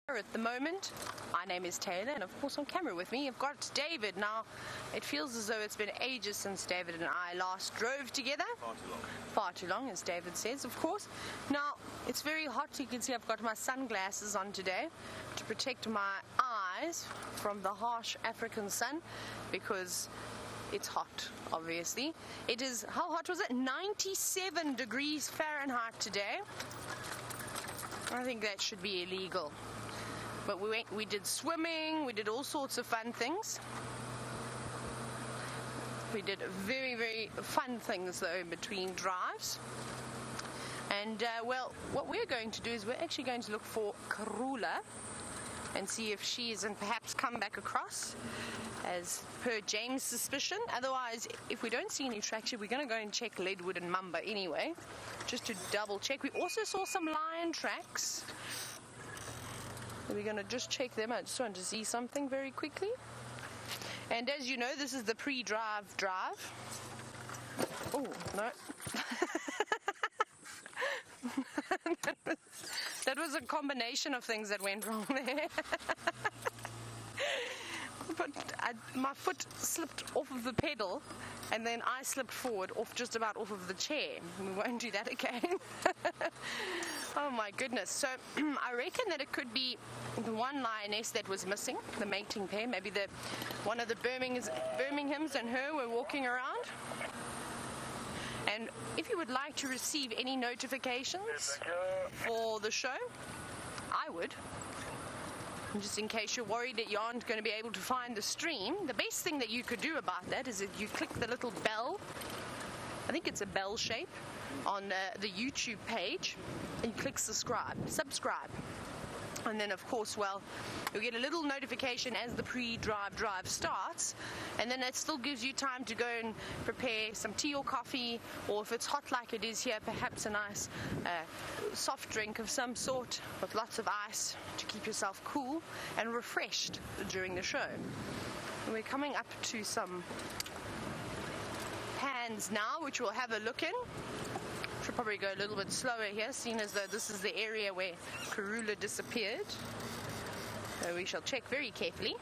at the moment. My name is Taylor, and of course on camera with me I've got David. Now, it feels as though it's been ages since David and I last drove together. Far too long. Far too long, as David says, of course. Now, it's very hot. You can see I've got my sunglasses on today to protect my eyes from the harsh African sun, because it's hot, obviously. It is, how hot was it? 97 degrees Fahrenheit today. I think that should be illegal. But we did swimming, we did all sorts of fun things. We did very, very fun things though in between drives. And well, what we're going to do is we're actually going to look for Karula and see if she isn't perhaps come back across as per James' suspicion. Otherwise, if we don't see any traction, we're going to go and check Leadwood and Mamba anyway, just to double check. We also saw some lion tracks. We're going to just check them. I just wanted to see something very quickly. And as you know, this is the pre-drive drive. Oh, no. That was a combination of things that went wrong there. But my foot slipped off of the pedal, and then I slipped forward just about off of the chair. We won't do that again. Oh my goodness. So I reckon that it could be the one lioness that was missing, the mating pair. Maybe one of the Birminghams and her were walking around. And if you would like to receive any notifications for the show, I would. And just in case you're worried that you aren't going to be able to find the stream, the best thing that you could do about that is if you click the little bell, I think it's a bell shape, on the YouTube page, and you click subscribe. And then of course, well, you'll get a little notification as the pre-drive drive starts, and then that still gives you time to go and prepare some tea or coffee, or if it's hot like it is here, perhaps a nice soft drink of some sort with lots of ice to keep yourself cool and refreshed during the show. And we're coming up to some pans now, which we'll have a look in. Should probably go a little bit slower here, seeing as though this is the area where Karula disappeared. So we shall check very carefully.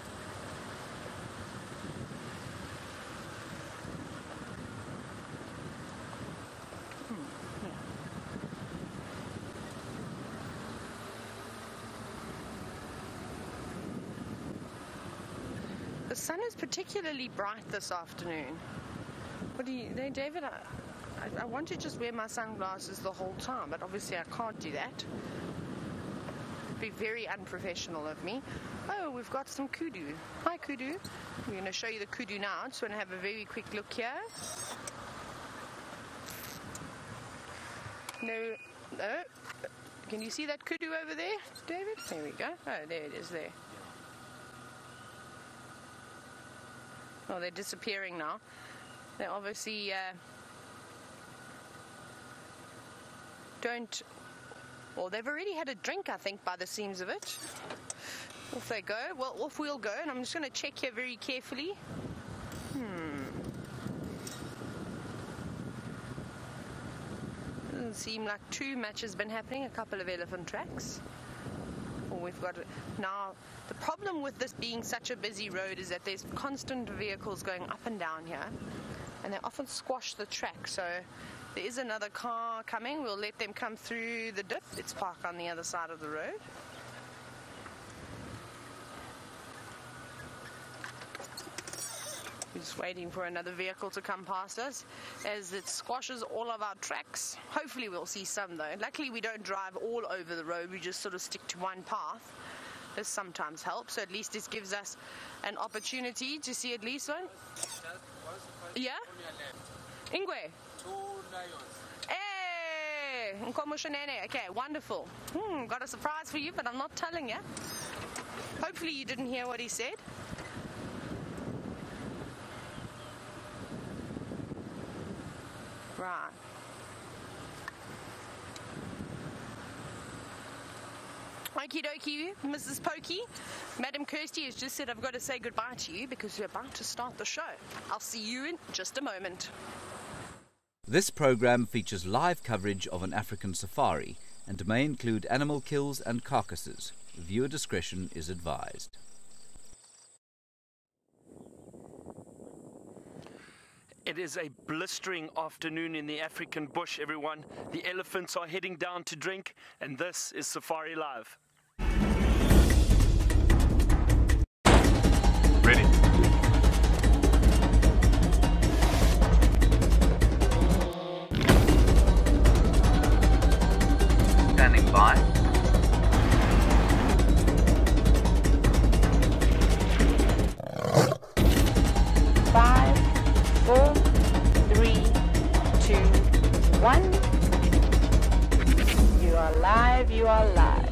The sun is particularly bright this afternoon. What do you think, David? I want to just wear my sunglasses the whole time, but obviously I can't do that. It'd be very unprofessional of me. Oh, we've got some kudu. Hi, kudu. I'm going to show you the kudu now. I just want to have a very quick look here. No. Can you see that kudu over there, David? There we go. Oh, there it is there. Oh, they're disappearing now. They're obviously they've already had a drink, I think, by the seams of it. Off they go. Well, off we'll go, and I'm just going to check here very carefully. Doesn't seem like too much has been happening. A couple of elephant tracks. We've got now. The problem with this being such a busy road is that there's constant vehicles going up and down here, and they often squash the track. So there is another car coming. We'll let them come through the dip. It's parked on the other side of the road. We're just waiting for another vehicle to come past us as it squashes all of our tracks. Hopefully we'll see some though. Luckily we don't drive all over the road. We just sort of stick to one path. This sometimes helps. So at least this gives us an opportunity to see at least one. Yeah? Ingwe? 2 lions. Hey! Okay, wonderful. Got a surprise for you, but I'm not telling you. Hopefully you didn't hear what he said. Right. Okie dokie, Mrs. Pokey. Madam Kirsty has just said I've got to say goodbye to you because we're about to start the show. I'll see you in just a moment. This program features live coverage of an African safari and may include animal kills and carcasses. Viewer discretion is advised. It is a blistering afternoon in the African bush, everyone. The elephants are heading down to drink, and this is Safari Live. Ready. Standing by. Five, 4, 3, 2, 1. You are live, you are live.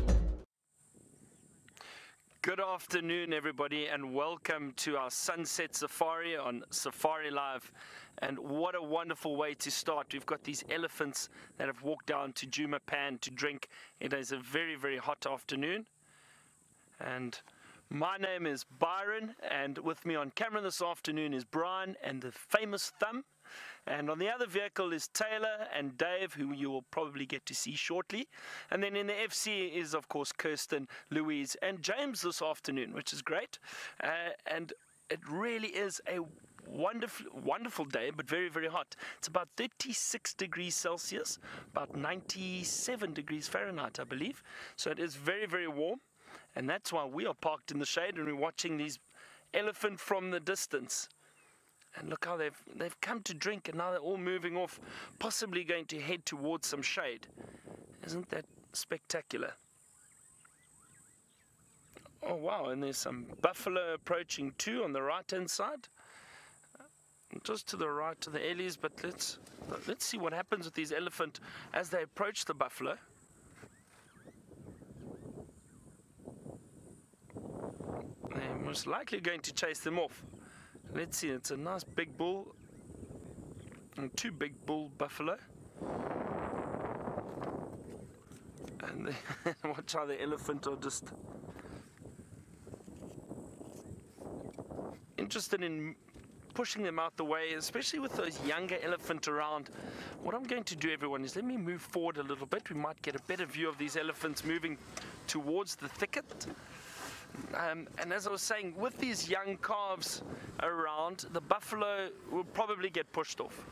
Good afternoon, everybody, and welcome to our Sunset Safari on Safari Live. And what a wonderful way to start. We've got these elephants that have walked down to Djuma Pan to drink. It is a very, very hot afternoon. And my name is Byron, and with me on camera this afternoon is Brian and the famous Thumb. And on the other vehicle is Taylor and Dave, who you will probably get to see shortly. And then in the FC is, of course, Kirsten, Louise, and James this afternoon, which is great. And it really is a wonderful day, but very, very hot. It's about 36 degrees Celsius, about 97 degrees Fahrenheit, I believe. So it is very, very warm. And that's why we are parked in the shade and we're watching these elephants from the distance. And look how they've come to drink, and now they're all moving off, possibly going to head towards some shade. Isn't that spectacular? Oh wow, and there's some buffalo approaching too on the right hand side. Just to the right of the Ellies, but let's see what happens with these elephants as they approach the buffalo. They're most likely going to chase them off. Let's see, it's a nice big bull, and two big bull buffalo. And watch how the elephant are just interested in pushing them out the way, especially with those younger elephants around. What I'm going to do, everyone, is let me move forward a little bit. We might get a better view of these elephants moving towards the thicket. And as I was saying, with these young calves around, the buffalo will probably get pushed off.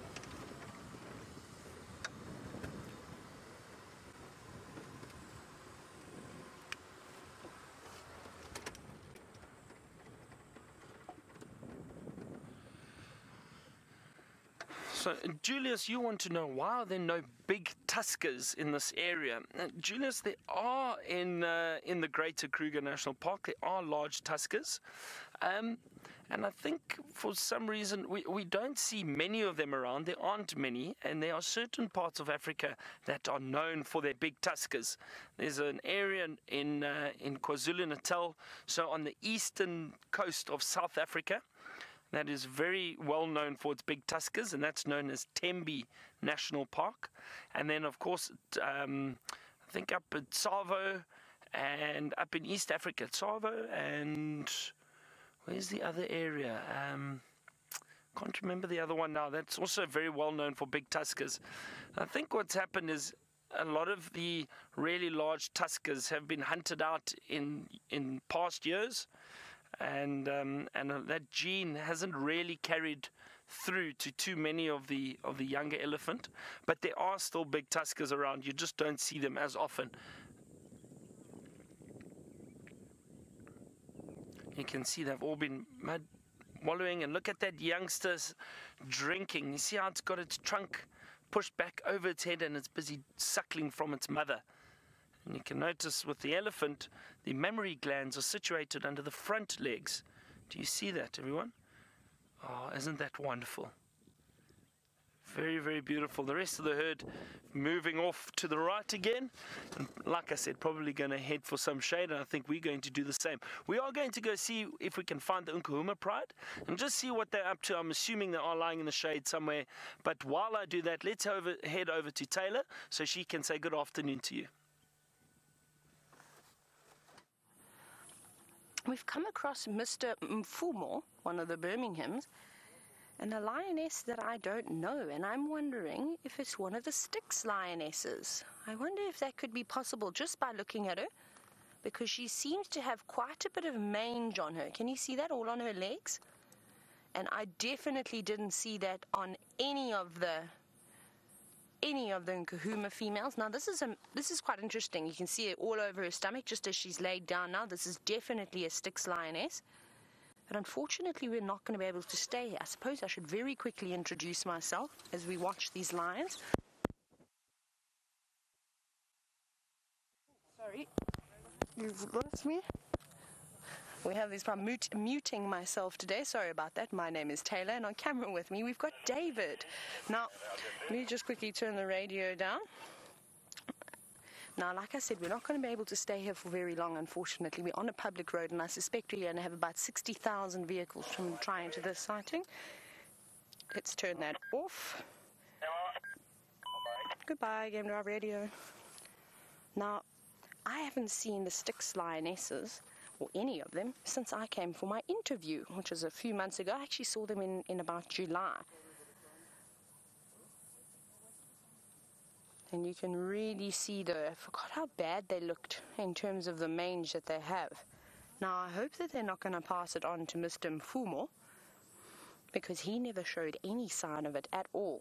So, Julius, you want to know why are there no big tuskers in this area? Julius, there are in the Greater Kruger National Park, there are large tuskers. And I think for some reason we don't see many of them around. There aren't many, and there are certain parts of Africa that are known for their big tuskers. There's an area in KwaZulu-Natal, so on the eastern coast of South Africa, that is very well known for its big tuskers, and that's known as Tembe National Park. And then, of course, I think up at Tsavo and up in East Africa, Tsavo, and where's the other area? Can't remember the other one now. That's also very well known for big tuskers. I think what's happened is a lot of the really large tuskers have been hunted out in past years. And that gene hasn't really carried through to too many of the younger elephant, but there are still big tuskers around. You just don't see them as often. You can see they've all been mud wallowing, and look at that youngster's drinking. You see how it's got its trunk pushed back over its head and it's busy suckling from its mother. And you can notice with the elephant, the mammary glands are situated under the front legs. Do you see that, everyone? Oh, isn't that wonderful? Very, very beautiful. The rest of the herd moving off to the right again. And like I said, probably going to head for some shade, and I think we're going to do the same. We are going to go see if we can find the Nkuhuma Pride and just see what they're up to. I'm assuming they are lying in the shade somewhere. But while I do that, let's head over to Taylor so she can say good afternoon to you. We've come across Mr. Mfumo, one of the Birminghams, and a lioness that I don't know, and I'm wondering if it's one of the Styx lionesses. I wonder if that could be possible just by looking at her. because she seems to have quite a bit of mange on her. Can you see that all on her legs? And I definitely didn't see that on any of the Nkahuma females. Now this is quite interesting. You can see it all over her stomach just as she's laid down now. This is definitely a Styx lioness. But unfortunately we're not going to be able to stay here. I suppose I should very quickly introduce myself as we watch these lions. Sorry, you've lost me. We have these problem muting myself today. Sorry about that. My name is Taylor, and on camera with me we've got David. Now, let me just quickly turn the radio down. Now, like I said, we're not going to be able to stay here for very long, unfortunately. We're on a public road, and I suspect we're going to have about 60,000 vehicles trying to this sighting. Let's turn that off. Goodbye, Game Drive Radio. Now, I haven't seen the Styx lionesses, or any of them, since I came for my interview, which was a few months ago. I actually saw them in about July. And you can really see I forgot how bad they looked in terms of the mange that they have. Now, I hope that they're not going to pass it on to Mr. Mfumo, because he never showed any sign of it at all.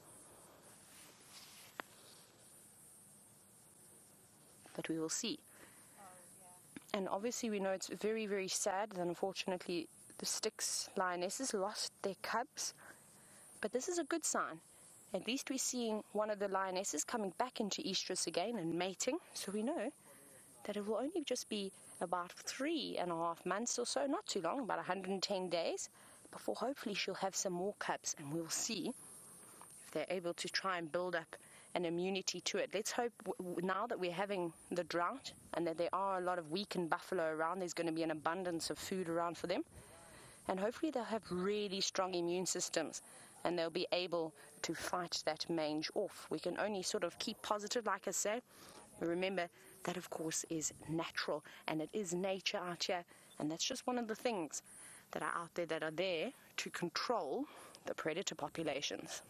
But we will see. And obviously we know it's very, very sad that unfortunately the Styx lionesses lost their cubs. But this is a good sign. At least we're seeing one of the lionesses coming back into estrus again and mating. So we know that it will only just be about 3.5 months or so, not too long, about 110 days, before hopefully she'll have some more cubs, and we'll see if they're able to try and build up an immunity to it. Let's hope now that we're having the drought and that there are a lot of weakened buffalo around, there's going to be an abundance of food around for them, and hopefully they'll have really strong immune systems and they'll be able to fight that mange off. We can only sort of keep positive, like I say. Remember that of course is natural and it is nature out here, and that's just one of the things that are out there that are there to control the predator populations.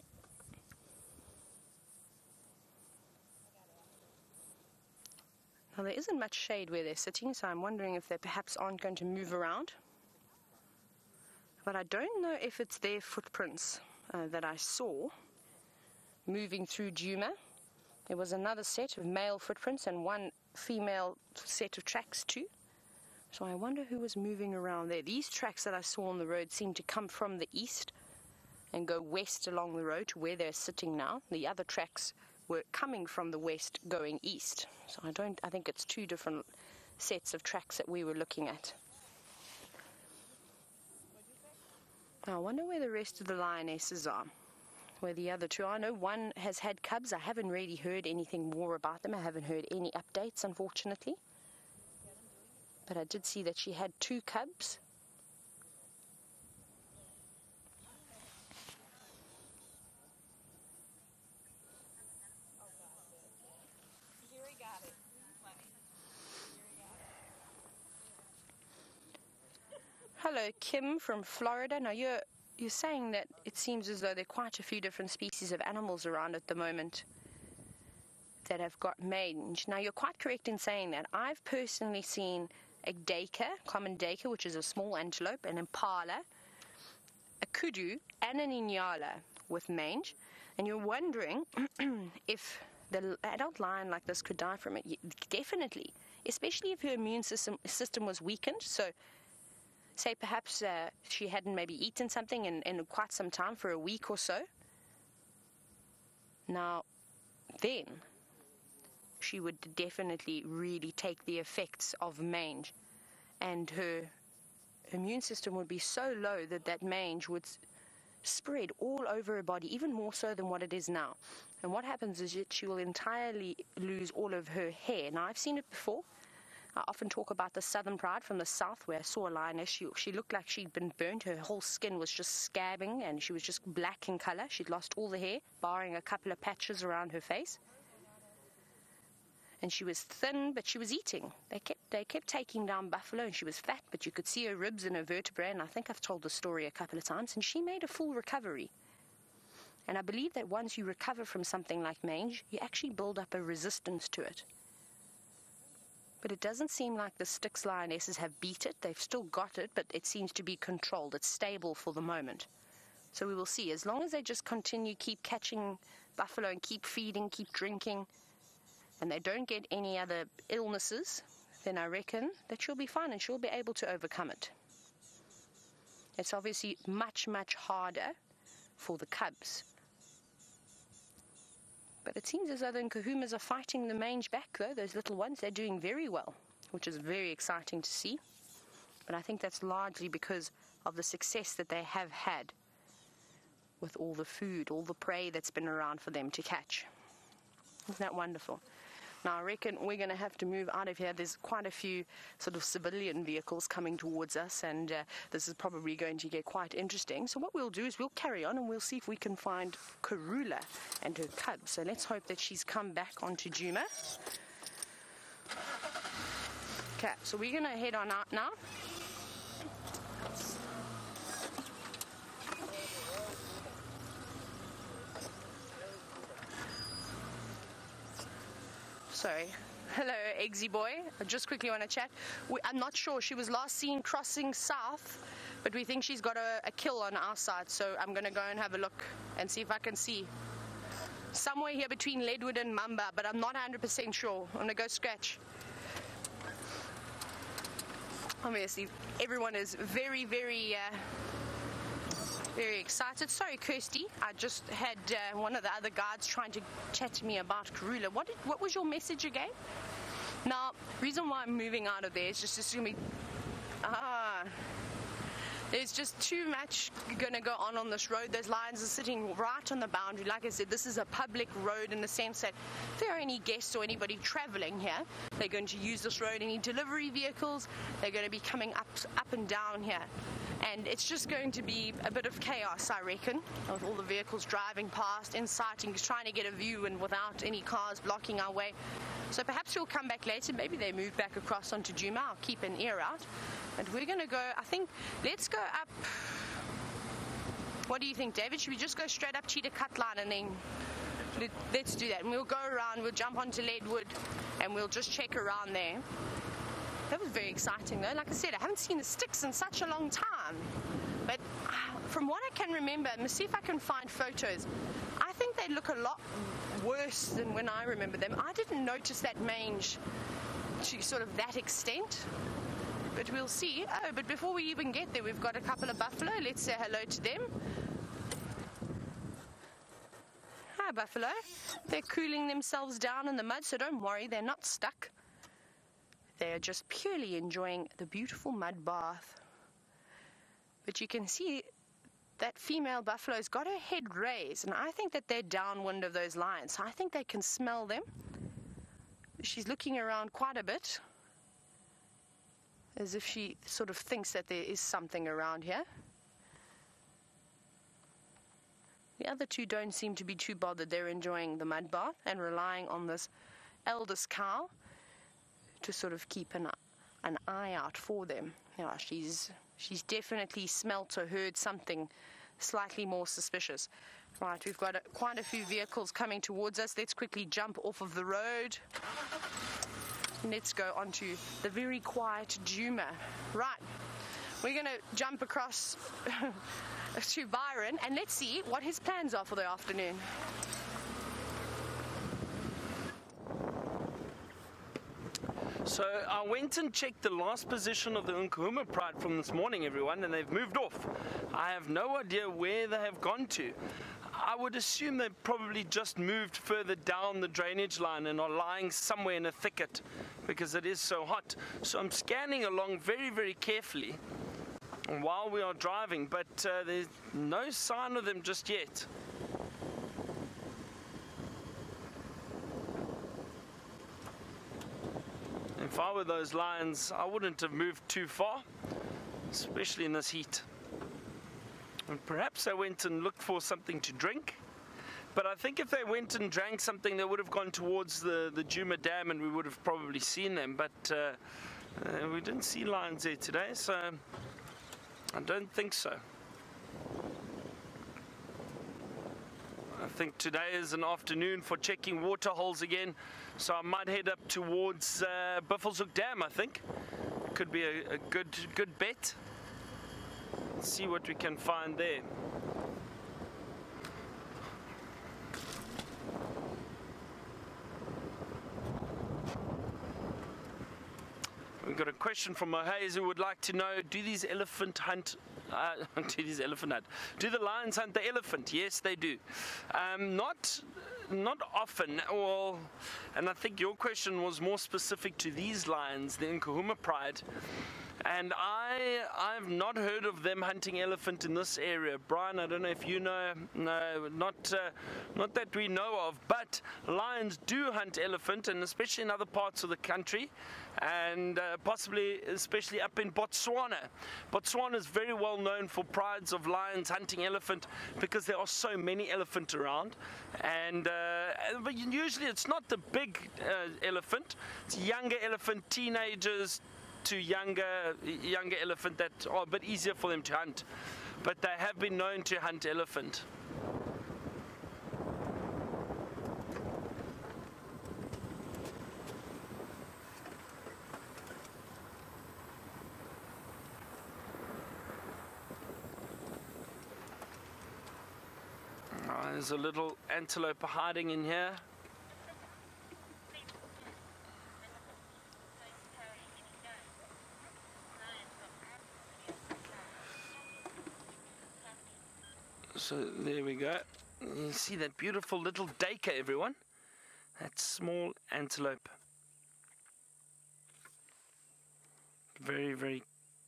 Now, there isn't much shade where they're sitting, so I'm wondering if they perhaps aren't going to move around. But I don't know if it's their footprints that I saw moving through Djuma. There was another set of male footprints and one female set of tracks too. So I wonder who was moving around there. These tracks that I saw on the road seem to come from the east and go west along the road to where they're sitting now. The other tracks were coming from the west going east. So I think it's two different sets of tracks that we were looking at. Now I wonder where the rest of the lionesses are, where the other two are. I know one has had cubs. I haven't really heard anything more about them. I haven't heard any updates, unfortunately. But I did see that she had 2 cubs. Hello, Kim from Florida. Now you're saying that it seems as though there are quite a few different species of animals around at the moment that have got mange. Now you're quite correct in saying that. I've personally seen a duiker, common duiker, which is a small antelope, an impala, a kudu, and an inyala with mange. And you're wondering if the adult lion like this could die from it. Definitely, especially if her immune system was weakened. So say perhaps she hadn't maybe eaten something in quite some time, for a week or so. Now, then she would definitely really take the effects of mange, and her immune system would be so low that that mange would spread all over her body, even more so than what it is now. And what happens is that she will entirely lose all of her hair. Now, I've seen it before. I often talk about the Southern Pride from the south, where I saw a lioness. She looked like she'd been burnt. Her whole skin was just scabbing, and she was just black in color. She'd lost all the hair, barring a couple of patches around her face. And she was thin, but she was eating. They kept taking down buffalo, and she was fat, but you could see her ribs and her vertebrae, and I think I've told the story a couple of times, and she made a full recovery. And I believe that once you recover from something like mange, you actually build up a resistance to it. But it doesn't seem like the Styx lionesses have beat it. They've still got it, but it seems to be controlled. It's stable for the moment. So we will see. As long as they just continue, keep catching buffalo and keep feeding, keep drinking, and they don't get any other illnesses, then I reckon that she'll be fine and she'll be able to overcome it. It's obviously much, much harder for the cubs. But it seems as though the Nkuhumas are fighting the mange back, though. Those little ones, they're doing very well, which is very exciting to see. But I think that's largely because of the success that they have had with all the food, all the prey that's been around for them to catch. Isn't that wonderful? Now, I reckon we're going to have to move out of here. There's quite a few sort of civilian vehicles coming towards us, and this is probably going to get quite interesting. So what we'll do is we'll carry on, and we'll see if we can find Karula and her cubs. So let's hope that she's come back onto Djuma. Okay, so we're going to head on out now. Sorry. Hello, Eggsy boy. I just quickly want to chat. I'm not sure. She was last seen crossing south, but we think she's got a kill on our side, so I'm going to go and have a look and see if I can see. Somewhere here between Leadwood and Mamba, but I'm not 100% sure. I'm going to go scratch. Obviously, everyone is very, very excited. Sorry, Kirsty. I just had one of the other guards trying to chat to me about Karula. What was your message again? Now, reason why I'm moving out of there is just going to be... there's just too much going to go on this road. Those lions are sitting right on the boundary. Like I said, this is a public road in the sense that if there are any guests or anybody traveling here, they're going to use this road. Any delivery vehicles, they're going to be coming up and down here. And it's just going to be a bit of chaos, I reckon, with all the vehicles driving past, inciting, trying to get a view and without any cars blocking our way. So perhaps we'll come back later. Maybe they move back across onto Djuma. I'll keep an ear out. But we're going to go, I think, let's go up. What do you think, David? Should we just go straight up Cheetah Cut Line and then let's do that. And we'll go around, we'll jump onto Leadwood, and we'll just check around there. That was very exciting, though. Like I said, I haven't seen the Styx in such a long time. But from what I can remember, let me see if I can find photos. I think they look a lot worse than when I remember them. I didn't notice that mange to sort of that extent. But we'll see. Oh, but before we even get there, we've got a couple of buffalo. Let's say hello to them. Hi, buffalo. They're cooling themselves down in the mud, so don't worry, they're not stuck. They're just purely enjoying the beautiful mud bath. But you can see that female buffalo's got her head raised, and I think that they're downwind of those lions. So I think they can smell them. She's looking around quite a bit, as if she sort of thinks that there is something around here. The other two don't seem to be too bothered. They're enjoying the mud bath and relying on this eldest cow to sort of keep an eye out for them. Yeah, she's definitely smelt or heard something slightly more suspicious. Right, we've got quite a few vehicles coming towards us. Let's quickly jump off of the road. Let's go onto the very quiet Djuma. Right, we're going to jump across to Byron and let's see what his plans are for the afternoon. So I went and checked the last position of the Nkuhuma Pride from this morning, everyone, and they've moved off. I have no idea where they have gone to. I would assume they've probably just moved further down the drainage line and are lying somewhere in a thicket because it is so hot. So I'm scanning along very, very carefully while we are driving, but there's no sign of them just yet. If I were those lions, I wouldn't have moved too far, especially in this heat. And perhaps they went and looked for something to drink, but I think if they went and drank something, they would have gone towards the Djuma Dam and we would have probably seen them, but we didn't see lions there today, so I don't think so. I think today is an afternoon for checking water holes again, so I might head up towards Buffelshoek Dam. I think could be a good bet. Let's see what we can find there. We've got a question from Mohaze who would like to know, do these elephant hunt? Do the lions hunt the elephant? Yes, they do. Not often. Well, and I think your question was more specific to these lions, the Nkuhuma Pride. And I've not heard of them hunting elephant in this area. Brian, I don't know if you know. No, not that we know of. But lions do hunt elephant, and especially in other parts of the country, and possibly, especially up in Botswana. Botswana is very well known for prides of lions hunting elephant because there are so many elephant around. And but usually it's not the big elephant. It's younger elephant, teenagers to younger elephant that are a bit easier for them to hunt, but they have been known to hunt elephant. There's a little antelope hiding in here. So there we go. You see that beautiful little duiker, everyone? That small antelope. Very, very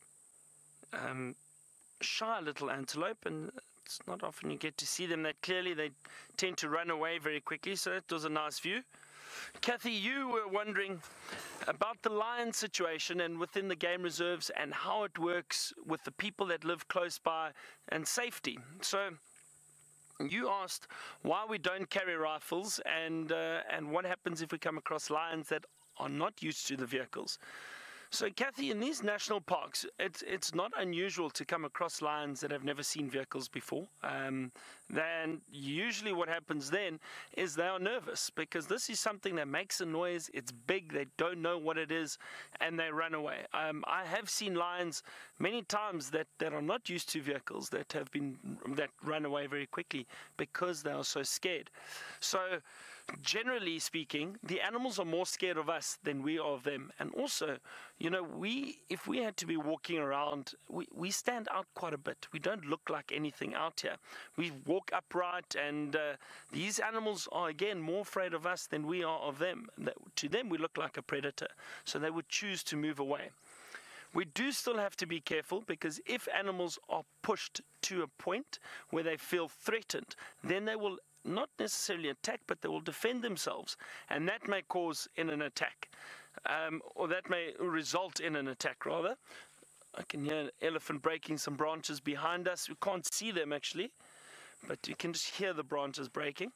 shy little antelope, and it's not often you get to see them that clearly. They tend to run away very quickly, so that was a nice view. Kathy, you were wondering about the lion situation and within the game reserves and how it works with the people that live close by and safety. So you asked why we don't carry rifles and what happens if we come across lions that are not used to the vehicles. So, Kathy, in these national parks, it's not unusual to come across lions that have never seen vehicles before. Then usually what happens then is they are nervous because this is something that makes a noise. It's big. They don't know what it is, and they run away. I have seen lions many times that are not used to vehicles that run away very quickly because they are so scared. So, generally speaking, the animals are more scared of us than we are of them. And also, you know, if we had to be walking around, we stand out quite a bit. We don't look like anything out here. We walk upright, and these animals are, again, more afraid of us than we are of them. To them, we look like a predator, so they would choose to move away. We do still have to be careful because if animals are pushed to a point where they feel threatened, then they will not necessarily attack, but they will defend themselves, and that may cause in an attack, or that may result in an attack rather. I can hear an elephant breaking some branches behind us. We can't see them actually, but you can just hear the branches breaking.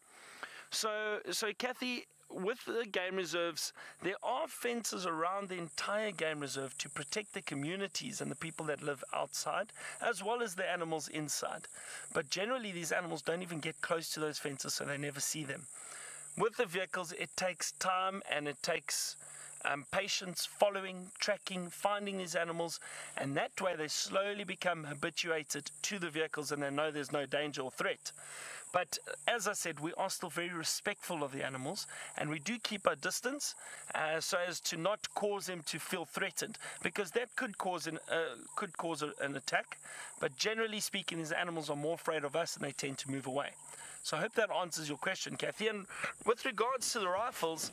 So Kathy, with the game reserves, there are fences around the entire game reserve to protect the communities and the people that live outside, as well as the animals inside. But generally, these animals don't even get close to those fences, so they never see them. With the vehicles, it takes time and it takes patience, following, tracking, finding these animals, and that way they slowly become habituated to the vehicles and they know there's no danger or threat. But as I said, we are still very respectful of the animals, and we do keep our distance so as to not cause them to feel threatened, because that could cause an attack. But generally speaking, these animals are more afraid of us and they tend to move away. So I hope that answers your question, Kathy. And with regards to the rifles,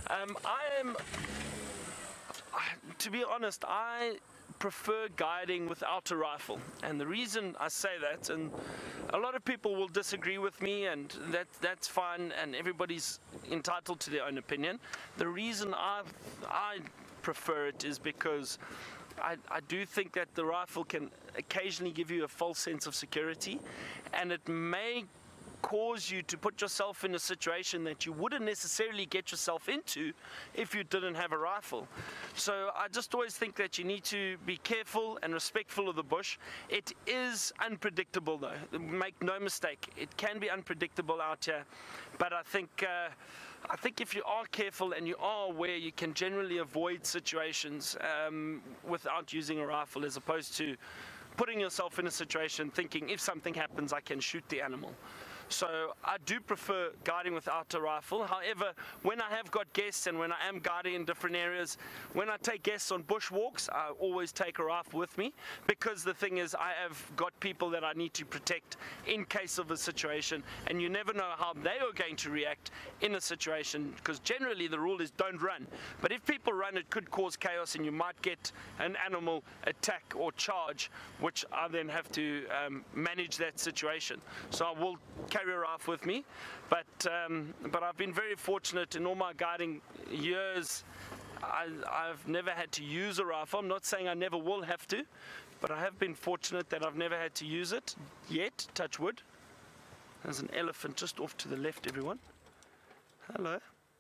to be honest, I prefer guiding without a rifle, and the reason I say that, and a lot of people will disagree with me, and that's fine, and everybody's entitled to their own opinion. The reason I prefer it is because I do think that the rifle can occasionally give you a false sense of security, and it may cause you to put yourself in a situation that you wouldn't necessarily get yourself into if you didn't have a rifle. So I just always think that you need to be careful and respectful of the bush. It is unpredictable though, make no mistake, it can be unpredictable out here, but I think if you are careful and you are aware, you can generally avoid situations without using a rifle, as opposed to putting yourself in a situation thinking if something happens I can shoot the animal. So I do prefer guiding without a rifle. However, when I have got guests and when I am guiding in different areas, when I take guests on bushwalks, I always take a rifle with me, because the thing is I have got people that I need to protect in case of a situation, and you never know how they are going to react in a situation, because generally the rule is don't run. But if people run, it could cause chaos and you might get an animal attack or charge, which I then have to manage that situation. So I will carry a rifle with me, but I've been very fortunate in all my guiding years. I've never had to use a rifle. I'm not saying I never will have to, but I have been fortunate that I've never had to use it yet, touch wood. There's an elephant just off to the left, everyone. Hello.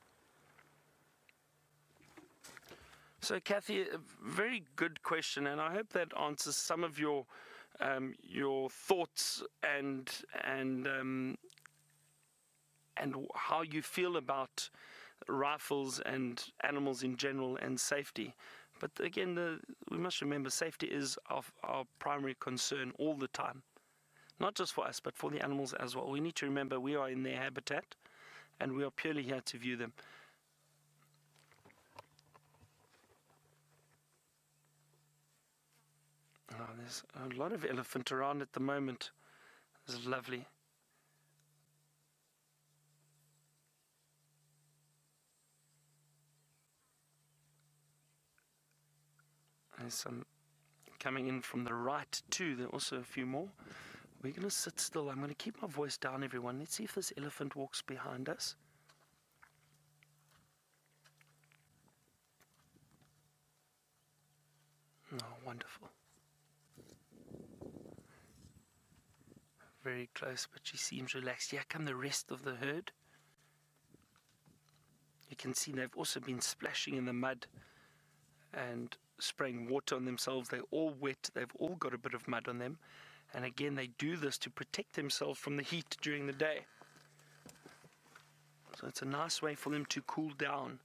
So Kathy, a very good question, and I hope that answers some of your thoughts and how you feel about rifles and animals in general and safety. But again, we must remember safety is our primary concern all the time, not just for us but for the animals as well. We need to remember we are in their habitat and we are purely here to view them. Oh, there's a lot of elephant around at the moment. This is lovely. There's some coming in from the right too. There are also a few more. We're going to sit still. I'm going to keep my voice down, everyone. Let's see if this elephant walks behind us. Oh, wonderful. Very close, but she seems relaxed. Here come the rest of the herd. You can see they've also been splashing in the mud and spraying water on themselves. They're all wet. They've all got a bit of mud on them. And again, they do this to protect themselves from the heat during the day. So it's a nice way for them to cool down.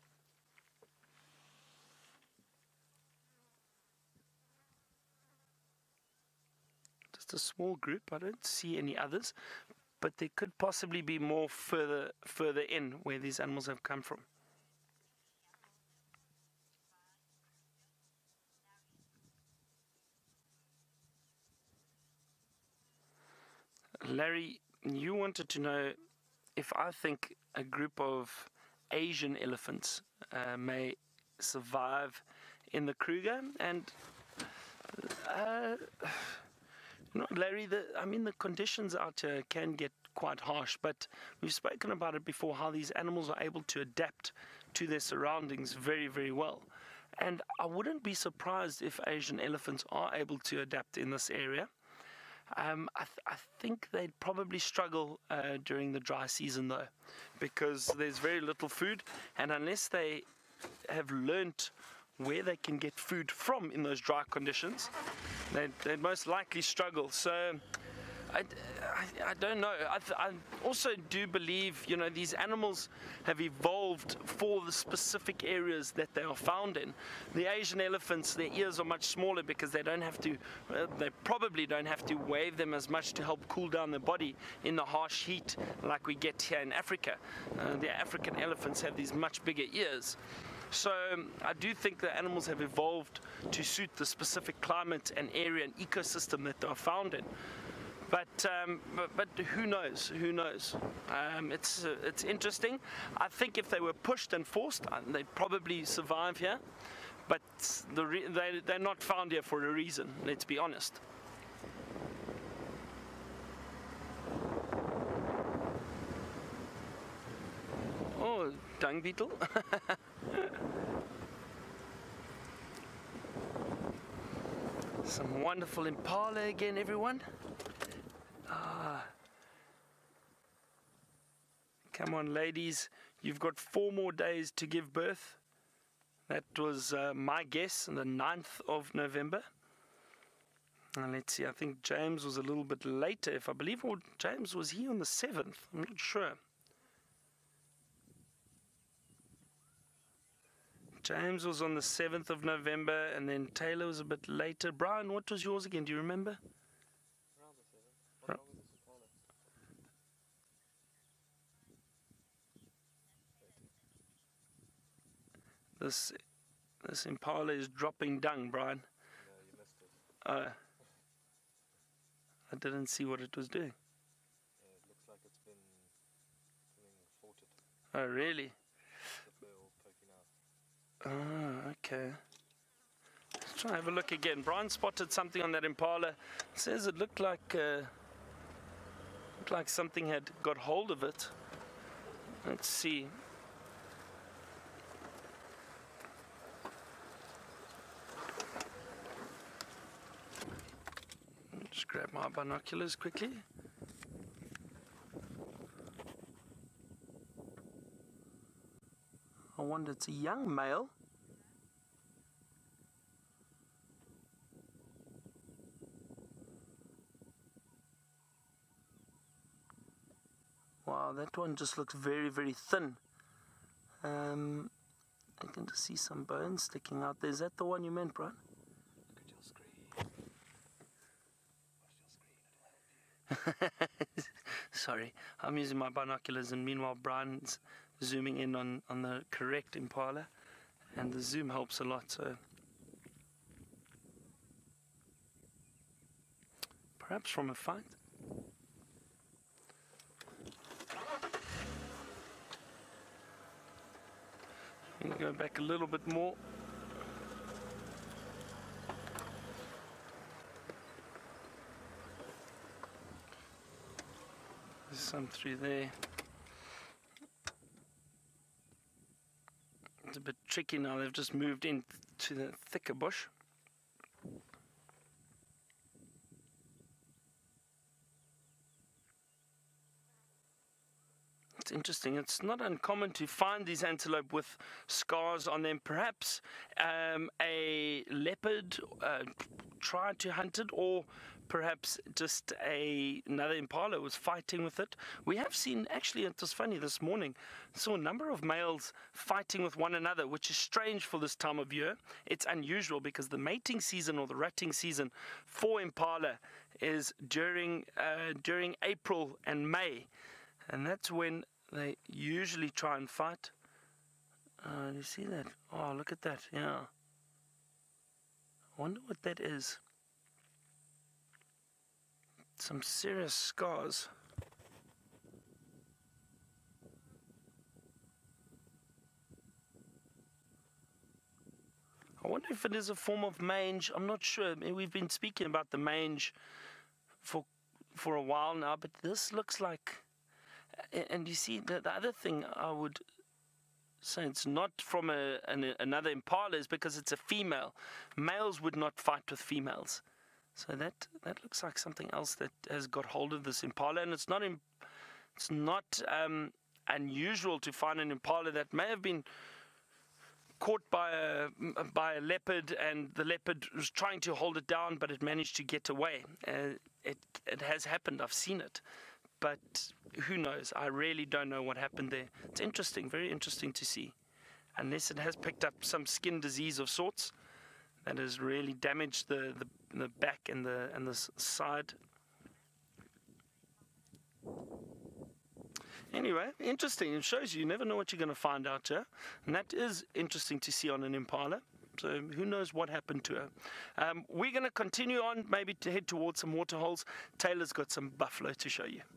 A small group. I don't see any others, but there could possibly be more further in where these animals have come from. Larry, you wanted to know if I think a group of Asian elephants may survive in the Kruger, and no, Larry, the conditions out here can get quite harsh, but we've spoken about it before, how these animals are able to adapt to their surroundings very, very well. And I wouldn't be surprised if Asian elephants are able to adapt in this area. I think they'd probably struggle during the dry season, though, because there's very little food, and unless they have learnt where they can get food from in those dry conditions, they'd most likely struggle. So I don't know. I also do believe, these animals have evolved for the specific areas that they are found in. The Asian elephants, their ears are much smaller because they don't have to, they probably don't have to wave them as much to help cool down the body in the harsh heat like we get here in Africa. The African elephants have these much bigger ears. So I do think the animals have evolved to suit the specific climate and area and ecosystem that they're found in. But who knows? Who knows? It's interesting. I think if they were pushed and forced, they'd probably survive here. But they're not found here for a reason. Let's be honest. Oh, dung beetle. Some wonderful impala again, everyone. Come on, ladies. You've got 4 more days to give birth. That was my guess, on the 9th of November. And let's see, I think James was a little bit later, if I believe, or James was here on the 7th. I'm not sure. James was on the 7th of November, and then Taylor was a bit later. Brian, what was yours again? Do you remember? Around the 7th. How long is this Impala? This Impala is dropping dung, Brian. No, you missed it. I didn't see what it was doing. Yeah, it looks like it's been faulted. Oh, really? The fur all poking out. Oh, okay. Let's try and have a look again. Brian spotted something on that Impala. It says it looked like something had got hold of it. Let's see. Just grab my binoculars quickly. I wonder, it's a young male. Wow, that one just looks very, very thin. I can just see some bones sticking out there. Is that the one you meant, Brian? Look at your screen. Sorry, I'm using my binoculars, and meanwhile Brian's zooming in on the correct Impala, and the zoom helps a lot, so perhaps from a fight. Let me go back a little bit more. There's some through there. It's a bit tricky now, they've just moved in to the thicker bush. It's interesting, it's not uncommon to find these antelope with scars on them. Perhaps a leopard tried to hunt it, or perhaps just another Impala was fighting with it. We have seen, actually, it was funny this morning, saw a number of males fighting with one another, which is strange for this time of year. It's unusual because the mating season or the rutting season for Impala is during April and May, and that's when they usually try and fight. You see that? Oh, look at that, yeah. I wonder what that is. Some serious scars. I wonder if it is a form of mange. I'm not sure. I mean, we've been speaking about the mange for a while now, but this looks like, and you see the other thing I would say, it's not from another Impala, is because it's a female. Males would not fight with females. So that looks like something else that has got hold of this Impala, and it's not unusual to find an Impala that may have been caught by a leopard, and the leopard was trying to hold it down, but it managed to get away. It has happened. I've seen it, but who knows? I really don't know what happened there. It's interesting, very interesting to see, unless it has picked up some skin disease of sorts that has really damaged the back and the side. Anyway, interesting. It shows you never know what you're going to find out here, and that is interesting to see on an Impala. So who knows what happened to her. We're going to continue on, maybe to head towards some waterholes. Taylor's got some buffalo to show you.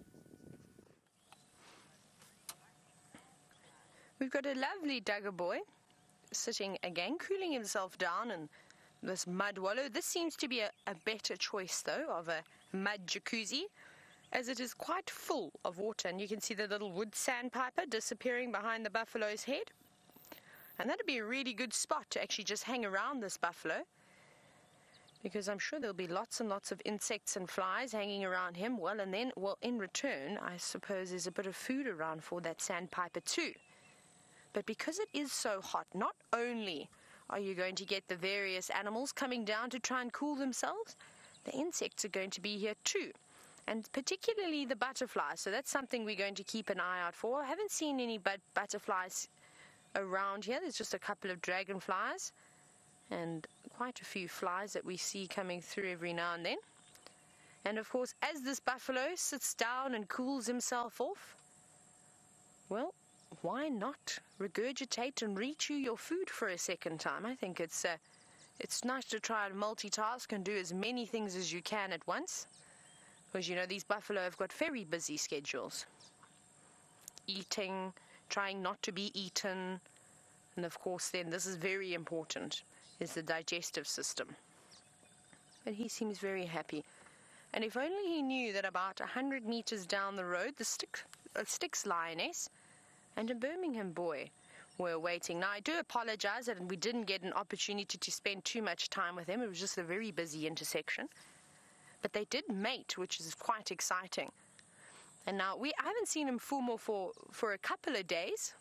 We've got a lovely Duggar boy sitting again, cooling himself down in this mud wallow. This seems to be a better choice, though, of a mud jacuzzi, as it is quite full of water, and you can see the little wood sandpiper disappearing behind the buffalo's head. And that'd be a really good spot to actually just hang around this buffalo. because I'm sure there'll be lots and lots of insects and flies hanging around him. Well, and then, well, in return, I suppose there's a bit of food around for that sandpiper too. But because it is so hot, not only are you going to get the various animals coming down to try and cool themselves, the insects are going to be here too, and particularly the butterflies. So that's something we're going to keep an eye out for. I haven't seen any butterflies around here. There's just a couple of dragonflies and quite a few flies that we see coming through every now and then. And of course, as this buffalo sits down and cools himself off, well, why not regurgitate and rechew your food for a second time? I think it's nice to try and multitask and do as many things as you can at once, because you know these buffalo have got very busy schedules. Eating, trying not to be eaten, and of course then this is very important, is the digestive system. But he seems very happy. And if only he knew that about 100 meters down the road, the Styx lioness and a Birmingham boy were waiting. Now, I do apologize that we didn't get an opportunity to spend too much time with them. It was just a very busy intersection. But they did mate, which is quite exciting. And now, I haven't seen him Fumo for a couple of days.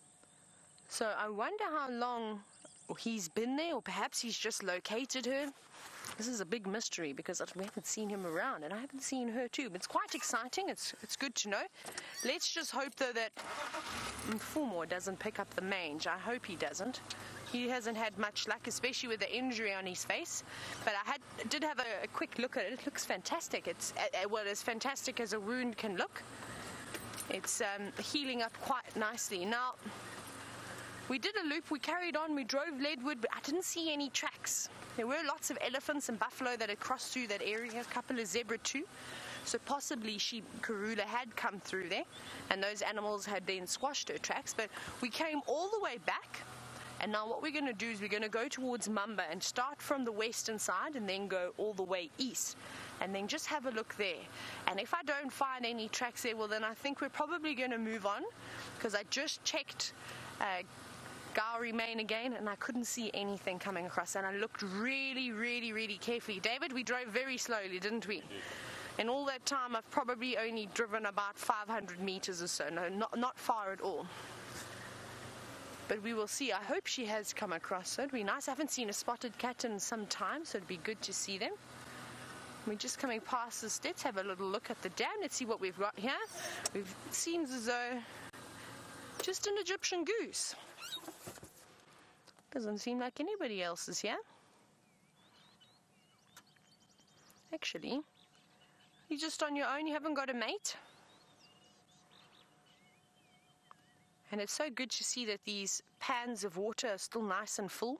So I wonder how long he's been there, or perhaps he's just located her. This is a big mystery because we haven't seen him around, and I haven't seen her too. But it's quite exciting. It's good to know. Let's just hope though that Mfumo doesn't pick up the mange. I hope he doesn't. He hasn't had much luck, especially with the injury on his face. But I did have a quick look at it. It looks fantastic. It's well, as fantastic as a wound can look. It's healing up quite nicely. Now, we did a loop, we carried on, we drove Leadwood, but I didn't see any tracks. There were lots of elephants and buffalo that had crossed through that area, a couple of zebra too. So possibly Karula had come through there, and those animals had then squashed her tracks. But we came all the way back, and now what we're going to do is we're going to go towards Mamba and start from the western side and then go all the way east. And then just have a look there. And if I don't find any tracks there, well then I think we're probably going to move on, because I just checked Gowrie Main again, and I couldn't see anything coming across, and I looked really, really, really carefully. David, we drove very slowly, didn't we? In all that time, I've probably only driven about 500 meters or so. No, not far at all. But we will see. I hope she has come across, so it'd be nice. I haven't seen a spotted cat in some time, so it'd be good to see them. We're just coming past this. Let's have a little look at the dam. Let's see what we've got here. It seems as though just an Egyptian goose. Doesn't seem like anybody else is here. Actually, you're just on your own, you haven't got a mate. And it's so good to see that these pans of water are still nice and full.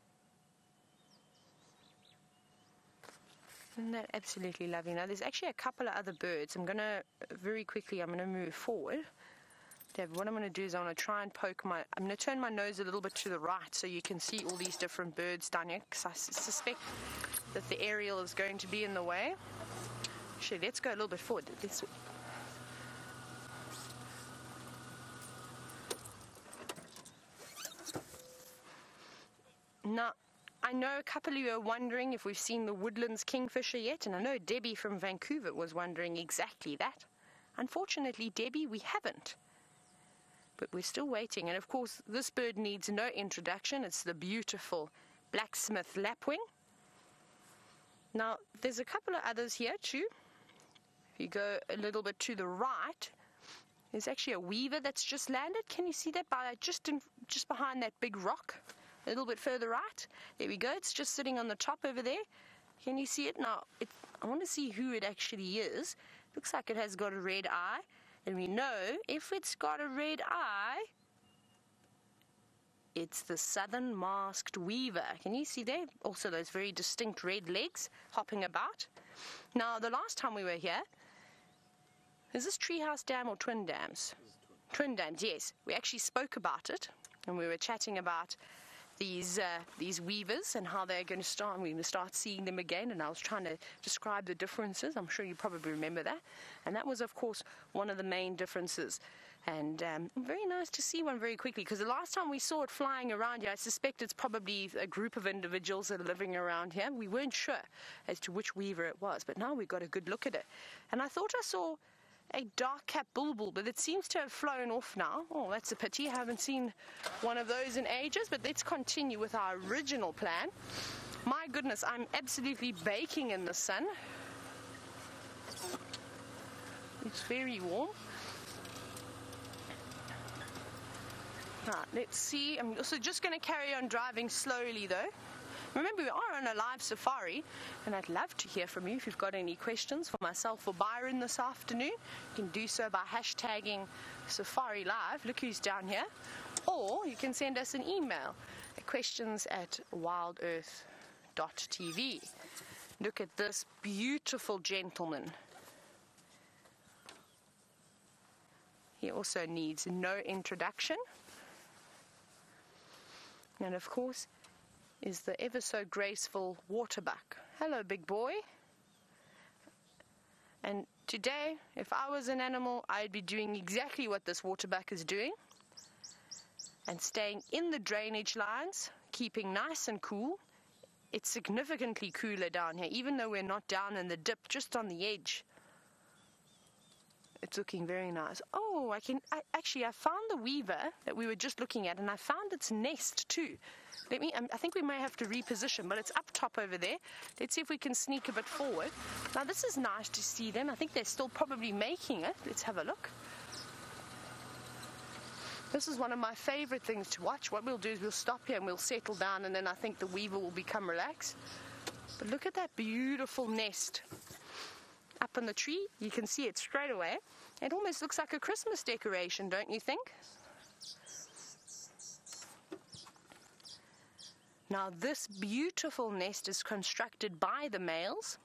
Isn't that absolutely lovely? Now, there's actually a couple of other birds. I'm going to move forward. Dave, what I'm going to do is I'm going to try and I'm going to turn my nose a little bit to the right so you can see all these different birds down here, because I suspect that the aerial is going to be in the way. Actually, let's go a little bit forward. Now, I know a couple of you are wondering if we've seen the Woodlands kingfisher yet, and I know Debbie from Vancouver was wondering exactly that. Unfortunately, Debbie, we haven't. But we're still waiting, and of course this bird needs no introduction. It's the beautiful blacksmith lapwing. Now there's a couple of others here too. If you go a little bit to the right, there's actually a weaver that's just landed. Can you see that just behind that big rock? A little bit further right. There we go. It's just sitting on the top over there. Can you see it? Now I want to see who it actually is. Looks like it has got a red eye. And we know if it's got a red eye, it's the southern masked weaver. Can you see there? Also those very distinct red legs hopping about. Now, the last time we were here, is this Treehouse Dam or Twin Dams? Twin Dams, yes. We actually spoke about it, and we were chatting about these weavers and how they're going to start. We're going to start seeing them again, and I was trying to describe the differences. I'm sure you probably remember that. And that was, of course, one of the main differences. And very nice to see one very quickly, because the last time we saw it flying around here, I suspect it's probably a group of individuals that are living around here. We weren't sure as to which weaver it was, but now we got a good look at it. And I thought I saw a dark-capped bulbul, but it seems to have flown off now. Oh, that's a pity. I haven't seen one of those in ages, but let's continue with our original plan. My goodness, I'm absolutely baking in the sun. It's very warm. Right, let's see. I'm also just going to carry on driving slowly though. Remember, we are on a live safari, and I'd love to hear from you if you've got any questions for myself or Byron this afternoon. You can do so by hashtagging Safari Live. Look who's down here. Or you can send us an email at questions@wildearth.tv. Look at this beautiful gentleman. He also needs no introduction. And of course is the ever so graceful waterbuck. Hello, big boy. And today, if I was an animal, I'd be doing exactly what this waterbuck is doing, and staying in the drainage lines, keeping nice and cool. It's significantly cooler down here, even though we're not down in the dip, just on the edge. It's looking very nice. Oh, I found the weaver that we were just looking at, and I found its nest too. I think we may have to reposition, but it's up top over there. Let's see if we can sneak a bit forward. Now, this is nice to see them. I think they're still probably making it. Let's have a look. This is one of my favorite things to watch. What we'll do is we'll stop here and we'll settle down, and then I think the weaver will become relaxed. But look at that beautiful nest up in the tree. You can see it straight away. It almost looks like a Christmas decoration, don't you think? Now, this beautiful nest is constructed by the males,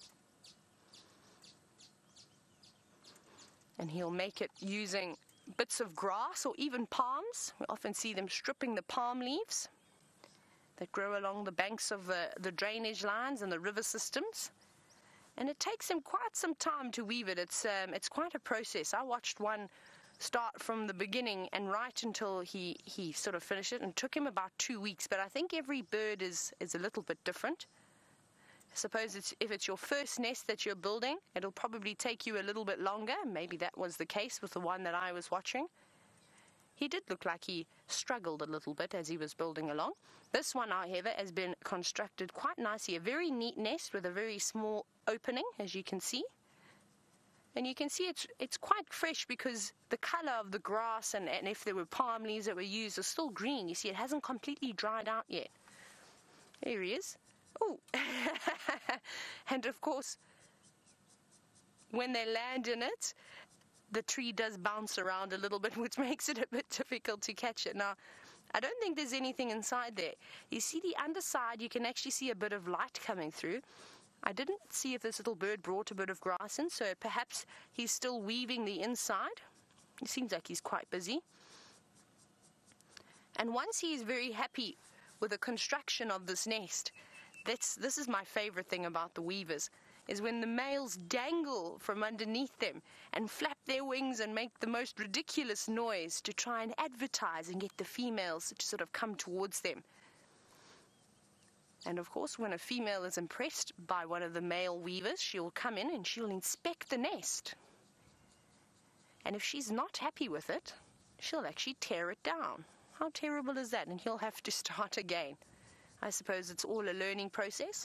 and he'll make it using bits of grass or even palms. We often see them stripping the palm leaves that grow along the banks of the drainage lines and the river systems. And it takes him quite some time to weave it. It's quite a process. I watched one start from the beginning and right until he sort of finished it, and it took him about 2 weeks. But I think every bird is a little bit different. I suppose if it's your first nest that you're building, it'll probably take you a little bit longer. Maybe that was the case with the one that I was watching. He did look like he struggled a little bit as he was building along. This one, however, has been constructed quite nicely. A very neat nest with a very small opening, as you can see. And you can see it's quite fresh because the color of the grass and if there were palm leaves that were used are still green. You see, it hasn't completely dried out yet. There he is. Oh, and of course, when they land in it, the tree does bounce around a little bit, which makes it a bit difficult to catch it. Now, I don't think there's anything inside there. You see the underside, you can actually see a bit of light coming through. I didn't see if this little bird brought a bit of grass in, so perhaps he's still weaving the inside. It seems like he's quite busy. And once he is very happy with the construction of this nest, this is my favorite thing about the weavers, is when the males dangle from underneath them and flap their wings and make the most ridiculous noise to try and advertise and get the females to sort of come towards them. And of course, when a female is impressed by one of the male weavers, she'll come in and she'll inspect the nest. And if she's not happy with it, she'll actually tear it down. How terrible is that? And he'll have to start again. I suppose it's all a learning process.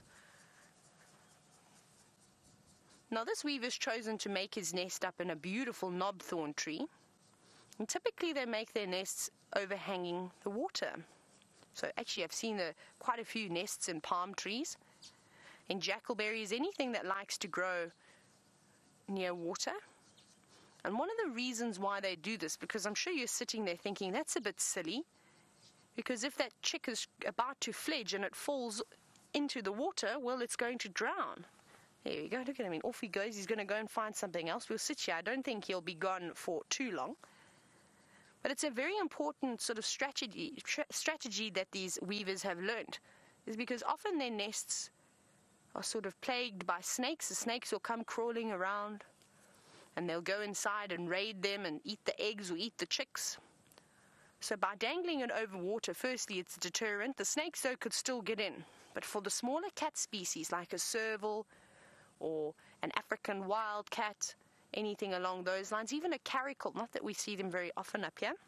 Now, this weaver's chosen to make his nest up in a beautiful knobthorn tree. And typically they make their nests overhanging the water. So actually I've seen quite a few nests in palm trees, in jackalberries, anything that likes to grow near water. And one of the reasons why they do this, because I'm sure you're sitting there thinking, that's a bit silly, because if that chick is about to fledge and it falls into the water, well, it's going to drown. There we go, look at him, off he goes. He's going to go and find something else. We'll sit here. I don't think he'll be gone for too long. But it's a very important sort of strategy that these weavers have learned, is because often their nests are sort of plagued by snakes. The snakes will come crawling around. and they'll go inside and raid them and eat the eggs or eat the chicks. So by dangling it over water, firstly, it's a deterrent. The snakes, though, could still get in. But for the smaller cat species, like a serval or an African wildcat, anything along those lines, even a caracal, not that we see them very often up here,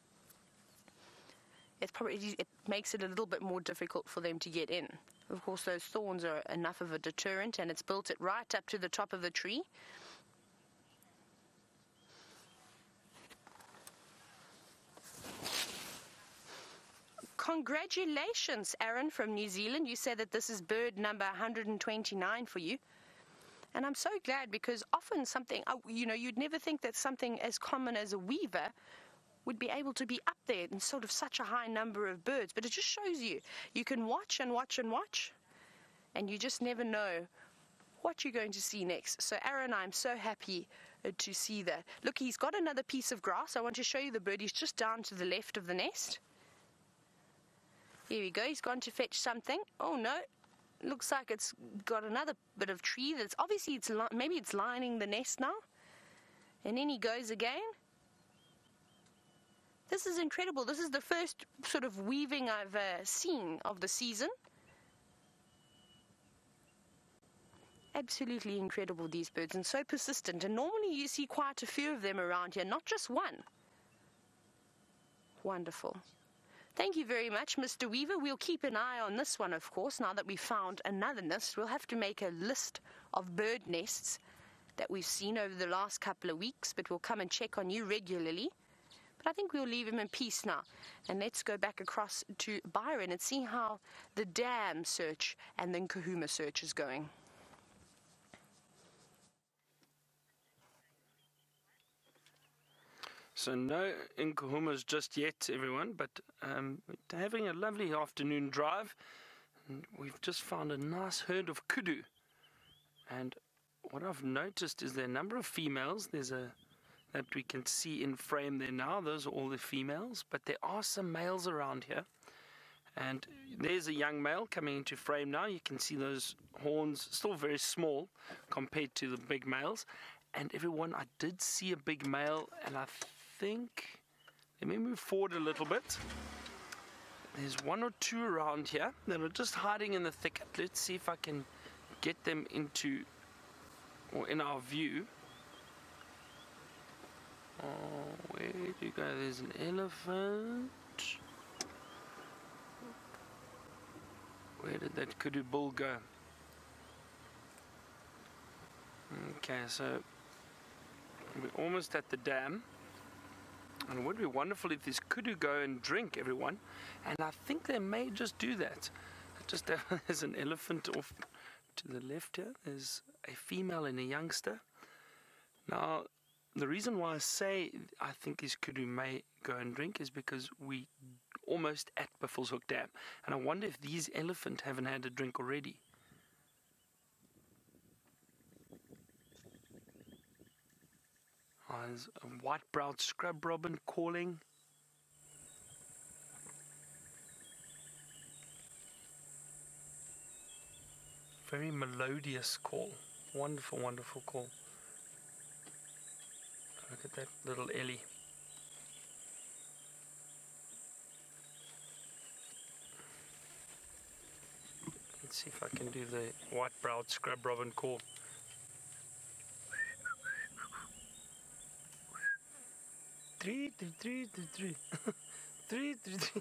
it makes it a little bit more difficult for them to get in. Of course, those thorns are enough of a deterrent, and it's built it right up to the top of the tree. Congratulations, Aaron from New Zealand. You said that this is bird number 129 for you. And I'm so glad, because often something, you'd never think that something as common as a weaver would be able to be up there in sort of such a high number of birds. But it just shows you can watch and watch and watch, and you just never know what you're going to see next. So Aaron, I'm so happy to see that. Look, he's got another piece of grass. I want to show you the bird. He's just down to the left of the nest. Here we go. He's gone to fetch something. Oh no, looks like it's got another bit of tree that's obviously maybe it's lining the nest now. And then he goes again. This is incredible. This is the first sort of weaving I've seen of the season. Absolutely incredible, these birds, and so persistent. And normally you see quite a few of them around here, not just one. Wonderful. Thank you very much, Mr. Weaver. We'll keep an eye on this one, of course. Now that we've found another nest, we'll have to make a list of bird nests that we've seen over the last couple of weeks, but we'll come and check on you regularly. But I think we'll leave him in peace now. And let's go back across to Byron and see how the dam search and then Kahuma search is going. So no Nkuhumas just yet, everyone, but having a lovely afternoon drive. And we've just found a nice herd of kudu. And what I've noticed is there are a number of females. There's that we can see in frame there now. Those are all the females, but there are some males around here. And there's a young male coming into frame now. You can see those horns still very small compared to the big males. And everyone, I did see a big male, and I think, let me move forward a little bit. There's one or two around here that are just hiding in the thicket. Let's see if I can get them into, or in our view. Oh, where do you go? There's an elephant. Where did that kudu bull go? Okay, so we're almost at the dam. And it would be wonderful if this kudu go and drink, everyone. And I think they may just do that. Just there's an elephant off to the left here. There's a female and a youngster. Now, the reason why I say I think these kudu may go and drink is because we almost at Buffelshoek Dam. And I wonder if these elephant haven't had a drink already. Oh, there's a white-browed scrub robin calling. Very melodious call. Wonderful, wonderful call. Look at that little Ellie. Let's see if I can do the white-browed scrub robin call. Three, three, three, three, three, three, three.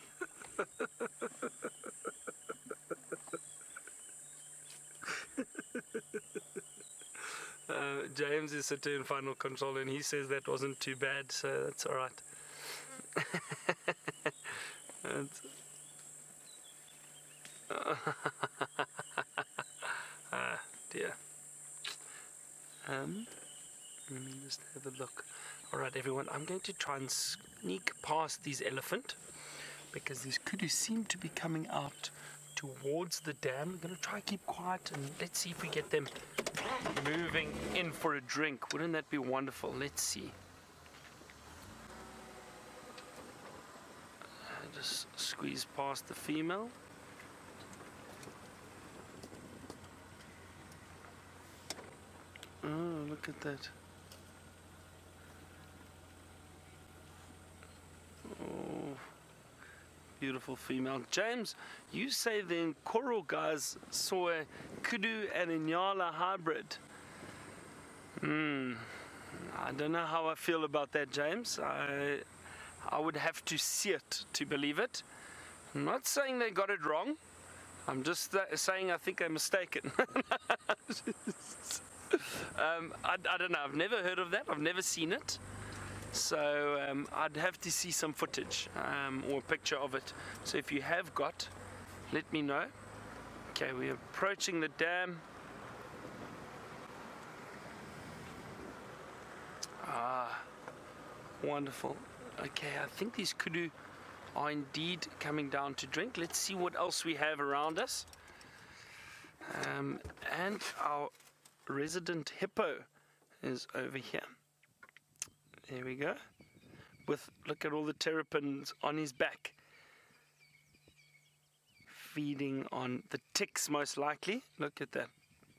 James is sitting in final control and he says that wasn't too bad, so that's alright. Ah, dear. Let me just have a look. Alright everyone, I'm going to try and sneak past these elephant because these kudu seem to be coming out towards the dam. I'm going to try and keep quiet and let's see if we get them moving in for a drink. Wouldn't that be wonderful? Let's see. Just squeeze past the female. Oh, look at that. Beautiful female. James, you say the Coral guys saw a kudu and Inyala hybrid. I don't know how I feel about that, James. I would have to see it to believe it. I'm not saying they got it wrong. I'm just saying I think they're mistaken. I don't know. I've never heard of that. I've never seen it. So I'd have to see some footage or a picture of it. So if you have got, let me know. Okay, we're approaching the dam. Ah, wonderful. Okay, I think these kudu are indeed coming down to drink. Let's see what else we have around us. And our resident hippo is over here. There we go. Look at all the terrapins on his back. Feeding on the ticks most likely. Look at that.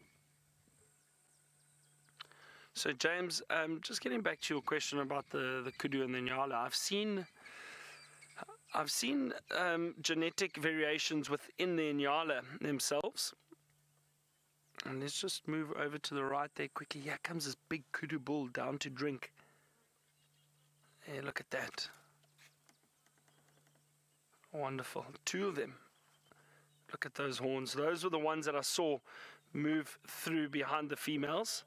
So James, just getting back to your question about the kudu and the nyala, I've seen genetic variations within the nyala themselves. And let's just move over to the right there quickly. Here comes this big kudu bull down to drink. Hey, look at that. Wonderful. 2 of them. Look at those horns. Those were the ones that I saw move through behind the females.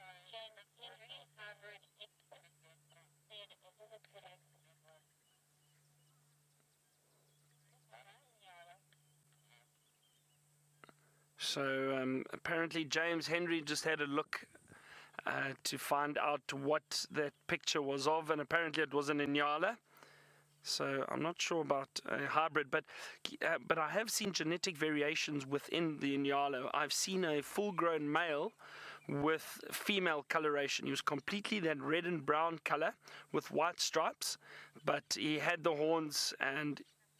So apparently James Henry just had a look to find out what that picture was of, and apparently it was an Inyala. So I'm not sure about a hybrid, but I have seen genetic variations within the Inyala. I've seen a full-grown male with female coloration. He was completely that red and brown color with white stripes, but he had the horns. And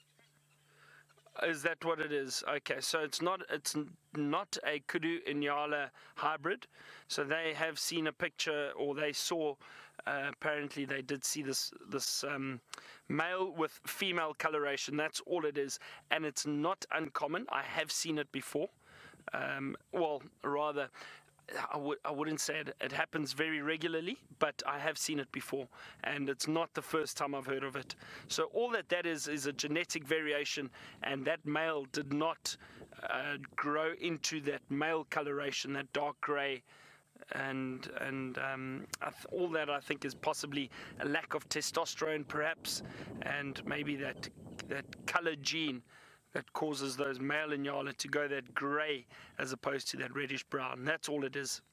is that what it is? Okay, so it's not a kudu Inyala hybrid. So they have seen a picture, or they saw. Apparently, they did see this male with female coloration. That's all it is, and it's not uncommon. I have seen it before. Well, rather, I wouldn't say it happens very regularly, but I have seen it before, and it's not the first time I've heard of it. So all that is a genetic variation, and that male did not grow into that male coloration, that dark gray, and all that I think is possibly a lack of testosterone, perhaps, and maybe that color gene that causes those male Inyala to go that grey as opposed to that reddish brown. That's all it is.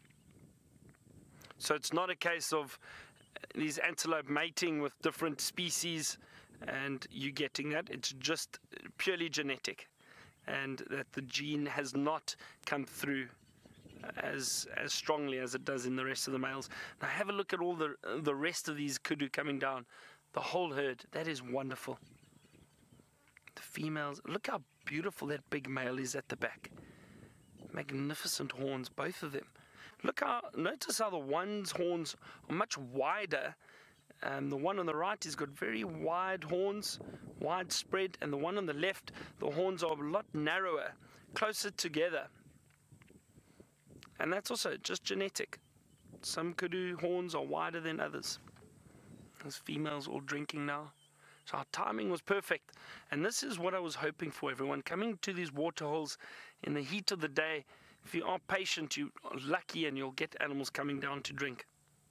So it's not a case of these antelope mating with different species and you getting that. It's just purely genetic, and that the gene has not come through as strongly as it does in the rest of the males. Now have a look at all the rest of these kudu coming down. The whole herd. That is wonderful. The females, look how beautiful that big male is at the back. Magnificent horns, both of them. Notice how the one's horns are much wider. The one on the right has got very wide horns, widespread, and the one on the left, the horns are a lot narrower, closer together. And that's also just genetic. Some kudu horns are wider than others. Those females all drinking now. So our timing was perfect, and this is what I was hoping for, everyone. Coming to these waterholes in the heat of the day, if you are patient, you are lucky and you'll get animals coming down to drink.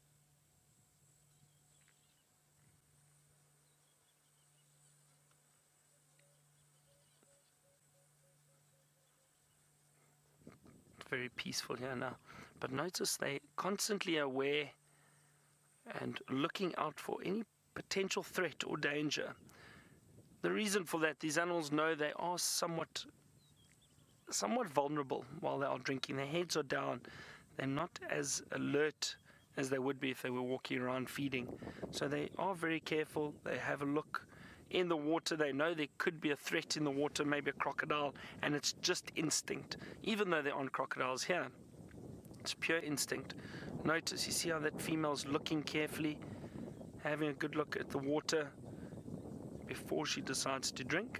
Very peaceful here now, but notice they constantly aware and looking out for any potential threat or danger. The reason for that, these animals know they are somewhat vulnerable while they are drinking. Their heads are down. They're not as alert as they would be if they were walking around feeding. So they are very careful. They have a look in the water. They know there could be a threat in the water, maybe a crocodile, and it's just instinct. Even though there aren't crocodiles here, it's pure instinct. Notice, you see how that female's looking carefully, having a good look at the water, before she decides to drink.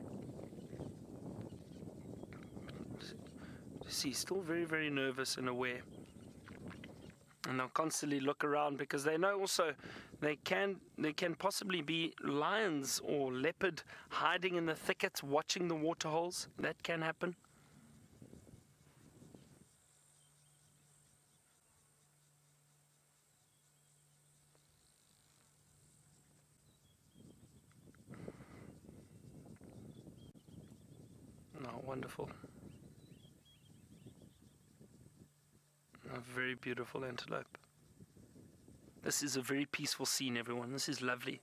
See, still very, very nervous and aware. And they'll constantly look around because they know also there can possibly be lions or leopard hiding in the thickets watching the water holes. That can happen. Oh, wonderful. A very beautiful antelope. This is a very peaceful scene, everyone. This is lovely.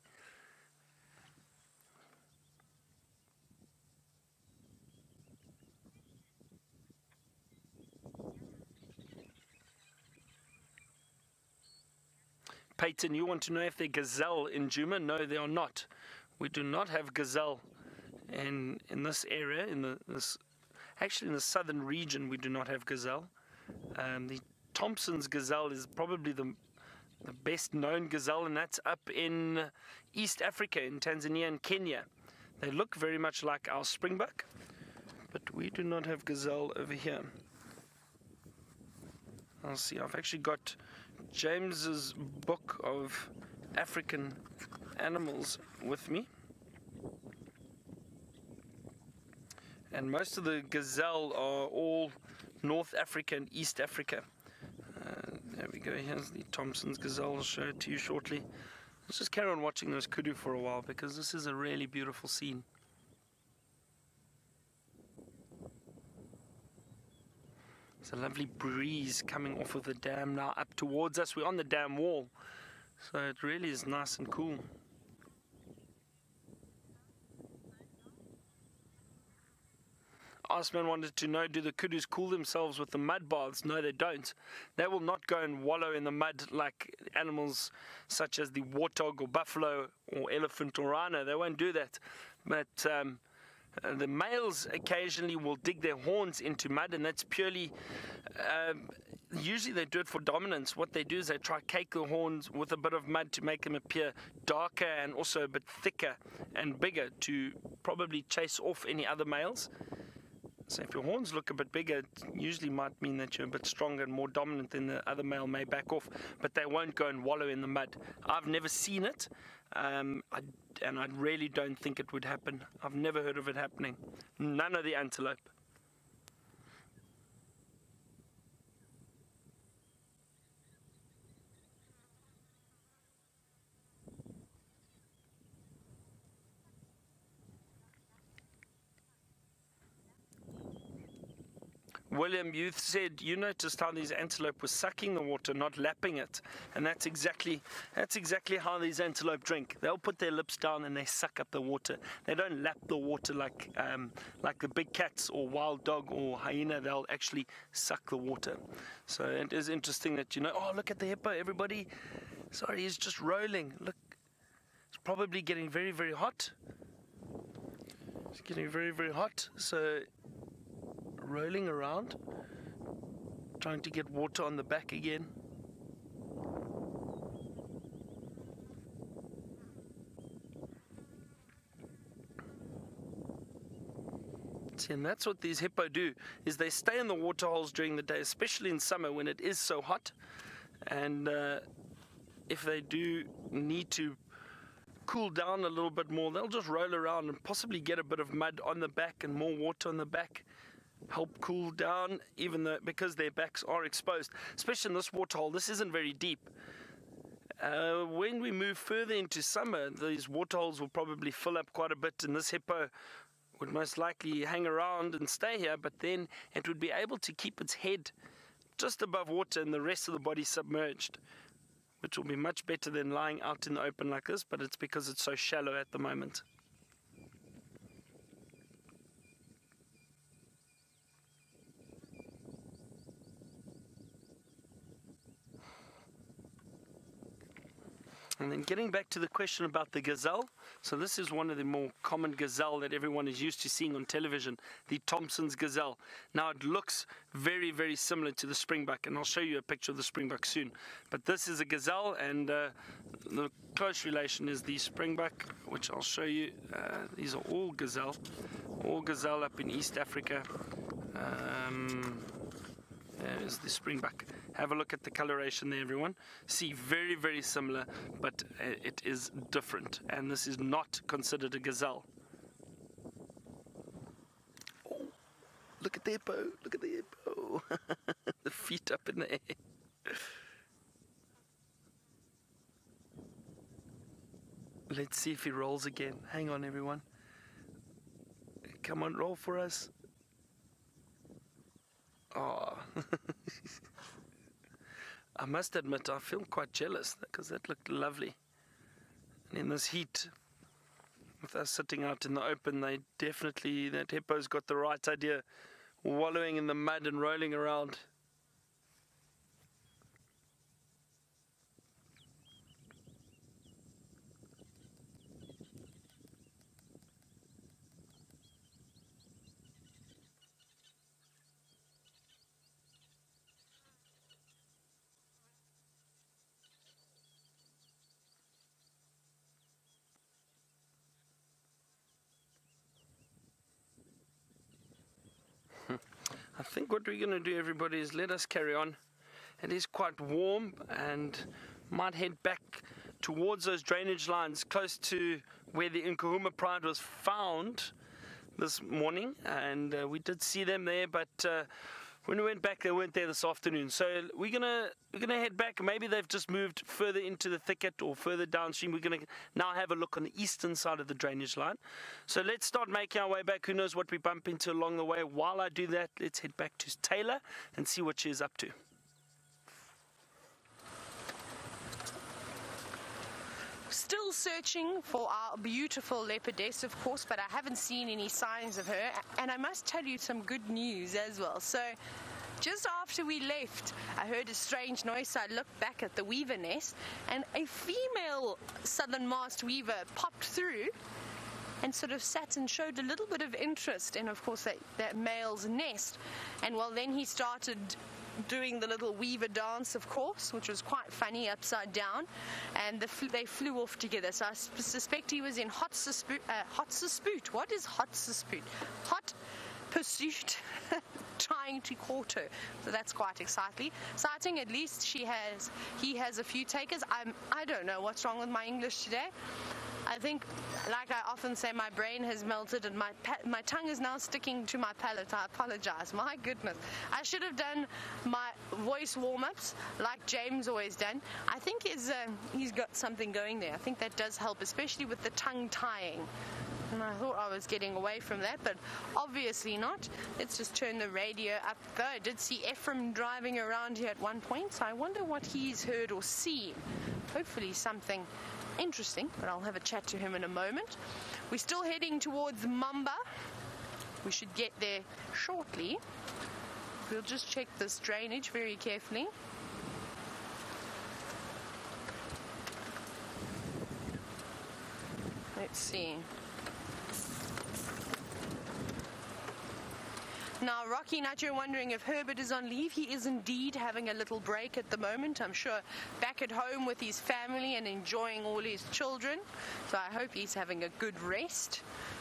Peyton, you want to know if they're gazelle in Djuma? No, they are not. We do not have gazelle in this area. Actually, in the southern region, we do not have gazelle. The Thompson's gazelle is probably the best known gazelle, and that's up in East Africa, in Tanzania and Kenya. They look very much like our springbuck, but we do not have gazelle over here. I'll see, I've actually got James's book of African animals with me. And most of the gazelle are all North Africa and East Africa. There we go, here's the Thompson's gazelle. I'll show it to you shortly. Let's just carry on watching those kudu for a while because this is a really beautiful scene. There's a lovely breeze coming off of the dam now up towards us. We're on the dam wall, so it really is nice and cool. Iceman wanted to know, do the kudus cool themselves with the mud baths? No, they don't. They will not go and wallow in the mud like animals such as the warthog or buffalo or elephant or rhino. They won't do that. But the males occasionally will dig their horns into mud, and that's purely, usually they do it for dominance. What they do is they try to cake the horns with a bit of mud to make them appear darker and also a bit thicker and bigger to probably chase off any other males. So if your horns look a bit bigger, it usually might mean that you're a bit stronger and more dominant, than the other male may back off, but they won't go and wallow in the mud. I've never seen it, and I really don't think it would happen. I've never heard of it happening. None of the antelope. William Youth said, you noticed how these antelope were sucking the water, not lapping it, and that's exactly how these antelope drink. They'll put their lips down and they suck up the water. They don't lap the water like the big cats or wild dog or hyena. They'll actually suck the water. So it is interesting that, oh, look at the hippo, everybody. Sorry, he's just rolling. Look, it's probably getting very, very hot. It's getting very, very hot. So rolling around, trying to get water on the back again. See, and that's what these hippo do, is they stay in the water holes during the day, especially in summer when it is so hot. And if they do need to cool down a little bit more, they'll just roll around and possibly get a bit of mud on the back and more water on the back, help cool down, even though, because their backs are exposed, especially in this waterhole. This isn't very deep. When we move further into summer, these waterholes will probably fill up quite a bit, and this hippo would most likely hang around and stay here, but then it would be able to keep its head just above water and the rest of the body submerged, which will be much better than lying out in the open like this, but it's because it's so shallow at the moment. And then getting back to the question about the gazelle. So this is one of the more common gazelle that everyone is used to seeing on television, the Thompson's gazelle. Now it looks very, very similar to the springbuck, and I'll show you a picture of the springbuck soon. But this is a gazelle, and the close relation is the springbuck, which I'll show you. These are all gazelle up in East Africa. There's the springbuck. Have a look at the coloration there, everyone. See, very, very similar, but it is different. And this is not considered a gazelle. Oh, look at the hippo. Look at the hippo. The feet up in the air. Let's see if he rolls again. Hang on, everyone. Come on, roll for us. Oh. I must admit, I feel quite jealous because that looked lovely. And in this heat, with us sitting out in the open, that hippo's got the right idea, wallowing in the mud and rolling around. I think what we're going to do, everybody, is let us carry on. It is quite warm, and might head back towards those drainage lines close to where the Nkuhuma Pride was found this morning, and we did see them there, but when we went back, they weren't there this afternoon. So we're gonna head back. Maybe they've just moved further into the thicket or further downstream. We're gonna now have a look on the eastern side of the drainage line. So let's start making our way back. Who knows what we bump into along the way? While I do that, let's head back to Taylor and see what she's up to. Still searching for our beautiful leopardess, of course, but I haven't seen any signs of her. And I must tell you some good news as well. So just after we left, I heard a strange noise. So I looked back at the weaver nest, and a female southern masked weaver popped through and sort of sat and showed a little bit of interest in, of course, that male's nest. And well, then he started doing the little weaver dance, of course, which was quite funny, upside down, and they flew off together. So I suspect he was in hot pursuit. What is hot pursuit? Hot pursuit, trying to court her. So that's quite exciting. At least he has a few takers. I don't know what's wrong with my English today. I think, like I often say, my brain has melted and my tongue is now sticking to my palate. I apologize. My goodness. I should have done my voice warm-ups like James always done. I think he's got something going there. I think that does help, especially with the tongue tying. And I thought I was getting away from that, but obviously not. Let's just turn the radio up, though. I did see Ephraim driving around here at one point, so I wonder what he's heard or seen. Hopefully something interesting, but I'll have a chat to him in a moment. We're still heading towards Mamba. We should get there shortly. We'll just check this drainage very carefully. Let's see. Now, Rocky Nut, you're wondering if Herbert is on leave. He is indeed having a little break at the moment. I'm sure back at home with his family and enjoying all his children. So I hope he's having a good rest.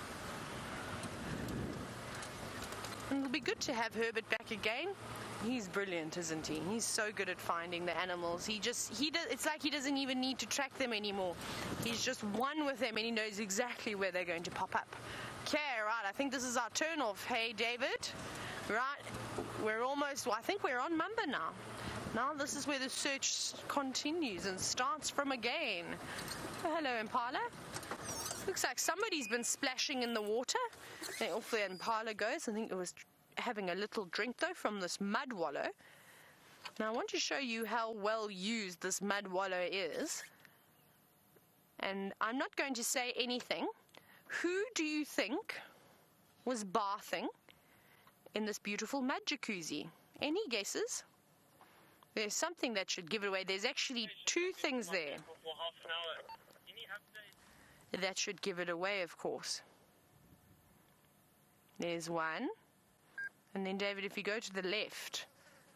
And it'll be good to have Herbert back again. He's brilliant, isn't he? He's so good at finding the animals. It's like he doesn't even need to track them anymore. He's just one with them and he knows exactly where they're going to pop up. Okay, right, I think this is our turn off. Hey, David. Right, we're almost, I think we're on Mamba now. Now this is where the search continues and starts from again. Oh, hello, Impala. Looks like somebody's been splashing in the water. And off the Impala goes. I think it was having a little drink, though, from this mud wallow. Now, I want to show you how well used this mud wallow is. And I'm not going to say anything. Who do you think was bathing in this beautiful mud jacuzzi? Any guesses? There's something that should give it away. There's actually two things there. half an hour. Any update? That should give it away, of course. There's one. And then, David, if you go to the left.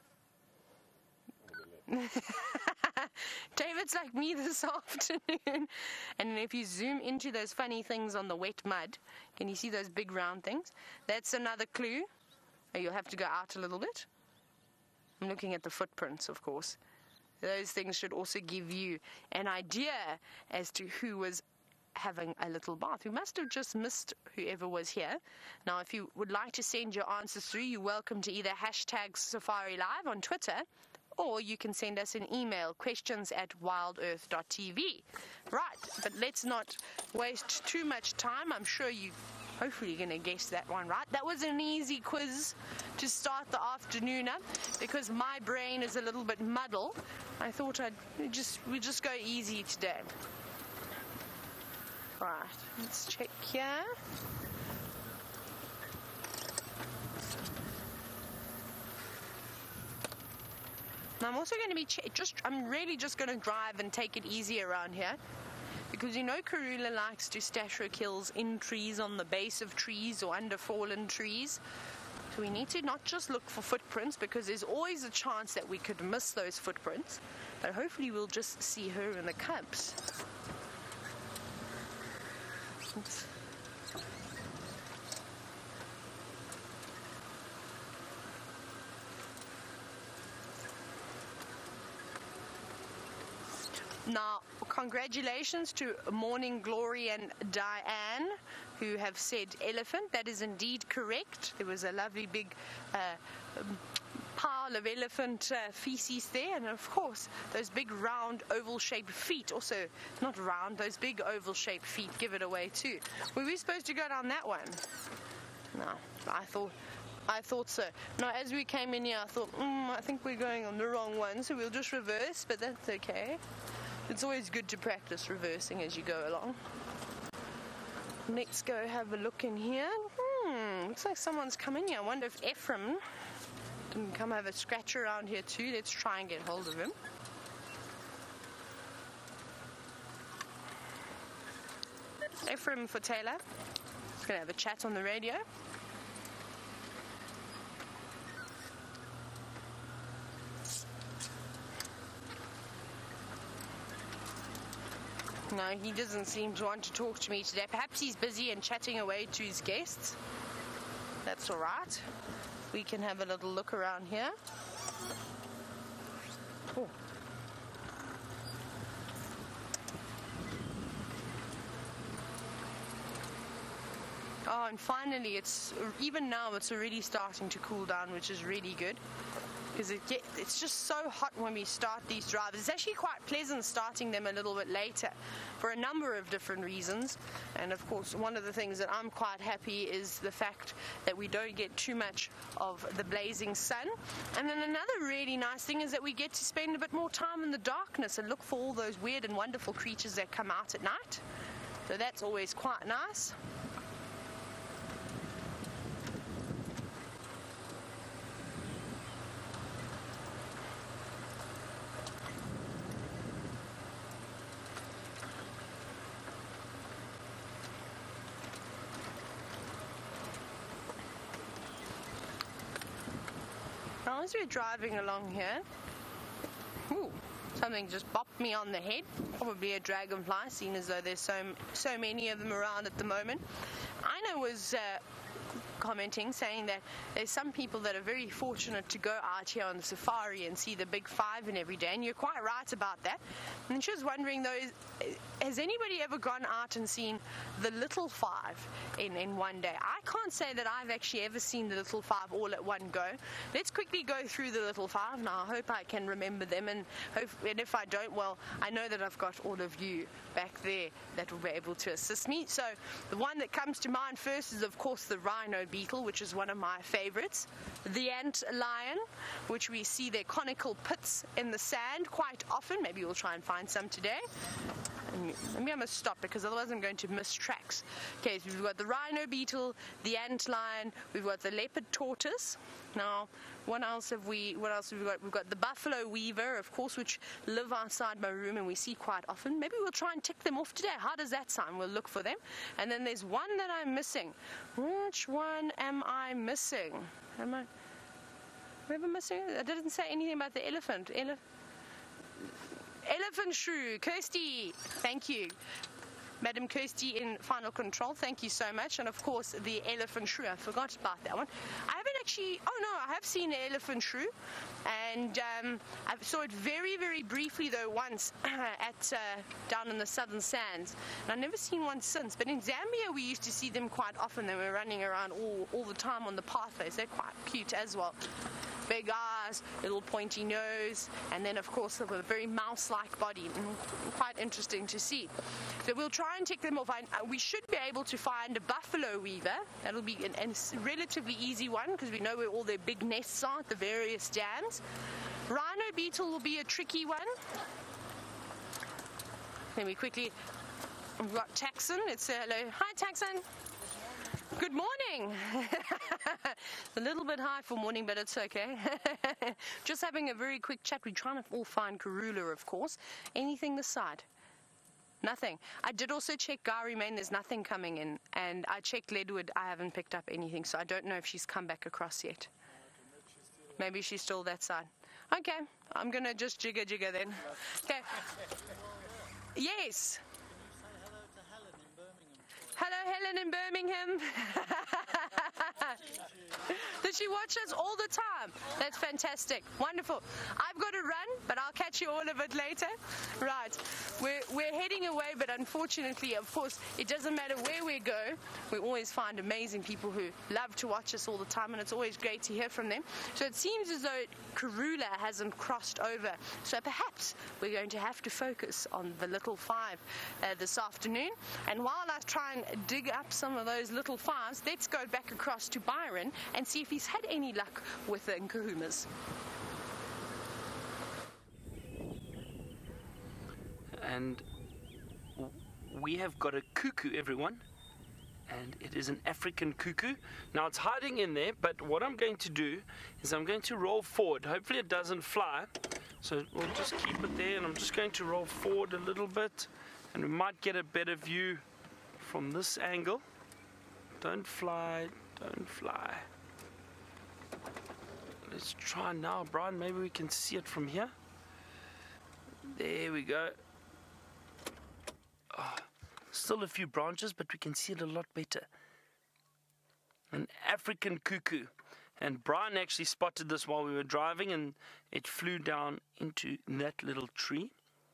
David's like me this afternoon. And then if you zoom into those funny things on the wet mud, can you see those big round things? That's another clue. Oh, you'll have to go out a little bit. I'm looking at the footprints, of course. Those things should also give you an idea as to who was having a little bath. We must have just missed whoever was here. Now, if you would like to send your answers through, you're welcome to either hashtag Safari Live on Twitter, or you can send us an email, questions@wildearth.tv. Right, but let's not waste too much time. I'm sure you hopefully you're going to guess that one right. That was an easy quiz to start the afternoon up because my brain is a little bit muddled. I thought we just go easy today. Right, let's check here. Now I'm also going to be I'm really just going to drive and take it easy around here. Because you know Karula likes to stash her kills in trees, on the base of trees or under fallen trees. So we need to not just look for footprints because there's always a chance that we could miss those footprints. But hopefully we'll just see her and the cubs. Oops. Now, congratulations to Morning Glory and Diane, who have said elephant. That is indeed correct. There was a lovely big pile of elephant feces there, and of course, those big round oval-shaped feet. Also, not round, those big oval-shaped feet give it away too. Were we supposed to go down that one? No, I thought so. Now, as we came in here, I thought, I think we're going on the wrong one, so we'll just reverse, but that's okay. It's always good to practice reversing as you go along. Let's go have a look in here. Looks like someone's come in here. I wonder if Ephraim didn't come have a scratch around here too. Let's try and get hold of him. Ephraim for Taylor. He's going to have a chat on the radio. No, he doesn't seem to want to talk to me today. Perhaps he's busy and chatting away to his guests. That's all right. We can have a little look around here. Oh. Oh, and finally, even now it's already starting to cool down, which is really good. Because it's just so hot when we start these drives. It's actually quite pleasant starting them a little bit later for a number of different reasons. And of course, one of the things that I'm quite happy is the fact that we don't get too much of the blazing sun. And then another really nice thing is that we get to spend a bit more time in the darkness and look for all those weird and wonderful creatures that come out at night. So that's always quite nice. Now, as we're driving along here, something just bopped me on the head. Probably a dragonfly, seeing as though there's so many of them around at the moment. Ina was commenting, saying that there's some people that are very fortunate to go out here on the safari and see the big five and every day, and you're quite right about that. And she was wondering though, has anybody ever gone out and seen the little five in one day? I can't say that I've actually ever seen the little five all at one go. Let's quickly go through the little five. Now I hope I can remember them, and if I don't, well, I know that I've got all of you back there that will be able to assist me. So the one that comes to mind first is of course the rhino beetle, which is one of my favorites. The ant lion, which we see their conical pits in the sand quite often. Maybe we'll try and find some today. And maybe I must stop because otherwise I'm going to miss tracks. Okay, so we've got the rhino beetle, the antlion, we've got the leopard tortoise. Now, what else have we got? We've got the buffalo weaver, of course, which live outside my room and we see quite often. Maybe we'll try and tick them off today. How does that sound? We'll look for them. And then there's one that I'm missing. Which one am I missing? Am I missing? I didn't say anything about the elephant. Elephant shrew, Kirsty, thank you. Madam Kirsty in Final Control, thank you so much. And of course, the elephant shrew, I forgot about that one. I haven't actually, oh no, I have seen an elephant shrew. And I saw it very, very briefly though once at down in the Southern Sands. And I've never seen one since. But in Zambia, we used to see them quite often. They were running around all the time on the pathways. They're quite cute as well. Big eyes, little pointy nose, and then of course a very mouse-like body. Quite interesting to see. So we'll try and tick them off. We should be able to find a buffalo weaver. That'll be a relatively easy one because we know where all their big nests are at the various dams. Rhino beetle will be a tricky one. Then we've got Taxon. Let's say hello. Hi, Taxon. Good morning. A little bit high for morning, but it's okay. Just having a very quick chat. We're trying to all find Karula, of course. Anything this side? Nothing. I did also check Gary Main. There's nothing coming in. And I checked Leadwood. I haven't picked up anything. So I don't know if she's come back across yet. Maybe she's still that side. Okay. I'm going to just jigger then. Okay. Yes. Hello, Helen in Birmingham. Does she watch us all the time? That's fantastic. Wonderful. I've got to run, but I'll catch you all a bit later. Right. We're heading away, but unfortunately, of course, it doesn't matter where we go. We always find amazing people who love to watch us all the time, and it's always great to hear from them. So it seems as though Karula hasn't crossed over. So perhaps we're going to have to focus on the little five this afternoon. And while I try and dig up some of those little fives, let's go back across to Byron and see if he's had any luck with the Nkuhumas. And we have got a cuckoo, everyone, and it is an African cuckoo. Now it's hiding in there, but what I'm going to do is I'm going to roll forward. Hopefully it doesn't fly, so we'll just keep it there, and I'm just going to roll forward a little bit, and we might get a better view from this angle. Don't fly, don't fly. Let's try now, Brian. Maybe we can see it from here. There we go. Oh, still a few branches, but we can see it a lot better. An African cuckoo. And Brian actually spotted this while we were driving, and it flew down into that little tree.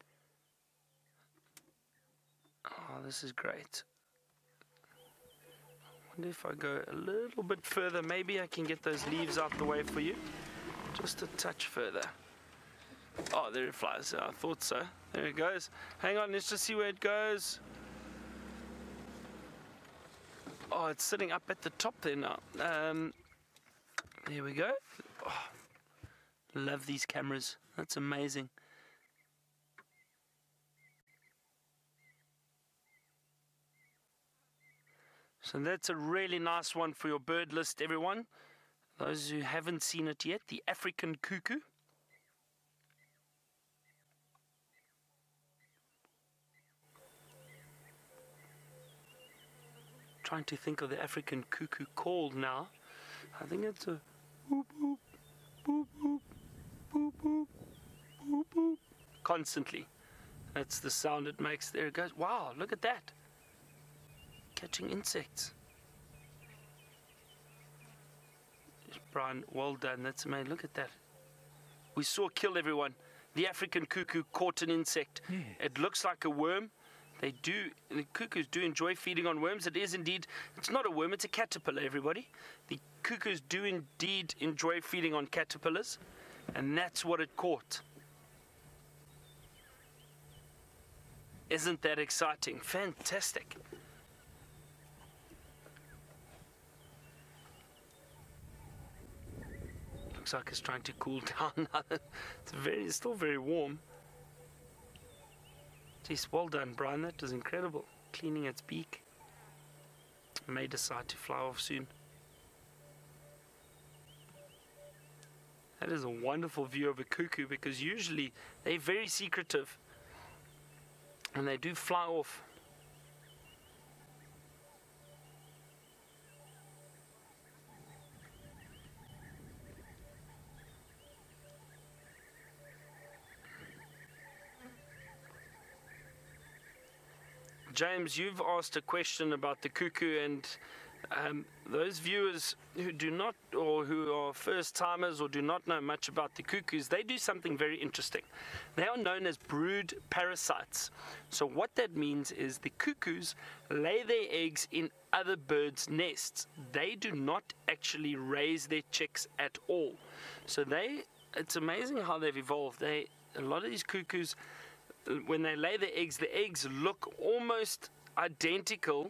Oh, this is great. I wonder if I go a little bit further, maybe I can get those leaves out the way for you. Just a touch further. Oh, there it flies. I thought so. There it goes. Hang on, let's just see where it goes. Oh, it's sitting up at the top there now. There we go. Oh, love these cameras. That's amazing. So that's a really nice one for your bird list, everyone. Those who haven't seen it yet, the African cuckoo. Trying to think of the African cuckoo call now. I think it's a boop boop boop boop boop boop boop boop. Constantly. That's the sound it makes. There it goes. Wow, look at that. Catching insects. Brian, well done. That's amazing. Look at that. We saw kill everyone. The African cuckoo caught an insect. It looks like a worm. The cuckoos do enjoy feeding on worms. It is indeed, it's not a worm, it's a caterpillar, everybody. The cuckoos do indeed enjoy feeding on caterpillars, and that's what it caught. Isn't that exciting? Fantastic. Looks like it's trying to cool down now. It's still very warm. Jeez, well done, Brian. That was incredible. Cleaning its beak. It may decide to fly off soon. That is a wonderful view of a cuckoo, because usually they're very secretive and they do fly off. James, you've asked a question about the cuckoo, and those viewers who do not, or who are first timers or do not know much about the cuckoos, they do something very interesting. They are known as brood parasites. So what that means is the cuckoos lay their eggs in other birds' nests. They do not actually raise their chicks at all. So it's amazing how they've evolved. A lot of these cuckoos, when they lay the eggs look almost identical.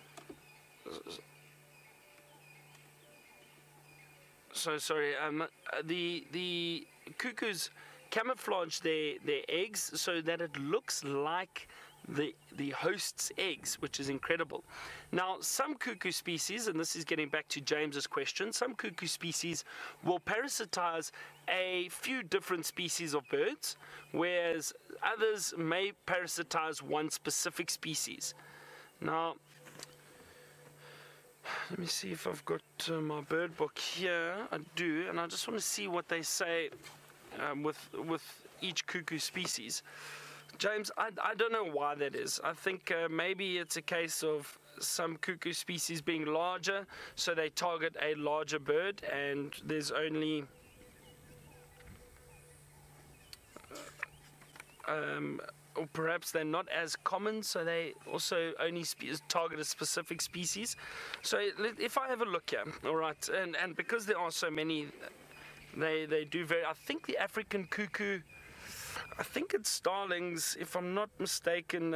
So sorry, the cuckoos camouflage their eggs so that it looks like the host's eggs, which is incredible. Now, some cuckoo species, and this is getting back to James's question, some cuckoo species will parasitize a few different species of birds, whereas others may parasitize one specific species. Now, let me see if I've got my bird book here. I do, and I just want to see what they say with each cuckoo species. James, I don't know why that is. I think maybe it's a case of some cuckoo species being larger, so they target a larger bird, and there's only or perhaps they're not as common, so they also only target a specific species. So if I have a look here, all right, and because there are so many, they do vary. I think the African cuckoo, I think it's starlings, if I'm not mistaken.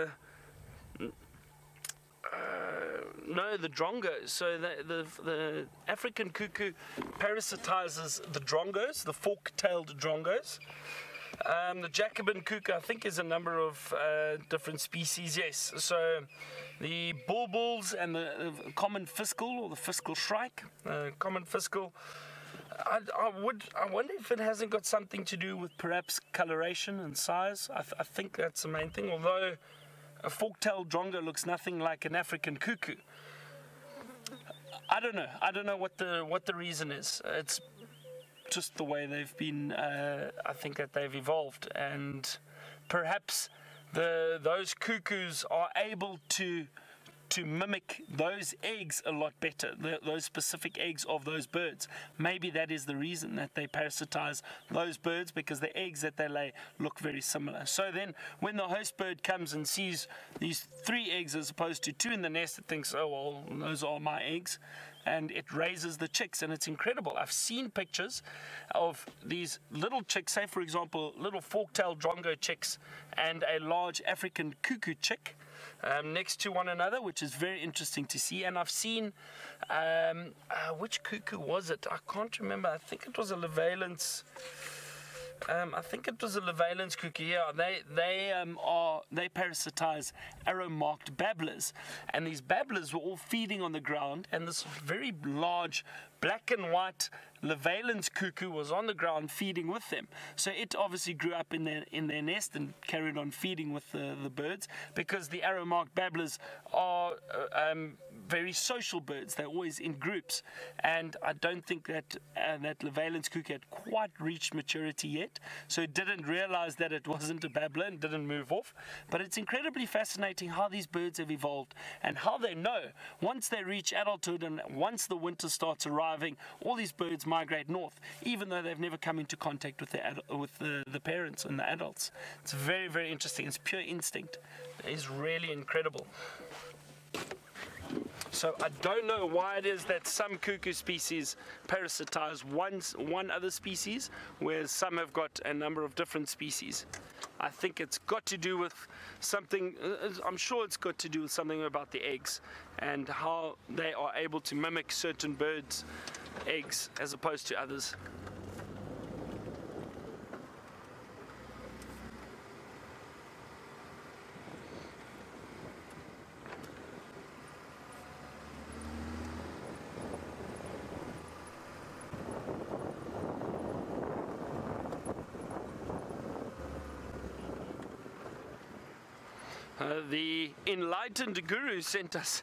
No, the drongos. So the African cuckoo parasitizes the drongos, the fork-tailed drongos. The Jacobin cuckoo, I think, is a number of different species, yes. So the bulbuls and the common fiscal, or the fiscal shrike, common fiscal, I wonder if it hasn't got something to do with perhaps coloration and size. I think that's the main thing, although a fork-tailed drongo looks nothing like an African cuckoo. I don't know what the reason is. It's just the way they've been. I think that they've evolved, and perhaps those cuckoos are able to mimic those eggs a lot better, those specific eggs of those birds. Maybe that is the reason that they parasitize those birds, because the eggs that they lay look very similar. So then when the host bird comes and sees these 3 eggs as opposed to 2 in the nest, it thinks, oh well, those are my eggs, and it raises the chicks, and it's incredible. I've seen pictures of these little chicks, say for example little fork-tailed drongo chicks and a large African cuckoo chick next to one another, which is very interesting to see. And I've seen which cuckoo was it? I can't remember. I think it was a Levalence. I think it was a Levalence cuckoo. Yeah, they parasitize arrow-marked babblers, and these babblers were all feeding on the ground, and this very large black and white Levalence cuckoo was on the ground feeding with them. So it obviously grew up in their nest and carried on feeding with the birds, because the arrow-marked babblers are very social birds. They're always in groups, and I don't think that Levalence cuckoo had quite reached maturity yet, so it didn't realize that it wasn't a babbler and didn't move off. But it's incredibly fascinating how these birds have evolved, and how they know once they reach adulthood and once the winter starts arriving, all these birds migrate north, even though they've never come into contact with the parents and the adults. It's very, very interesting. It's pure instinct. It's really incredible. So I don't know why it is that some cuckoo species parasitize one other species, whereas some have got a number of different species. I think it's got to do with something, I'm sure it's got to do with something about the eggs and how they are able to mimic certain birds' eggs as opposed to others. The enlightened guru sent us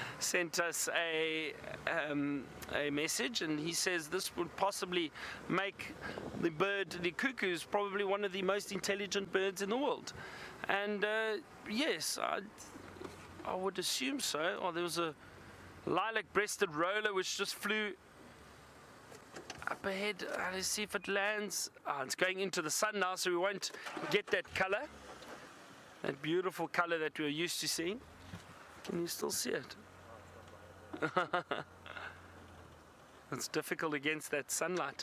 a message, and he says this would possibly make the cuckoo, probably one of the most intelligent birds in the world. And yes, I would assume so. Oh, there was a lilac-breasted roller which just flew up ahead. Let's see if it lands. It's going into the sun now, so we won't get that color. That beautiful color that we're used to seeing. Can you still see it? It's difficult against that sunlight.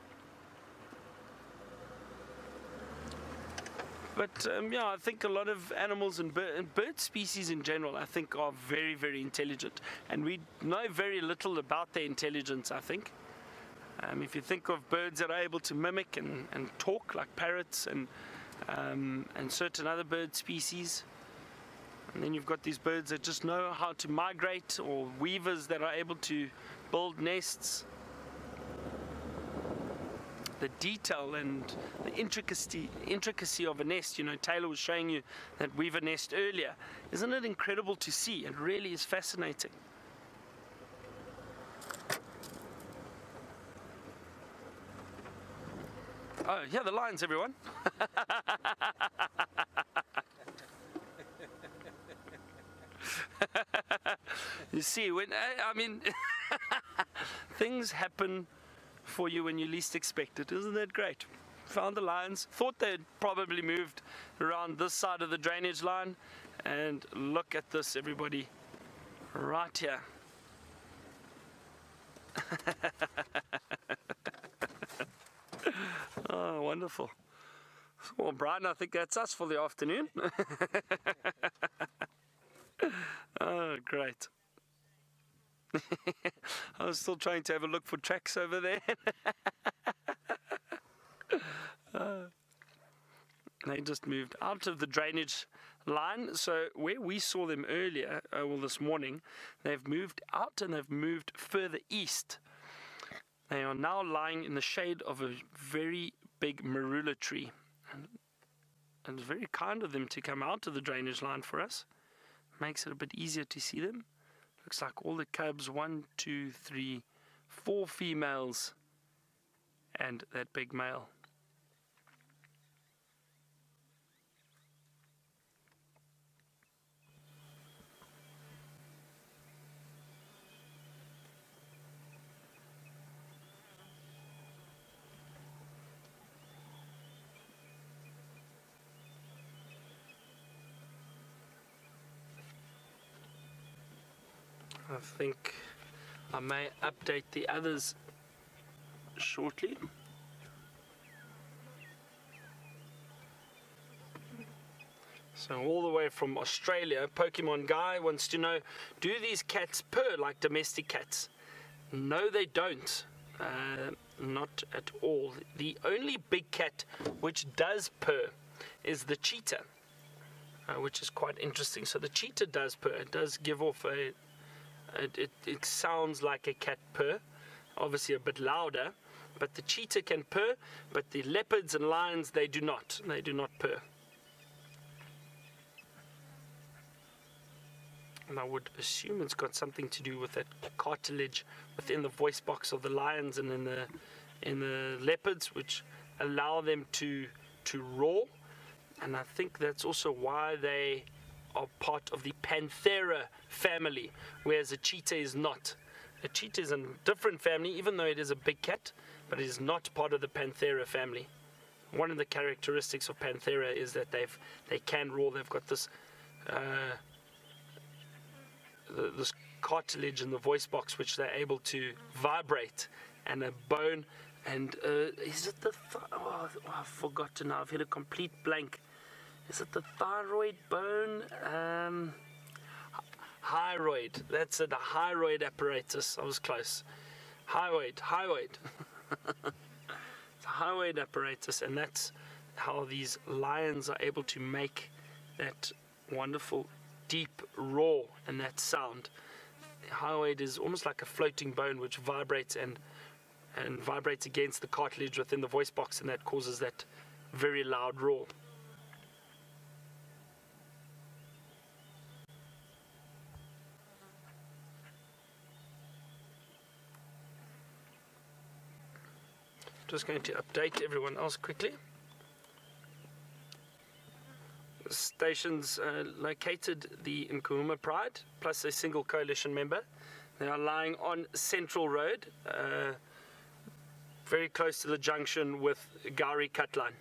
But yeah, I think a lot of animals and bird species in general, I think, are very, very intelligent. And we know very little about their intelligence, I think. If you think of birds that are able to mimic and talk, like parrots and certain other bird species. And then you've got these birds that just know how to migrate, or weavers that are able to build nests. The detail and the intricacy of a nest, you know, Taylor was showing you that weaver nest earlier. Isn't it incredible to see? It really is fascinating. Oh, yeah, the lions, everyone. You see, when I mean, things happen for you when you least expect it. Isn't that great? Found the lions, thought they'd probably moved around this side of the drainage line, and look at this, everybody, right here. Oh, wonderful. Well, Brian, I think that's us for the afternoon. Oh, great. I was still trying to have a look for tracks over there. They just moved out of the drainage line. So where we saw them earlier, well, this morning, they've moved out and they've moved further east. They are now lying in the shade of a very big marula tree. And it's very kind of them to come out of the drainage line for us. Makes it a bit easier to see them. Looks like all the cubs, 1, 2, 3, 4 females, and that big male. I think I may update the others shortly. So all the way from Australia, Pokemon Guy wants to know, do these cats purr like domestic cats? No, they don't. Not at all. The only big cat which does purr is the cheetah, which is quite interesting. So the cheetah does purr. It does give off a... It sounds like a cat purr, obviously a bit louder, but the cheetah can purr, but the leopards and lions, they do not. They do not purr. And I would assume it's got something to do with that cartilage within the voice box of the lions and in the leopards, which allow them to roar. And I think that's also why they are part of the Panthera family, whereas a cheetah is not. A cheetah is a different family, even though it is a big cat, but it is not part of the Panthera family. One of the characteristics of Panthera is that they can roar. They've got this this cartilage in the voice box which they're able to vibrate, and a bone. And is it the I've forgotten now. I've hit a complete blank. Is it the thyroid bone? Hyroid. That's it, the hyroid apparatus. I was close. Hyroid. It's a hyroid apparatus, and that's how these lions are able to make that wonderful deep roar and that sound. The hyroid is almost like a floating bone which vibrates and vibrates against the cartilage within the voice box, and that causes that very loud roar. Just going to update everyone else quickly. The station's located the Nkuhuma Pride plus a single coalition member. They are lying on Central Road, very close to the junction with Gowrie Cutline.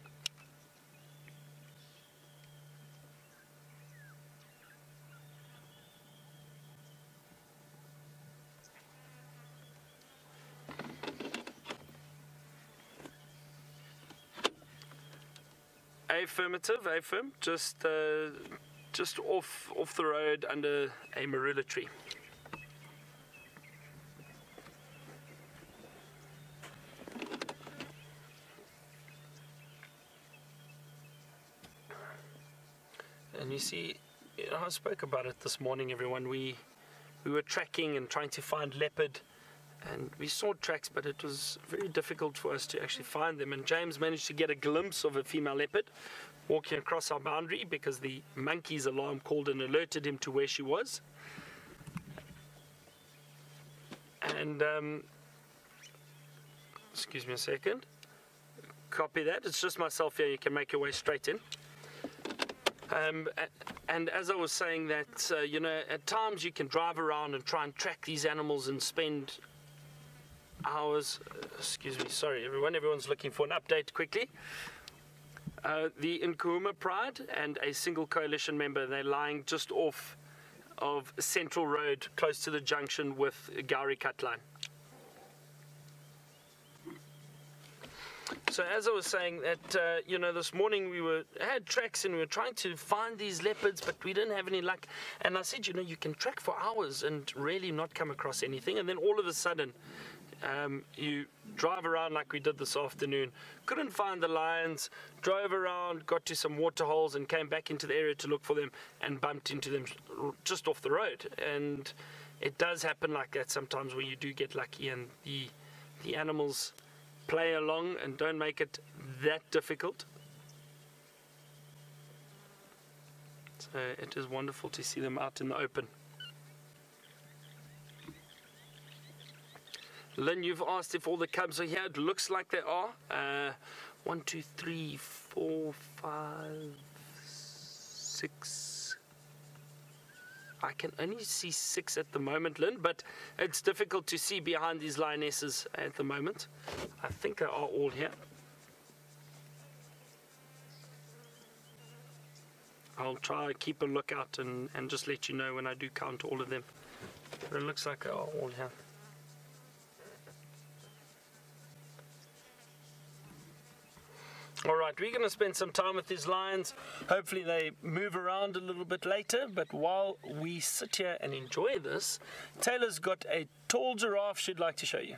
Affirmative, affirm, just off the road under a marula tree. And you see, I spoke about it this morning, everyone. We were tracking and trying to find leopard, and we saw tracks, but it was very difficult for us to actually find them. And James managed to get a glimpse of a female leopard walking across our boundary because the monkey's alarm called and alerted him to where she was. And excuse me a second. Copy that. It's just myself here. You can make your way straight in. And as I was saying that, you know, at times you can drive around and try and track these animals and spend hours. Excuse me, sorry everyone, everyone's looking for an update quickly. The Nkuhuma Pride and a single coalition member, they're lying just off of Central Road, close to the junction with Gowrie Cutline. So as I was saying that, you know, this morning we had tracks and we were trying to find these leopards, but we didn't have any luck. And I said, you know, you can track for hours and really not come across anything. And then all of a sudden, you drive around like we did this afternoon, couldn't find the lions, drove around, got to some water holes and came back into the area to look for them and bumped into them just off the road. And it does happen like that sometimes where you do get lucky and the animals play along and don't make it that difficult. So it is wonderful to see them out in the open. Lynn, you've asked if all the cubs are here. It looks like they are. 1, 2, 3, 4, 5, 6. I can only see 6 at the moment, Lynn, but it's difficult to see behind these lionesses at the moment. I think they are all here. I'll try to keep a lookout and just let you know when I do count all of them. But it looks like they are all here. Alright, we're going to spend some time with these lions. Hopefully they move around a little bit later, but while we sit here and enjoy this, Taylor's got a tall giraffe she'd like to show you.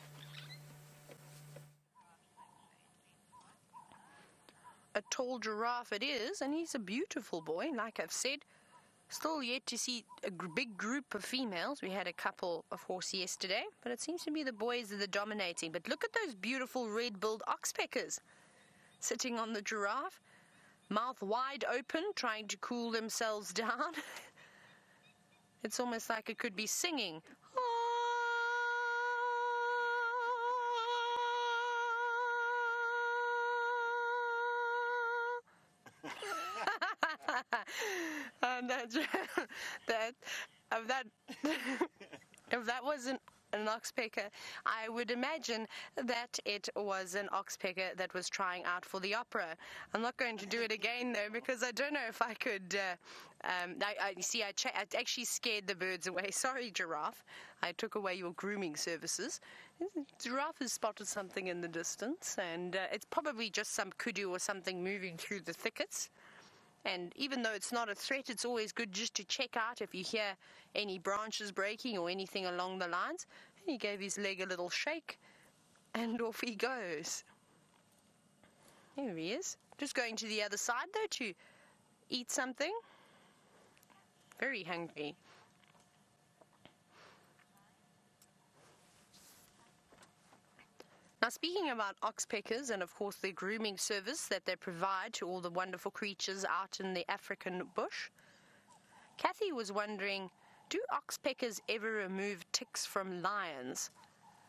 A tall giraffe it is, and he's a beautiful boy, like I've said. Still yet to see a big group of females. We had a couple, of course, yesterday, but it seems to be the boys that are dominating. But look at those beautiful red-billed oxpeckers sitting on the giraffe, mouth wide open, trying to cool themselves down. It's almost like it could be singing. And if that wasn't an oxpecker, I would imagine that it was an oxpecker that was trying out for the opera. I'm not going to do it again though, because I don't know if I could. I actually scared the birds away. Sorry, giraffe. I took away your grooming services. Giraffe has spotted something in the distance, and it's probably just some kudu or something moving through the thickets. And even though it's not a threat, it's always good just to check out if you hear any branches breaking or anything along the lines. And he gave his leg a little shake, and off he goes. There he is. Just going to the other side, though, to eat something. Very hungry. Now, speaking about oxpeckers and, of course, the grooming service that they provide to all the wonderful creatures out in the African bush, Kathy was wondering, do oxpeckers ever remove ticks from lions?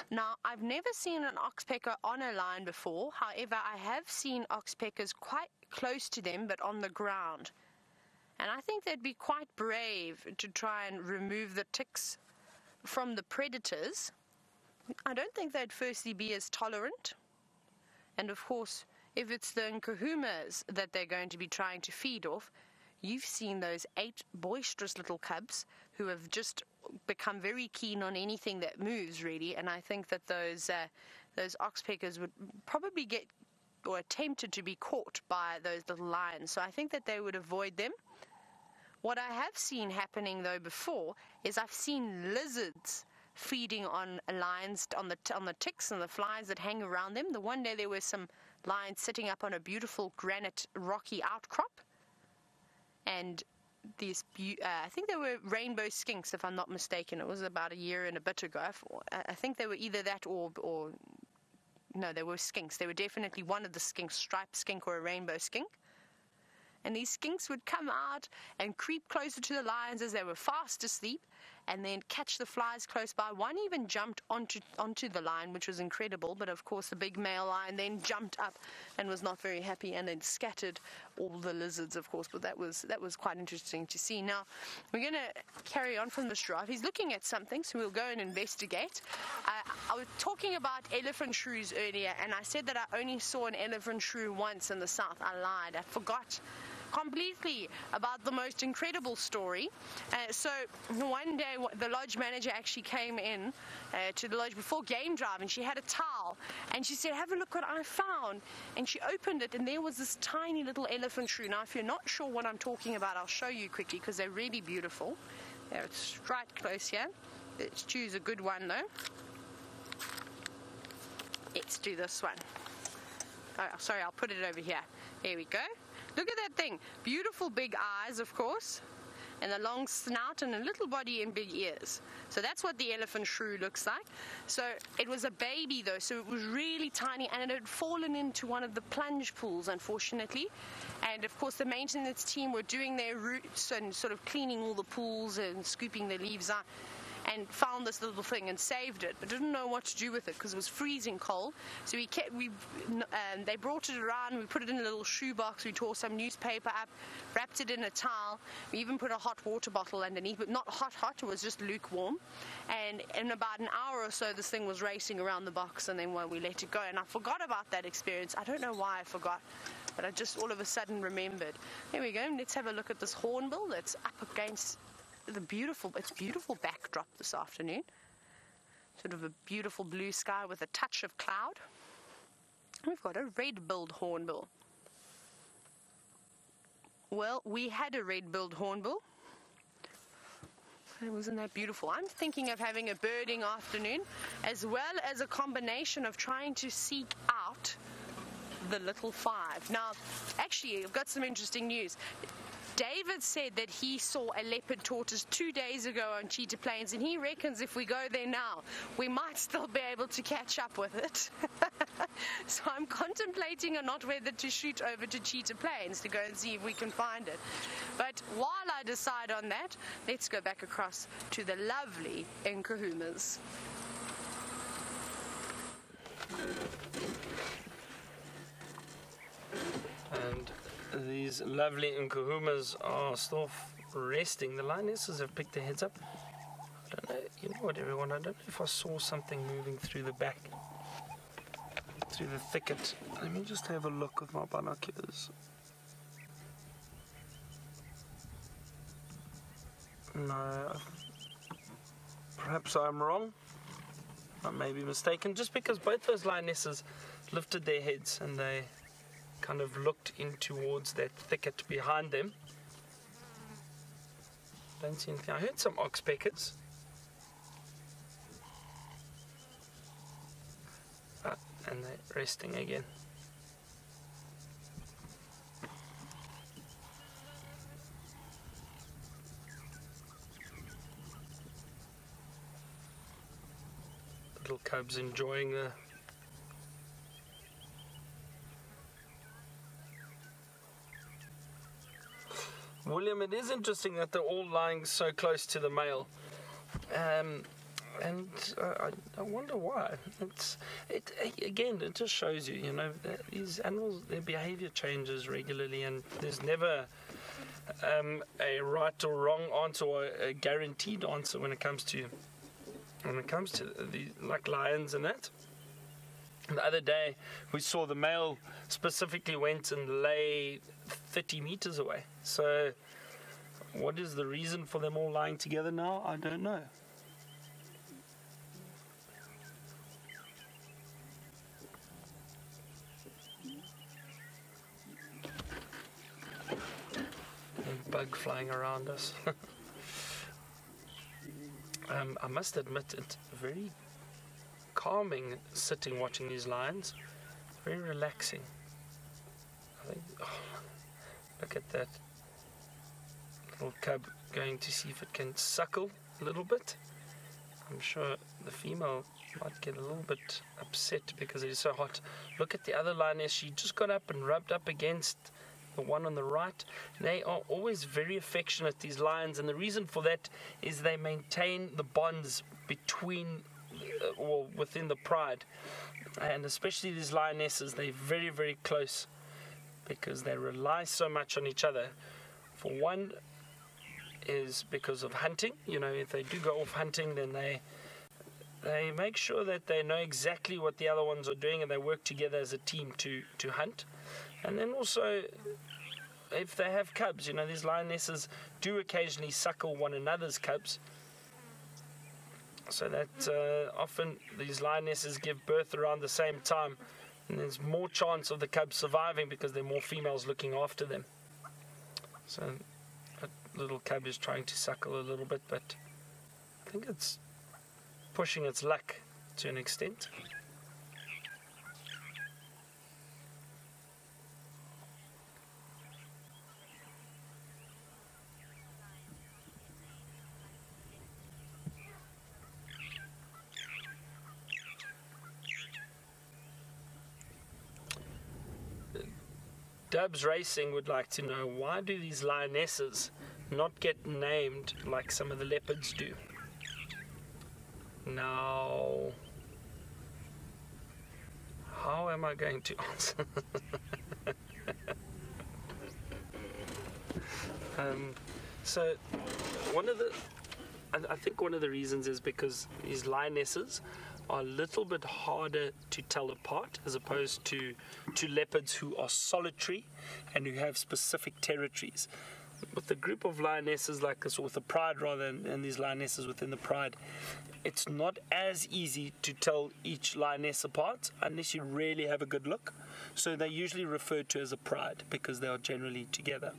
Now, I've never seen an oxpecker on a line before. However, I have seen oxpeckers quite close to them, but on the ground. And I think they'd be quite brave to try and remove the ticks from the predators. I don't think they'd firstly be as tolerant. And of course, if it's the nkuhumas that they're going to be trying to feed off, you've seen those 8 boisterous little cubs who have just become very keen on anything that moves, really. And I think that those oxpeckers would probably get or attempted to be caught by those little lions. So I think that they would avoid them. What I have seen happening though before is I've seen lizards feeding on lions, on the ticks and the flies that hang around them. The one day there were some lions sitting up on a beautiful granite rocky outcrop, and these I think they were rainbow skinks, if I'm not mistaken. It was about a year and a bit ago. I think they were either that or no, they were skinks. They were definitely one of the skinks, striped skink or a rainbow skink. And these skinks would come out and creep closer to the lions as they were fast asleep, and then catch the flies close by. One even jumped onto the lion, which was incredible. But of course, the big male lion then jumped up and was not very happy, and then scattered all the lizards, of course. But that was quite interesting to see. Now we're going to carry on from this drive. He's looking at something, so we'll go and investigate. I was talking about elephant shrews earlier, and I said that I only saw an elephant shrew once in the south. I lied. I forgot completely about the most incredible story. So one day the lodge manager actually came in to the lodge before game drive, and she had a towel, and she said, "Have a look what I found." And she opened it, and there was this tiny little elephant shrew. Now if you're not sure what I'm talking about, I'll show you quickly, because they're really beautiful. It's right close here. Let's choose a good one though. Let's do this one. Oh, sorry, I'll put it over here. There we go. Look at that thing. Beautiful big eyes, of course, and a long snout and a little body and big ears. So that's what the elephant shrew looks like. So it was a baby though, so it was really tiny, and it had fallen into one of the plunge pools, unfortunately. And of course the maintenance team were doing their roots and sort of cleaning all the pools and scooping the leaves out, and found this little thing and saved it, but didn't know what to do with it because it was freezing cold. So they brought it around. We put it in a little shoebox. We tore some newspaper up, wrapped it in a towel. We even put a hot water bottle underneath, but not hot, it was just lukewarm. And in about an hour or so, this thing was racing around the box, and then we let it go. And I forgot about that experience. I don't know why I forgot, but I just all of a sudden remembered. There we go. Let's have a look at this hornbill that's up against it's beautiful backdrop this afternoon. Sort of a beautiful blue sky with a touch of cloud. We've got a red-billed hornbill. Well, we had a red-billed hornbill. Wasn't that beautiful? I'm thinking of having a birding afternoon, as well as a combination of trying to seek out the little five. Now, actually, I've got some interesting news. David said that he saw a leopard tortoise 2 days ago on Cheetah Plains, and he reckons if we go there now, we might still be able to catch up with it. So I'm contemplating or not whether to shoot over to Cheetah Plains to go and see if we can find it. But while I decide on that, let's go back across to the lovely nkuhumas. And these lovely nkuhumas are still resting. The lionesses have picked their heads up. I don't know, you know what, everyone, I don't know if I saw something moving through the back, through the thicket. Let me just have a look with my binoculars. No, perhaps I'm wrong. I may be mistaken, just because both those lionesses lifted their heads and they kind of looked in towards that thicket behind them. Don't see anything. I heard some oxpeckers. And they're resting again. Little cubs enjoying the William, it is interesting that they're all lying so close to the male. And I wonder why. Again, it just shows you, that these animals, their behavior changes regularly, and there's never a right or wrong answer or a guaranteed answer when it comes to the, like lions and that. The other day, we saw the male specifically went and lay 30 meters away. So, what is the reason for them all lying together now? I don't know. A bug flying around us. I must admit, it's very calming sitting watching these lions. Very relaxing. I think, look at that little cub going to see if it can suckle a little bit. I'm sure the female might get a little bit upset because it is so hot. Look at the other lioness. She just got up and rubbed up against the one on the right. They are always very affectionate, these lions, and the reason for that is they maintain the bonds between or within the pride, and especially these lionesses, they're very, very close because they rely so much on each other. For one is because of hunting. If they do go off hunting, then they make sure that they know exactly what the other ones are doing, and they work together as a team to hunt. And then also, if they have cubs, these lionesses do occasionally suckle one another's cubs. So that often these lionesses give birth around the same time, and there's more chance of the cubs surviving because there are more females looking after them. So a little cub is trying to suckle a little bit, but I think it's pushing its luck to an extent. Dubs Racing would like to know, why do these lionesses not get named like some of the leopards do? Now, how am I going to answer? So I think one of the reasons is because these lionesses are a little bit harder to tell apart as opposed to leopards who are solitary and who have specific territories. With a group of lionesses like this, or with a pride rather than these lionesses within the pride, it's not as easy to tell each lioness apart unless you really have a good look. So they're usually referred to as a pride because they are generally together.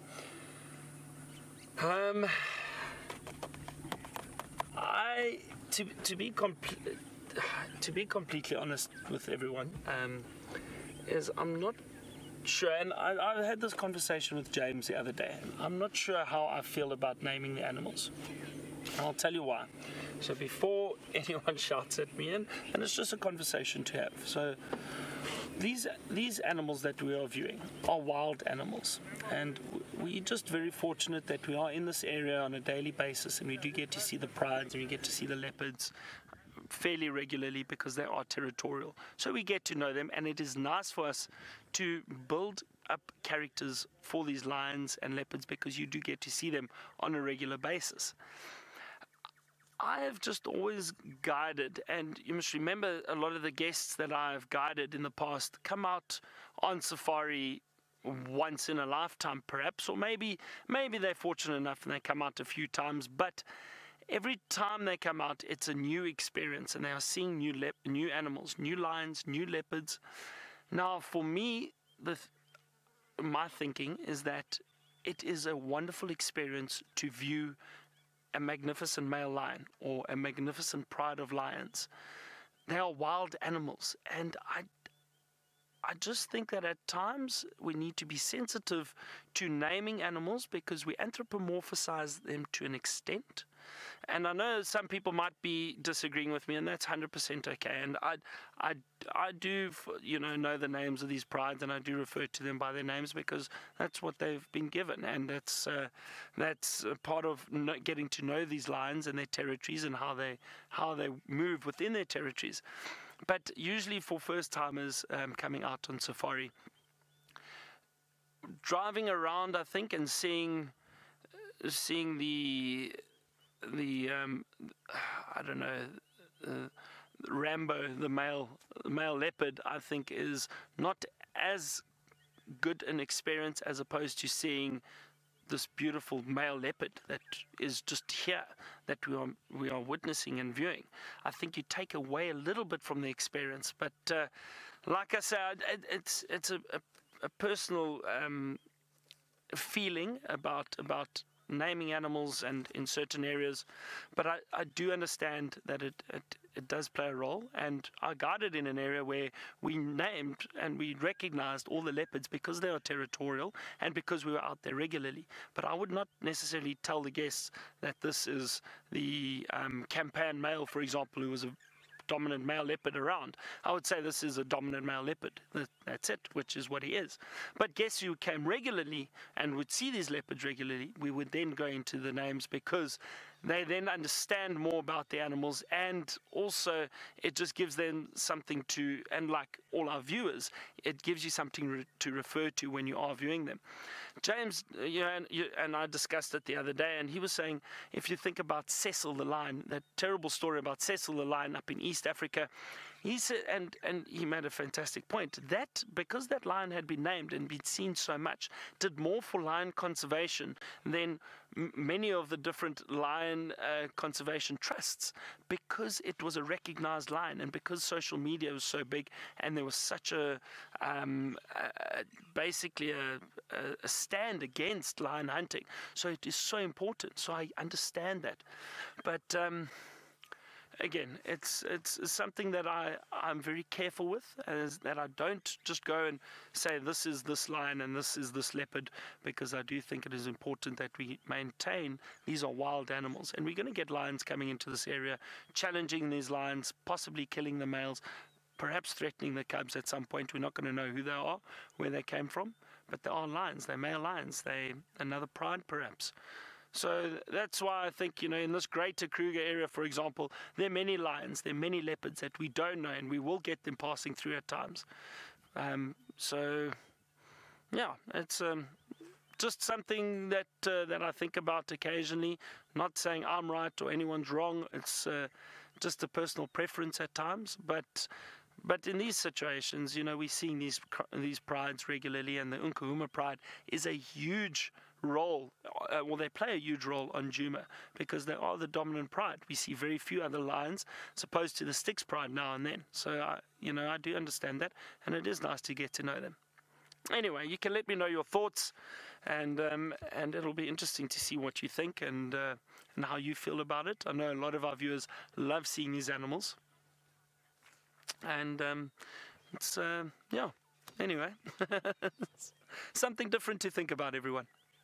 To be completely honest with everyone, is I'm not sure, and I had this conversation with James the other day. I'm not sure how I feel about naming the animals. And I'll tell you why. So before anyone shouts at me, and it's just a conversation to have. So these animals that we are viewing are wild animals, and we're just very fortunate that we are in this area on a daily basis, and we do get to see the prides and we get to see the leopards fairly regularly because they are territorial. So we get to know them, and it is nice for us to build up characters for these lions and leopards because you do get to see them on a regular basis. I have just always guided, and you must remember a lot of the guests that I've guided in the past come out on safari once in a lifetime perhaps, or maybe they're fortunate enough and they come out a few times, but every time they come out, it's a new experience, and they are seeing new animals, new lions, new leopards. Now, for me, my thinking is that it is a wonderful experience to view a magnificent male lion or a magnificent pride of lions. They are wild animals, and I just think that at times we need to be sensitive to naming animals because we anthropomorphize them to an extent. And I know some people might be disagreeing with me, and that's 100% okay. And I do, know the names of these prides, and I do refer to them by their names because that's what they've been given, and that's a part of getting to know these lions and their territories and how they move within their territories. But usually for first-timers coming out on safari, driving around, I think, and seeing the I don't know, Rambo, the male leopard, I think is not as good an experience as opposed to seeing this beautiful male leopard that is just here, that we are witnessing and viewing. I think you take away a little bit from the experience, but like I said, it's a personal feeling about naming animals and in certain areas, but I do understand that it does play a role, and I guided in an area where we named and we recognized all the leopards because they are territorial and because we were out there regularly. But I would not necessarily tell the guests that this is the Campan male, for example, who was a dominant male leopard around. I would say this is a dominant male leopard. That's it, which is what he is. But guests who came regularly and would see these leopards regularly, we would then go into the names because they then understand more about the animals, and also it just gives them something to, and like all our viewers, it gives you something to refer to when you are viewing them. James, and I discussed it the other day, and he was saying, if you think about Cecil the lion, that terrible story about Cecil the lion up in East Africa, he said, and he made a fantastic point, that because that lion had been named and been seen so much, did more for lion conservation than many of the different lion conservation trusts, because it was a recognized lion, and because social media was so big, and there was such basically a stand against lion hunting. So it is so important. So I understand that, but again, it's something that I'm very careful with, is that I don't just go and say this is this lion and this is this leopard, because I do think it is important that we maintain these are wild animals, and we're going to get lions coming into this area, challenging these lions, possibly killing the males, perhaps threatening the cubs at some point. We're not going to know who they are, where they came from, but they are lions, they're male lions, they're another pride perhaps. So that's why I think, in this greater Kruger area, for example, there are many lions, there are many leopards that we don't know, and we will get them passing through at times. So, yeah, it's just something that I think about occasionally. Not saying I'm right or anyone's wrong. It's just a personal preference at times. But in these situations, we're seeing these prides regularly, and the Nkuhuma pride is a huge role, they play a huge role on Djuma because they are the dominant pride. We see very few other lions, as opposed to the Styx pride now and then. So, I do understand that, and it is nice to get to know them. Anyway, you can let me know your thoughts, and it'll be interesting to see what you think and how you feel about it. I know a lot of our viewers love seeing these animals, and it's anyway, something different to think about, everyone.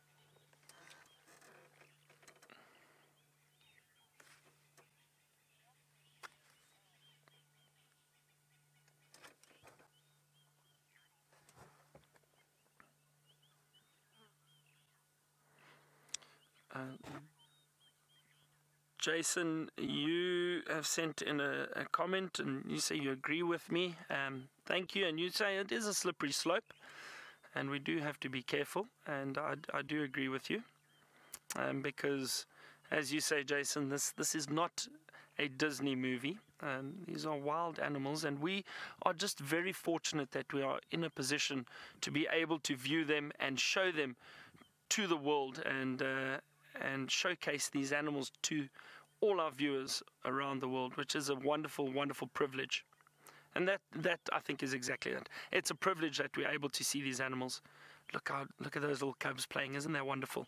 Jason, you have sent in a comment, and you say you agree with me. Thank you. And you say it is a slippery slope, and we do have to be careful. And I do agree with you, because, as you say, Jason, this is not a Disney movie. These are wild animals, and we are just very fortunate that we are in a position to be able to view them and show them to the world, and showcase these animals to all our viewers around the world, which is a wonderful, wonderful privilege. And that I think is exactly that. It's a privilege that we're able to see these animals. Look at those little cubs playing. Isn't that wonderful?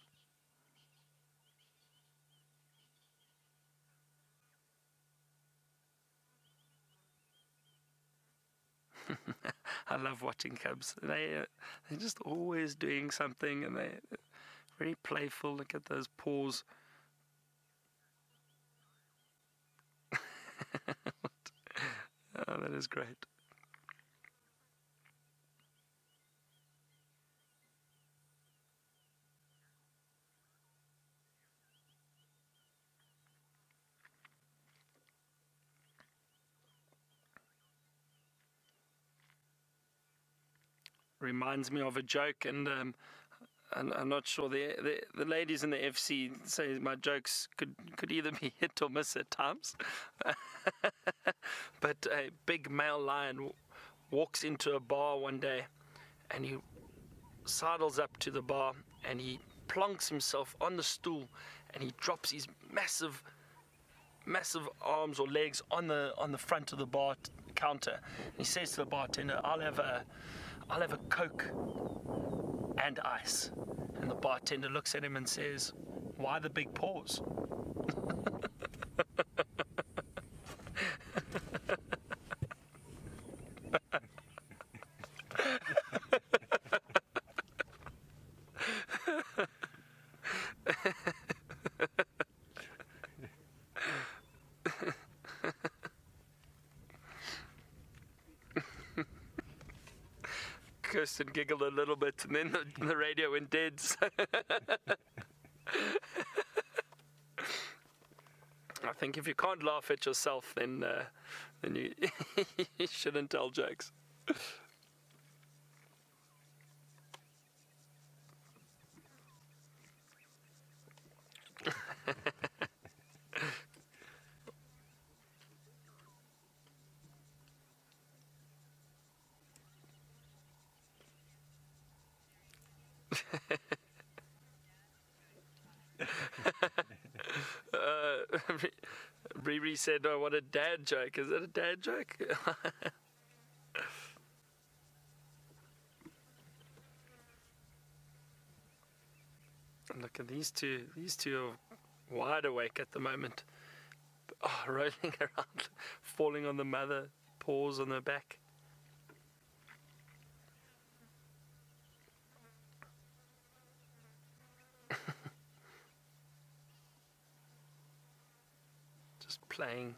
I love watching cubs. They're just always doing something, and they're very playful. Look at those paws. Oh, that is great. Reminds me of a joke, and I'm not sure the ladies in the FC say my jokes could either be hit or miss at times. But a big male lion walks into a bar one day, and he sidles up to the bar and he plonks himself on the stool, and he drops his massive arms or legs on the front of the bar counter. And he says to the bartender, I'll have a Coke and ice. And the bartender looks at him and says, why the big pause? Kirsten giggled a little bit, and then the radio went dead. I think if you can't laugh at yourself, then you, you shouldn't tell jokes. Riri said, oh, what a dad joke. Is that a dad joke? Look at these two. These two are wide awake at the moment. Oh, rolling around, falling on the mother, paws on their back. Playing.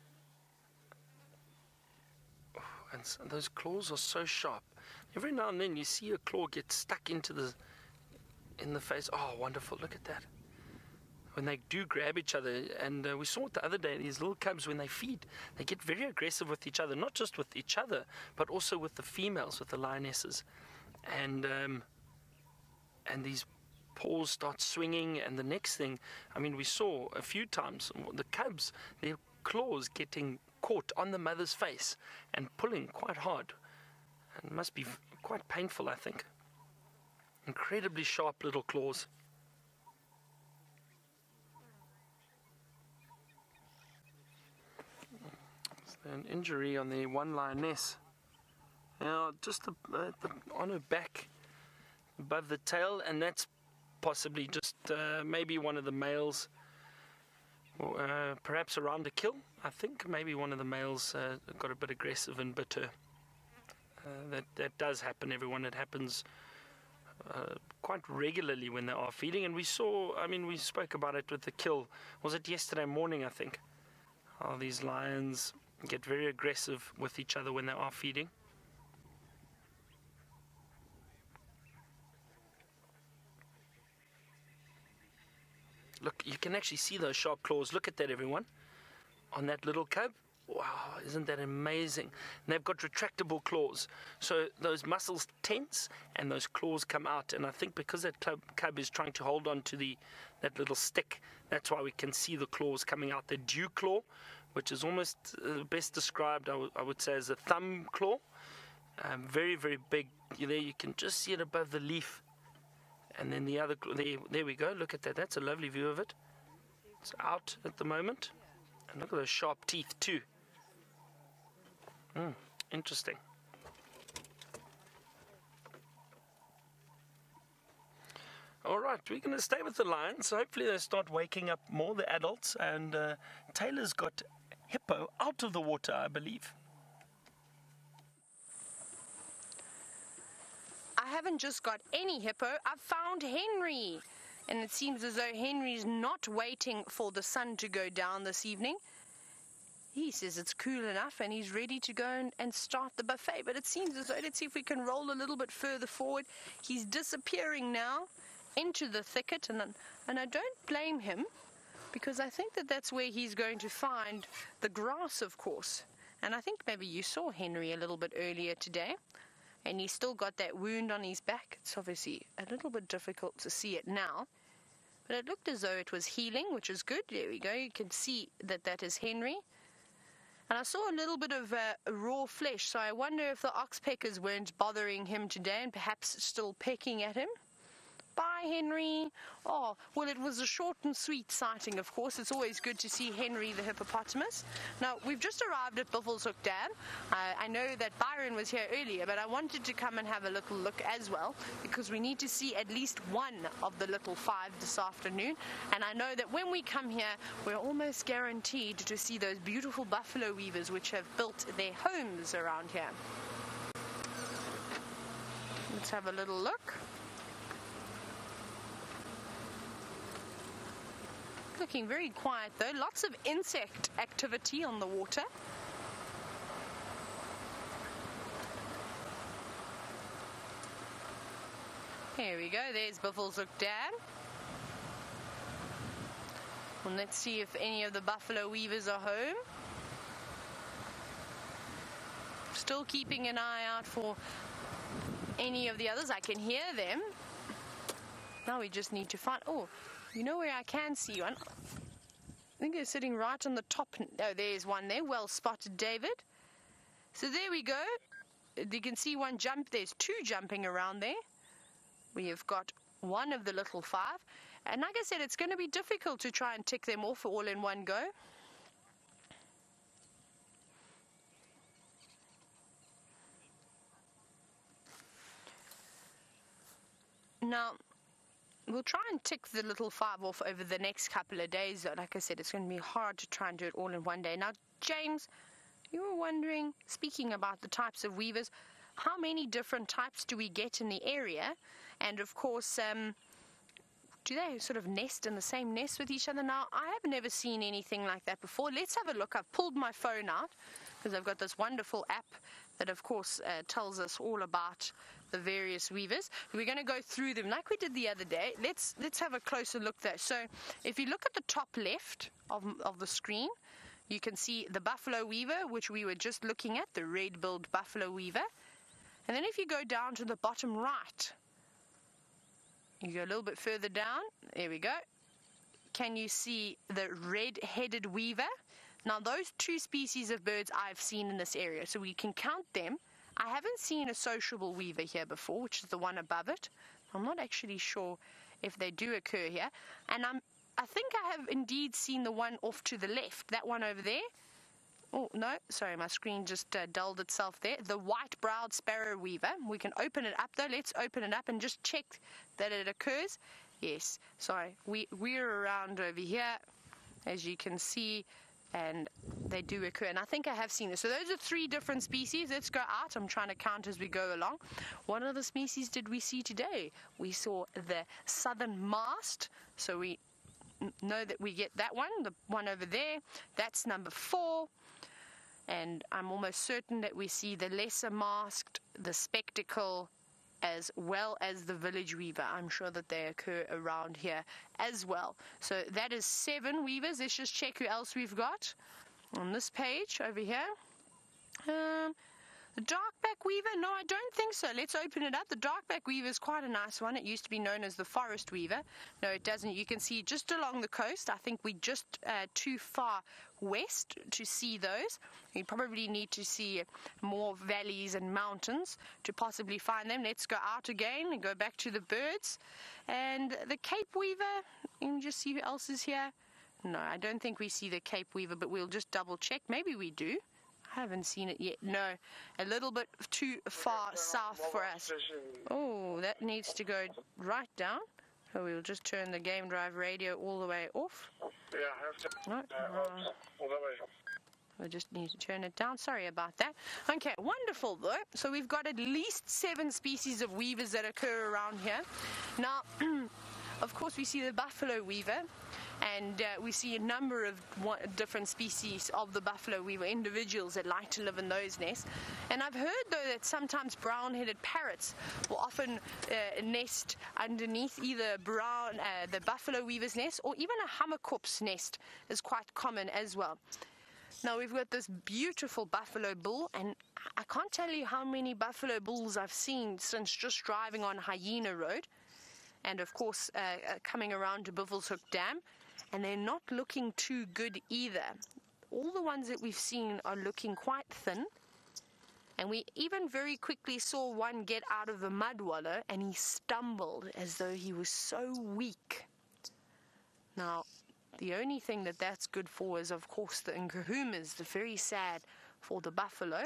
Oh, and so those claws are so sharp. Every now and then you see a claw get stuck in the face. Oh, wonderful. Look at that. When they do grab each other, and we saw it the other day, these little cubs, when they feed, they get very aggressive with each other, not just with each other, but also with the females, with the lionesses. And these paws start swinging, and the next thing, I mean, we saw a few times the cubs, their claws getting caught on the mother's face and pulling quite hard. And it must be quite painful, I think. Incredibly sharp little claws. An injury on the one lioness. Now, just on her back, above the tail, and that's possibly just maybe one of the males, perhaps around a kill. I think maybe one of the males got a bit aggressive and bit her. That does happen, everyone. It happens quite regularly when they are feeding. And we saw, I mean, we spoke about it with the kill. Was it yesterday morning, I think? How these lions get very aggressive with each other when they are feeding. Look, you can actually see those sharp claws. Look at that, everyone. On that little cub. Wow, isn't that amazing? And they've got retractable claws. So those muscles tense and those claws come out. And I think because that cub is trying to hold on to that little stick, that's why we can see the claws coming out. The dew claw, which is almost best described, I would say, as a thumb claw. Very, very big. There you can just see it above the leaf. And then the other, there we go, look at that, that's a lovely view of it. It's out at the moment. And look at those sharp teeth too. Interesting. Alright, we're going to stay with the lions. So hopefully they start waking up more, the adults. And Taylor's got hippo out of the water, I believe. I haven't just got any hippo, I've found Henry. And it seems as though Henry's not waiting for the sun to go down this evening. He says it's cool enough and he's ready to go and start the buffet. But it seems as though, let's see if we can roll a little bit further forward. He's disappearing now into the thicket, and I don't blame him, because I think that that's where he's going to find the grass, of course. And I think maybe you saw Henry a little bit earlier today, and he's still got that wound on his back. It's obviously a little bit difficult to see it now, but it looked as though it was healing, which is good. There we go. You can see that that is Henry. And I saw a little bit of raw flesh, so I wonder if the oxpeckers weren't bothering him today and perhaps still pecking at him. Bye, Henry. Oh, well, it was a short and sweet sighting, of course. It's always good to see Henry the hippopotamus. Now, we've just arrived at Buffelshoek Dam. I know that Byron was here earlier, but I wanted to come and have a little look as well, because we need to see at least one of the little five this afternoon. And I know that when we come here, we're almost guaranteed to see those beautiful buffalo weavers which have built their homes around here. Let's have a little look. Looking very quiet though, lots of insect activity on the water. Here we go, there's Buffelshoek Dam. And let's see if any of the buffalo weavers are home. Still keeping an eye out for any of the others. I can hear them. Now we just need to find, oh, you know where I can see one? I think they're sitting right on the top. Oh, there's one there. Well spotted, David. So there we go. You can see one jump. There's two jumping around there. We have got one of the little five. And like I said, it's going to be difficult to try and tick them off all in one go. Now, we'll try and tick the little five off over the next couple of days. Like I said, it's going to be hard to try and do it all in one day. Now, James, you were wondering, speaking about the types of weavers, how many different types do we get in the area? And of course, do they sort of nest in the same nest with each other? Now, I have never seen anything like that before. Let's have a look. I've pulled my phone out because I've got this wonderful app that, of course, tells us all about the various weavers. We're going to go through them like we did the other day. Let's have a closer look there. So if you look at the top left of the screen, you can see the buffalo weaver, which we were just looking at, the red-billed buffalo weaver. And then if you go down to the bottom right, you go a little bit further down, there we go. Can you see the red-headed weaver? Now, those two species of birds I've seen in this area, so we can count them. I haven't seen a sociable weaver here before, which is the one above it. I'm not actually sure if they do occur here. And I think I have indeed seen the one off to the left, that one over there. Oh, no, sorry, my screen just dulled itself there. The white-browed sparrow weaver. We can open it up, though. Let's open it up and just check that it occurs. Yes, sorry, we're around over here, as you can see, and they do occur. And I think I have seen this. So those are three different species. Let's go out. I'm trying to count as we go along. What other species did we see today? We saw the southern mast. So we know that we get that one, the one over there. That's number 4. And I'm almost certain that we see the lesser masked, the spectacle, as well as the village weaver. I'm sure that they occur around here as well. So that is 7 weavers. Let's just check who else we've got on this page over here. The darkback weaver? No, I don't think so. Let's open it up. The darkback weaver is quite a nice one. It used to be known as the forest weaver. No, it doesn't. You can see just along the coast. I think we're just too far west to see those. You probably need to see more valleys and mountains to possibly find them. Let's go out again and go back to the birds. And the Cape weaver, let me just see who else is here. No, I don't think we see the Cape weaver, but we'll just double check. Maybe we do. I haven't seen it yet. No, a little bit too far south for us. Oh, that needs to go right down. So we'll just turn the Game Drive radio all the way off. No, we just need to turn it down. Sorry about that. Okay, wonderful though. So we've got at least 7 species of weavers that occur around here. Now, of course, we see the buffalo weaver. And we see a number of different species of the buffalo weaver, individuals that like to live in those nests. And I've heard, though, that sometimes brown-headed parrots will often nest underneath either the buffalo weaver's nest, or even a hammerkorp's nest is quite common as well. Now we've got this beautiful buffalo bull, and I can't tell you how many buffalo bulls I've seen since just driving on Hyena Road, and of course coming around to Buffelshoek Dam, and they're not looking too good either. All the ones that we've seen are looking quite thin, and we even very quickly saw one get out of the mud wallow, and he stumbled as though he was so weak. Now, the only thing that that's good for is, of course, the nkuhumas. They're very sad for the buffalo.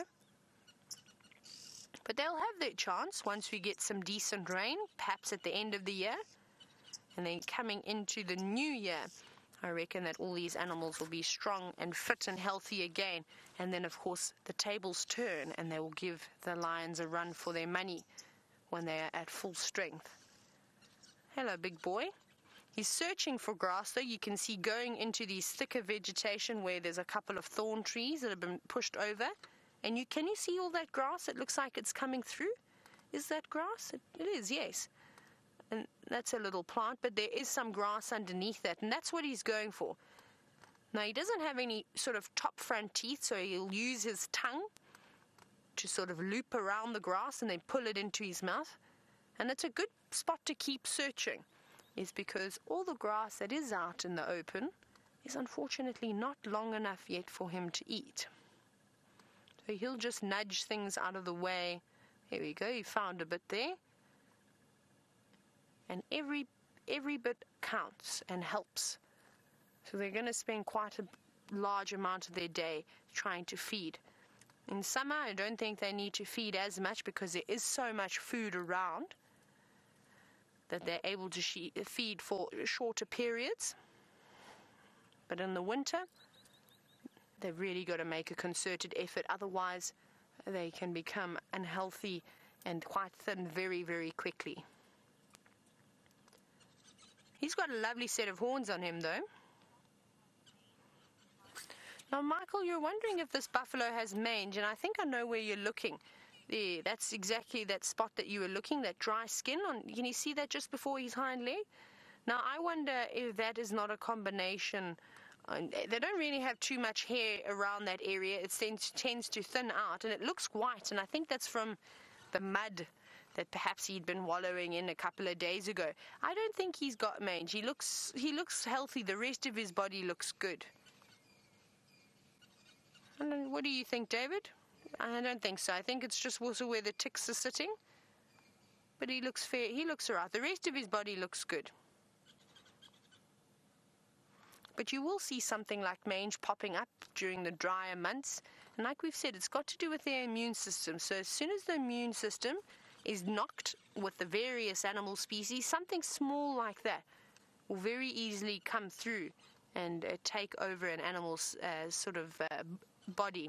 But they'll have their chance once we get some decent rain, perhaps at the end of the year. And then coming into the new year, I reckon that all these animals will be strong and fit and healthy again. And then, of course, the tables turn and they will give the lions a run for their money when they are at full strength. Hello, big boy. He's searching for grass, though. You can see going into these thicker vegetation where there's a couple of thorn trees that have been pushed over. And can you see all that grass? It looks like it's coming through. Is that grass? It is, yes. And that's a little plant, but there is some grass underneath that, and that's what he's going for. Now, he doesn't have any sort of top front teeth, so he'll use his tongue to sort of loop around the grass and then pull it into his mouth. And it's a good spot to keep searching, is because all the grass that is out in the open is unfortunately not long enough yet for him to eat. So he'll just nudge things out of the way. There we go, he found a bit there. And every bit counts and helps. So they're going to spend quite a large amount of their day trying to feed. In summer, I don't think they need to feed as much because there is so much food around that they're able to feed for shorter periods. But in the winter, they've really got to make a concerted effort. Otherwise, they can become unhealthy and quite thin very, very quickly. He's got a lovely set of horns on him, though. Now, Michael, you're wondering if this buffalo has mange, and I think I know where you're looking. There, that's exactly that spot that you were looking, that dry skin. Can you see that just before his hind leg? Now, I wonder if that is not a combination. They don't really have too much hair around that area. It tends to thin out, and it looks white, and I think that's from the mud that perhaps he'd been wallowing in a couple of days ago. I don't think he's got mange. He looks healthy. The rest of his body looks good. What do you think, David? I don't think so. I think it's just also where the ticks are sitting. But he looks fair. He looks alright. The rest of his body looks good. But you will see something like mange popping up during the drier months. And like we've said, it's got to do with their immune system. So as soon as the immune system is knocked with the various animal species, something small like that will very easily come through and take over an animal's sort of body.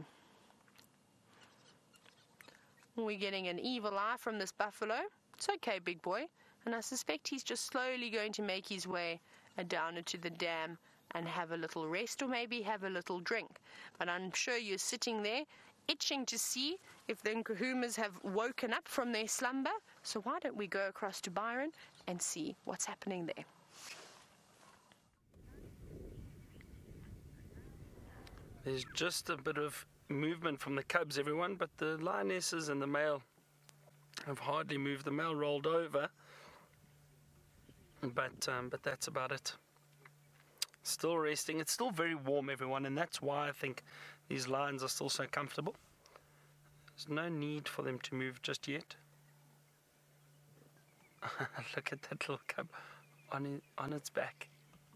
We're getting an evil eye from this buffalo. It's okay, big boy. And I suspect he's just slowly going to make his way down into the dam and have a little rest, or maybe have a little drink. But I'm sure you're sitting there itching to see if the nkuhumas have woken up from their slumber. So why don't we go across to Byron and see what's happening there. There's just a bit of movement from the cubs, everyone, but the lionesses and the male have hardly moved. The male rolled over, but that's about it. Still resting. It's still very warm, everyone, and that's why I think these lions are still so comfortable. There's no need for them to move just yet. Look at that little cub on its back.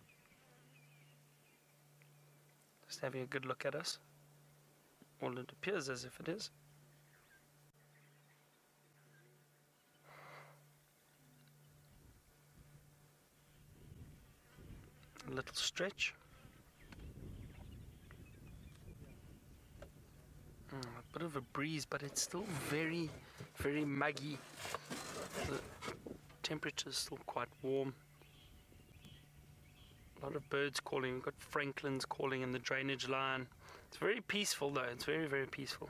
Just having a good look at us. Well, it appears as if it is. A little stretch. A bit of a breeze, but it's still very, very muggy. The temperature is still quite warm. A lot of birds calling. We've got francolins calling in the drainage line. It's very peaceful though. It's very, very peaceful.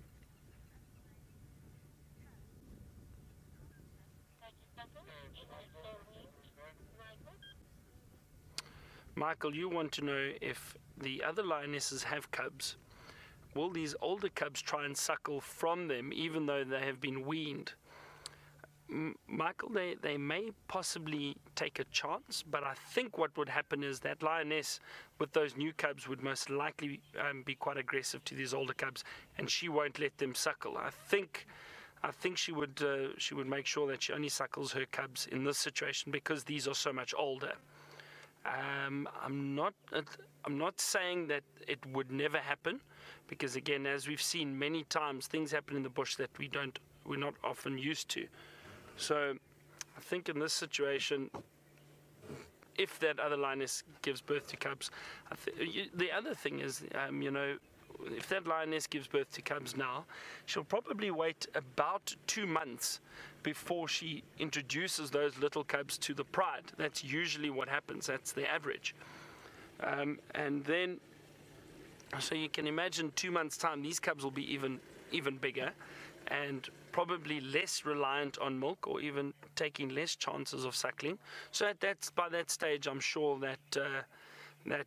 Michael, you want to know if the other lionesses have cubs. Will these older cubs try and suckle from them even though they have been weaned? Michael, they may possibly take a chance, but I think what would happen is that lioness with those new cubs would most likely be quite aggressive to these older cubs, and she won't let them suckle. I think she would make sure that she only suckles her cubs in this situation because these are so much older. I'm not saying that it would never happen, because again, as we've seen many times, things happen in the bush that we're not often used to. So I think in this situation, if that other lioness gives birth to cubs, the other thing is, if that lioness gives birth to cubs now, she'll probably wait about 2 months before she introduces those little cubs to the pride. That's usually what happens. That's the average. And then, so you can imagine 2 months' time, these cubs will be even bigger and probably less reliant on milk, or even taking less chances of suckling. So by that stage, I'm sure that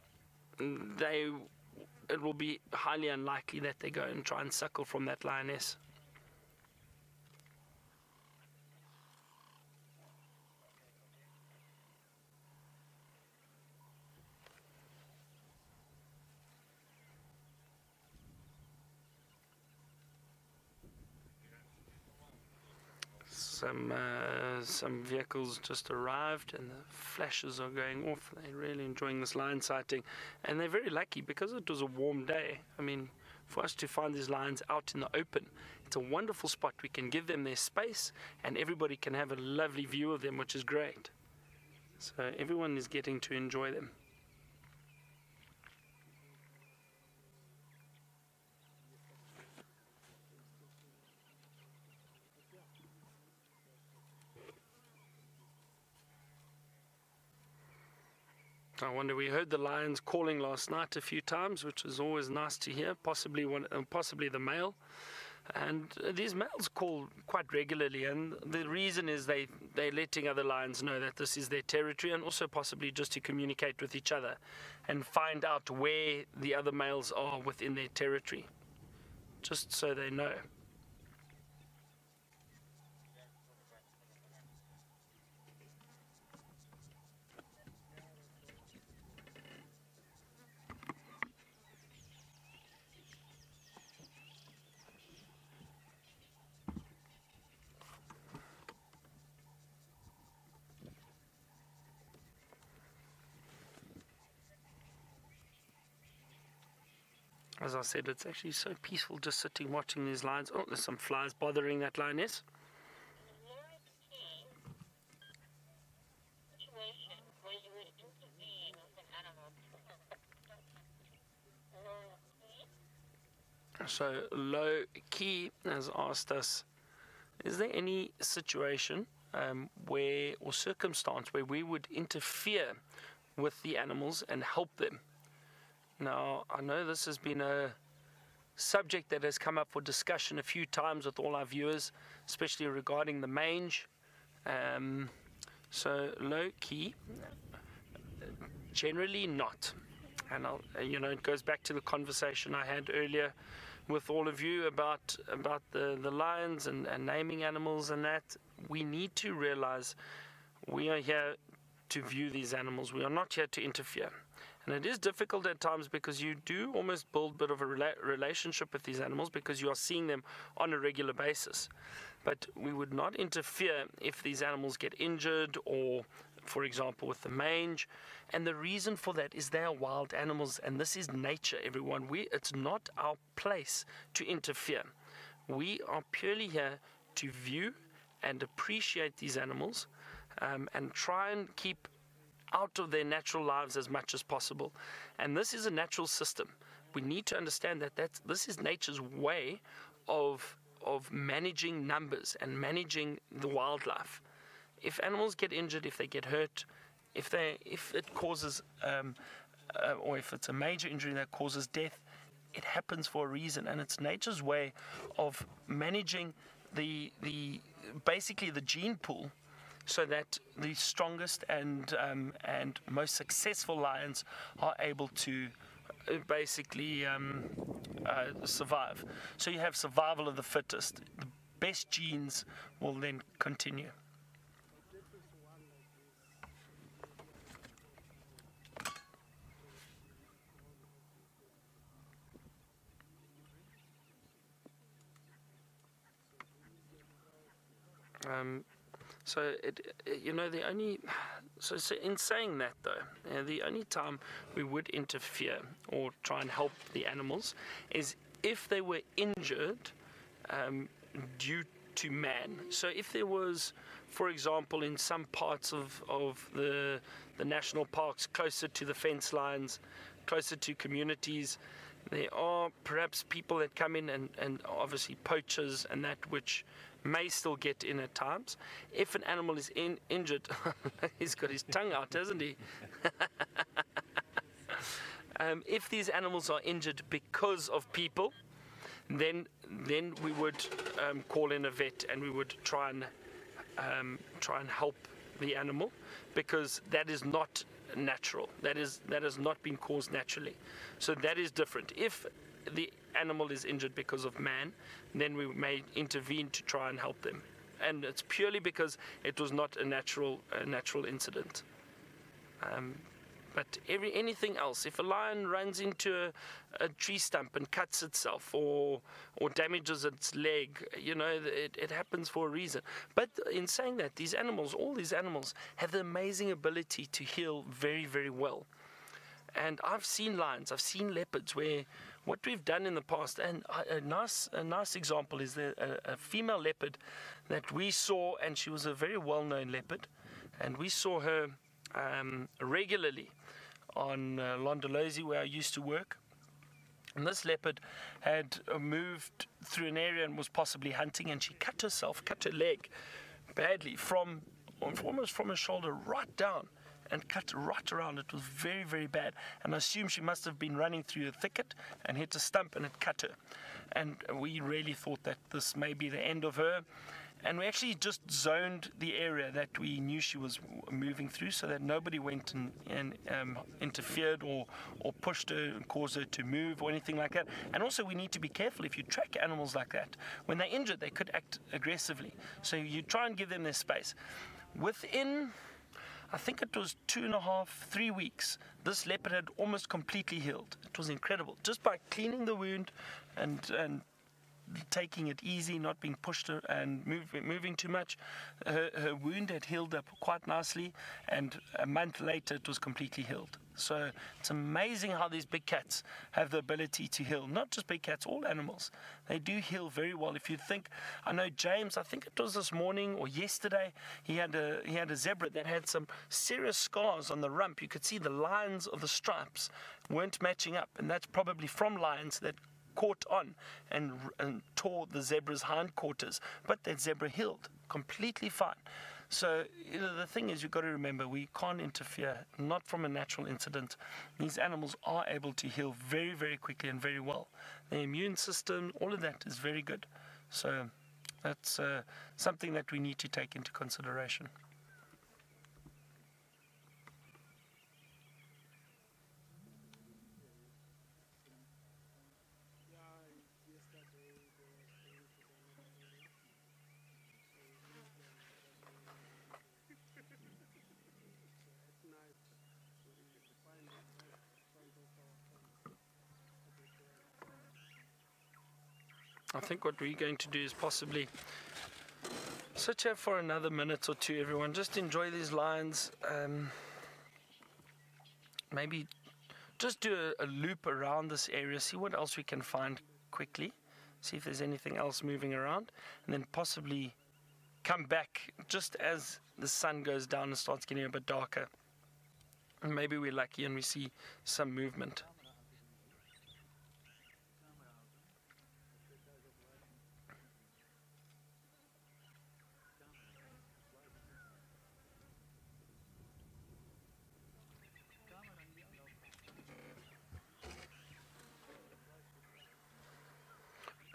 it will be highly unlikely that they go and try and suckle from that lioness. Some vehicles just arrived and the flashes are going off. They're really enjoying this lion sighting, and they're very lucky because it was a warm day. I mean, for us to find these lions out in the open, it's a wonderful spot. We can give them their space and everybody can have a lovely view of them, which is great. So everyone is getting to enjoy them. I wonder, we heard the lions calling last night a few times, which is always nice to hear, possibly the male. And these males call quite regularly, and the reason is they're letting other lions know that this is their territory, and also possibly just to communicate with each other and find out where the other males are within their territory, just so they know. As I said, it's actually so peaceful just sitting watching these lions. Oh, there's some flies bothering that lioness. So Low Key has asked us, is there any situation or circumstance where we would interfere with the animals and help them? Now, I know this has been a subject that has come up for discussion a few times with all our viewers, especially regarding the mange. So, low key, generally not. And it goes back to the conversation I had earlier with all of you about the lions and naming animals and that. We need to realize we are here to view these animals. We are not here to interfere. And it is difficult at times because you do almost build a bit of a relationship with these animals because you are seeing them on a regular basis. But we would not interfere if these animals get injured or, for example, with the mange. And the reason for that is they are wild animals, and this is nature, everyone. It's not our place to interfere. We are purely here to view and appreciate these animals and try and keep out of their natural lives as much as possible. And this is a natural system. We need to understand that this is nature's way of managing numbers and managing the wildlife. If animals get injured, if they get hurt, if it causes or if it's a major injury that causes death, it happens for a reason, and it's nature's way of managing the basically the gene pool, so that the strongest and most successful lions are able to basically survive. So you have survival of the fittest. The best genes will then continue. So in saying that though, the only time we would interfere or try and help the animals is if they were injured due to man. So if there was, for example, in some parts of the national parks, closer to the fence lines, closer to communities, there are perhaps people that come in and obviously poachers and that, which may still get in at times. If an animal is injured, he's got his tongue out, hasn't he? If these animals are injured because of people, then we would call in a vet, and we would try and help the animal, because that is not natural. That has not been caused naturally. So that is different. If the animal is injured because of man, then we may intervene to try and help them, and it's purely because it was not a natural incident. But anything else, if a lion runs into a tree stump and cuts itself or damages its leg, it happens for a reason. But in saying that, all these animals have the amazing ability to heal very, very well. And I've seen lions, I've seen leopards, where what we've done in the past, and a nice example is a female leopard that we saw, and she was a very well-known leopard, and we saw her regularly on Londolozi, where I used to work. And this leopard had moved through an area and was possibly hunting, and she cut her leg badly almost from her shoulder right down, and cut right around. It was very, very bad, and I assume she must have been running through a thicket and hit a stump, and it cut her. And we really thought that this may be the end of her, and we actually just zoned the area that we knew she was moving through, so that nobody went and interfered or pushed her and caused her to move or anything like that. And also, we need to be careful. If you track animals like that, when they're injured, they could act aggressively, so you try and give them their space. Within, I think it was 2.5, 3 weeks, this leopard had almost completely healed. It was incredible. Just by cleaning the wound and taking it easy, not being pushed and moving too much, her wound had healed up quite nicely, and a month later it was completely healed. So it's amazing how these big cats have the ability to heal. Not just big cats, all animals. They do heal very well. If you think, I know James, I think it was this morning or yesterday, he had a zebra that had some serious scars on the rump. You could see the lines of the stripes weren't matching up, and that's probably from lions that caught on and tore the zebra's hindquarters, but that zebra healed completely fine. So the thing is, you've got to remember, we can't interfere, not from a natural incident. These animals are able to heal very, very quickly and very well. Their immune system, all of that is very good. So that's something that we need to take into consideration. I think what we're going to do is possibly sit here for another minute or two, everyone. Just enjoy these lions. Maybe just do a loop around this area, see what else we can find quickly, see if there's anything else moving around, and then possibly come back just as the sun goes down and starts getting a bit darker. And maybe we're lucky and we see some movement.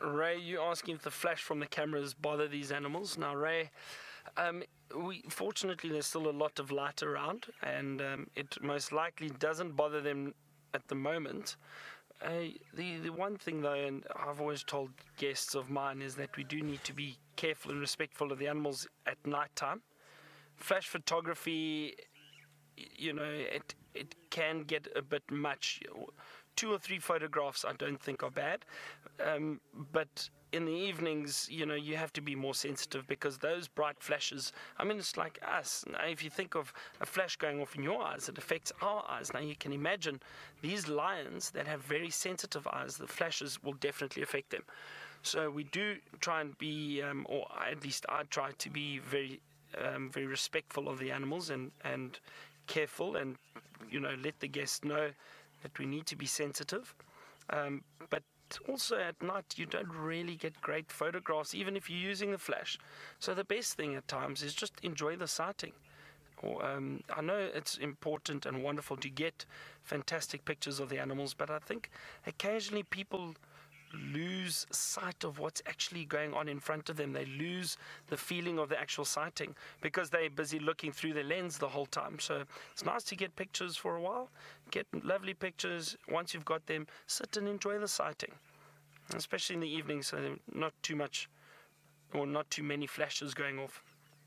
Ray, you're asking if the flash from the cameras bother these animals. Now, Ray, fortunately there's still a lot of light around, and it most likely doesn't bother them at the moment. The one thing though, and I've always told guests of mine, is that we do need to be careful and respectful of the animals at night time. Flash photography, it can get a bit much. 2 or 3 photographs I don't think are bad, but in the evenings, you have to be more sensitive, because those bright flashes, it's like us. Now, if you think of a flash going off in your eyes, it affects our eyes. Now, you can imagine these lions that have very sensitive eyes, the flashes will definitely affect them. So we do try and be, or at least I try to be very respectful of the animals and careful, and, let the guests know that we need to be sensitive. But also at night you don't really get great photographs, even if you're using the flash. So the best thing at times is just enjoy the sighting. I know it's important and wonderful to get fantastic pictures of the animals, but I think occasionally people lose sight of what's actually going on in front of them. They lose the feeling of the actual sighting because they're busy looking through their lens the whole time. So it's nice to get pictures for a while, get lovely pictures. Once you've got them, sit and enjoy the sighting, especially in the evening, so not too much or not too many flashes going off.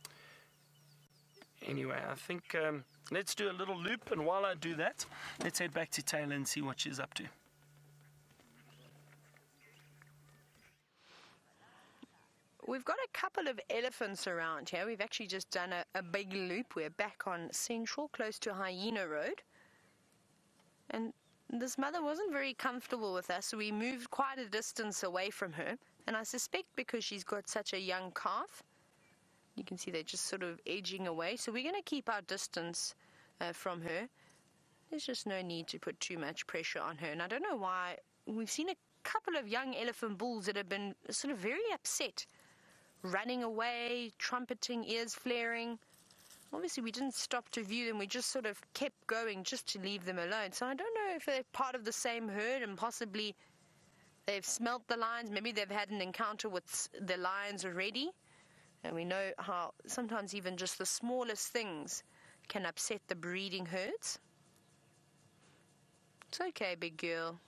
Anyway, I think let's do a little loop, and while I do that, let's head back to Taylor and see what she's up to. We've got a couple of elephants around here. We've actually just done a big loop. We're back on Central, close to Hyena Road. And this mother wasn't very comfortable with us, so we moved quite a distance away from her. And I suspect because she's got such a young calf, you can see they're just sort of edging away. So we're going to keep our distance from her. There's just no need to put too much pressure on her. And I don't know why. We've seen a couple of young elephant bulls that have been sort of very upset, running away, trumpeting, ears flaring. Obviously, we didn't stop to view them. We just sort of kept going just to leave them alone. So I don't know if they're part of the same herd and possibly they've smelt the lions. Maybe they've had an encounter with the lions already. And we know how sometimes even just the smallest things can upset the breeding herds. It's okay, big girl.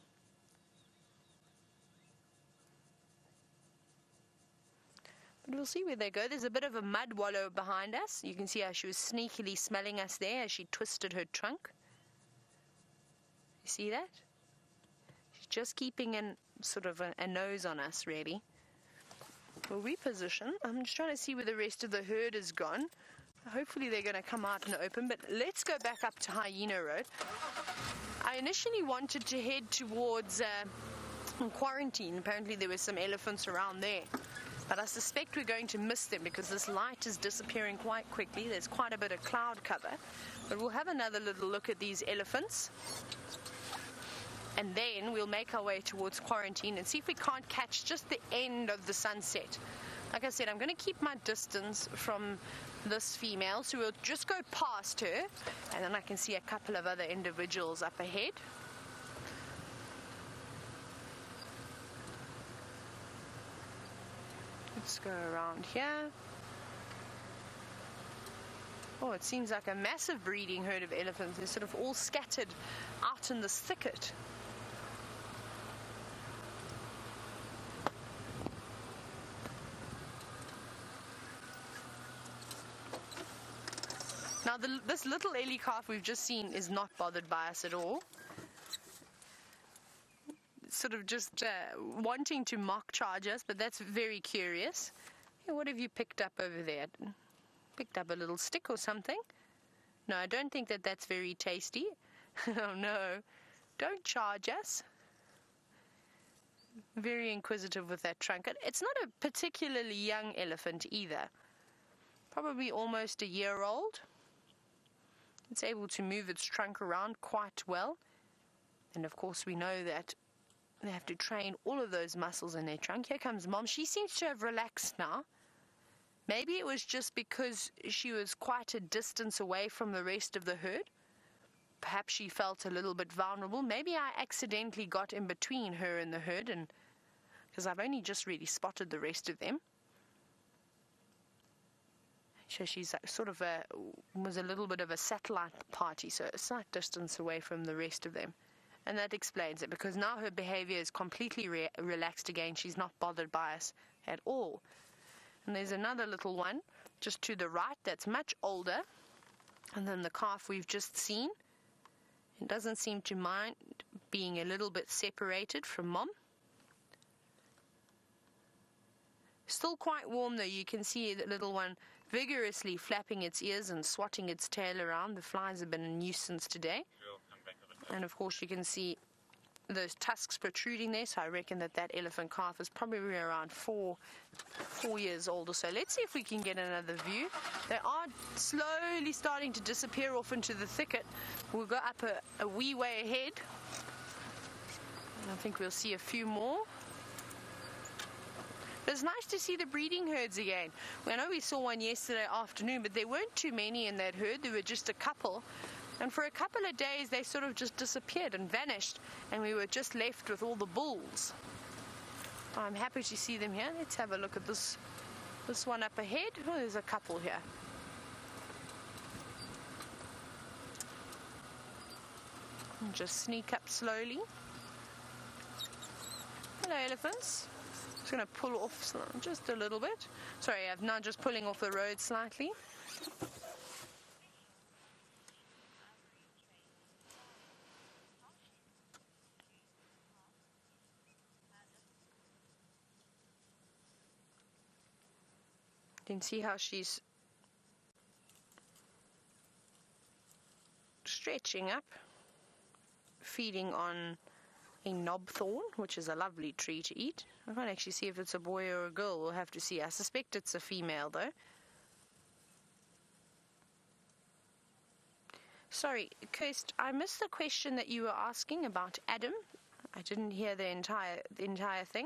But we'll see where they go. There's a bit of a mud wallow behind us. You can see how she was sneakily smelling us there as she twisted her trunk. You see that? She's just keeping sort of a nose on us, really. We'll reposition. I'm just trying to see where the rest of the herd is gone. Hopefully they're going to come out in the open, but let's go back up to Hyena Road. I initially wanted to head towards Quarantine. Apparently there were some elephants around there. But I suspect we're going to miss them because this light is disappearing quite quickly. There's quite a bit of cloud cover. But we'll have another little look at these elephants. And then we'll make our way towards Quarantine and see if we can't catch just the end of the sunset. Like I said, I'm going to keep my distance from this female. So we'll just go past her. And then I can see a couple of other individuals up ahead. Let's go around here. Oh, it seems like a massive breeding herd of elephants. They're sort of all scattered out in this thicket. Now, this little Ellie calf we've just seen is not bothered by us at all. Sort of just wanting to mock charge us, but that's very curious. Hey, what have you picked up over there? Picked up a little stick or something? No, I don't think that that's very tasty. Oh no, don't charge us. Very inquisitive with that trunk. It's not a particularly young elephant either. Probably almost a year old. It's able to move its trunk around quite well. And of course we know that they have to train all of those muscles in their trunk. Here comes Mom. She seems to have relaxed now. Maybe it was just because she was quite a distance away from the rest of the herd. Perhaps she felt a little bit vulnerable. Maybe I accidentally got in between her and the herd and because I've only just really spotted the rest of them. So she's sort of was a little bit of a satellite party, so a slight distance away from the rest of them. And that explains it, because now her behavior is completely relaxed again. She's not bothered by us at all. And there's another little one just to the right that's much older. And then the calf we've just seen. It doesn't seem to mind being a little bit separated from mom. Still quite warm though. You can see the little one vigorously flapping its ears and swatting its tail around. The flies have been a nuisance today. And of course you can see those tusks protruding there, so I reckon that elephant calf is probably around 4 years old or so. Let's see if we can get another view. They are slowly starting to disappear off into the thicket. We'll go up a wee way ahead. I think we'll see a few more. It's nice to see the breeding herds again. I know we saw one yesterday afternoon, but there weren't too many in that herd. There were just a couple. And for a couple of days, they sort of just disappeared and vanished, and we were just left with all the bulls. I'm happy to see them here. Let's have a look at this one up ahead. Oh, there's a couple here. And just sneak up slowly. Hello, elephants. Just going to pull off just a little bit. Sorry, I'm now just pulling off the road slightly. You can see how she's stretching up, feeding on a knobthorn, which is a lovely tree to eat. I can't actually see if it's a boy or a girl. We'll have to see. I suspect it's a female, though. Sorry, Kirst, I missed the question that you were asking about Adam. I didn't hear the entire thing.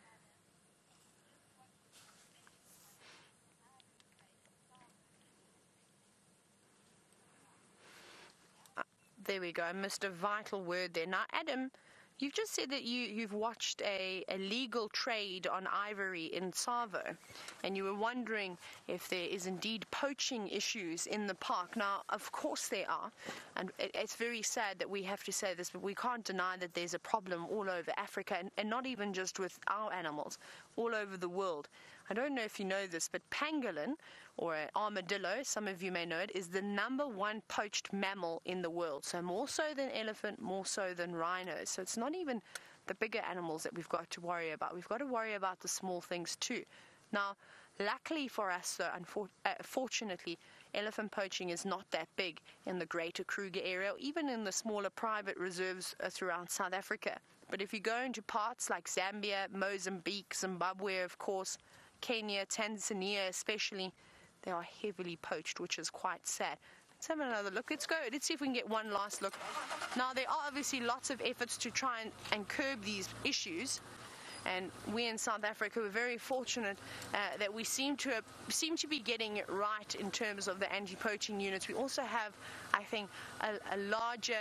There we go. I missed a vital word there. Now, Adam, you've just said that you've watched a legal trade on ivory in Tsavo, and you were wondering if there is indeed poaching issues in the park. Now, of course there are, and it's very sad that we have to say this, but we can't deny that there's a problem all over Africa, and not even just with our animals, all over the world. I don't know if you know this, but pangolin, or an armadillo, some of you may know it, is the #1 poached mammal in the world. So more so than elephant, more so than rhinos. So it's not even the bigger animals that we've got to worry about. We've got to worry about the small things too. Now, luckily for us, though, fortunately, elephant poaching is not that big in the greater Kruger area, or even in the smaller private reserves throughout South Africa. But if you go into parts like Zambia, Mozambique, Zimbabwe, of course, Kenya, Tanzania especially, they are heavily poached, which is quite sad. Let's have another look. Let's go. Let's see if we can get one last look. Now, there are obviously lots of efforts to try and curb these issues. And we in South Africa were very fortunate that we seem to be getting it right in terms of the anti-poaching units. We also have, I think, a larger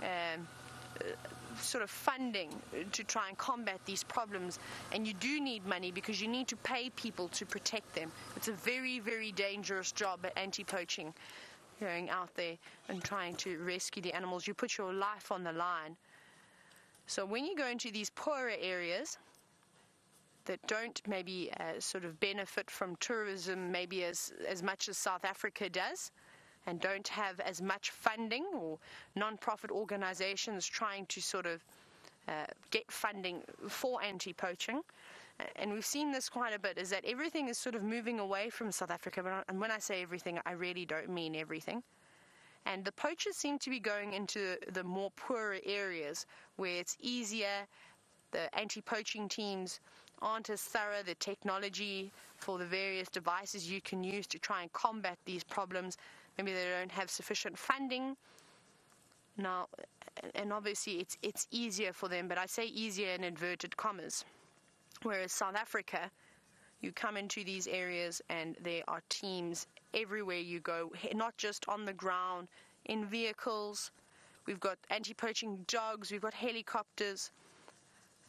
sort of funding to try and combat these problems, and you do need money because you need to pay people to protect them. It's a very, very dangerous job at anti-poaching, going out there and trying to rescue the animals. You put your life on the line. So when you go into these poorer areas that don't maybe sort of benefit from tourism maybe as much as South Africa does, and don't have as much funding, or non-profit organizations trying to sort of get funding for anti-poaching. And we've seen this quite a bit, is that everything is sort of moving away from South Africa. And when I say everything, I really don't mean everything. And the poachers seem to be going into the more poorer areas where it's easier. The anti-poaching teams aren't as thorough. The technology for the various devices you can use to try and combat these problems, maybe they don't have sufficient funding. Now, and obviously it's easier for them, but I say easier in inverted commas. Whereas South Africa, you come into these areas and there are teams everywhere you go, not just on the ground, in vehicles. We've got anti-poaching dogs, we've got helicopters, and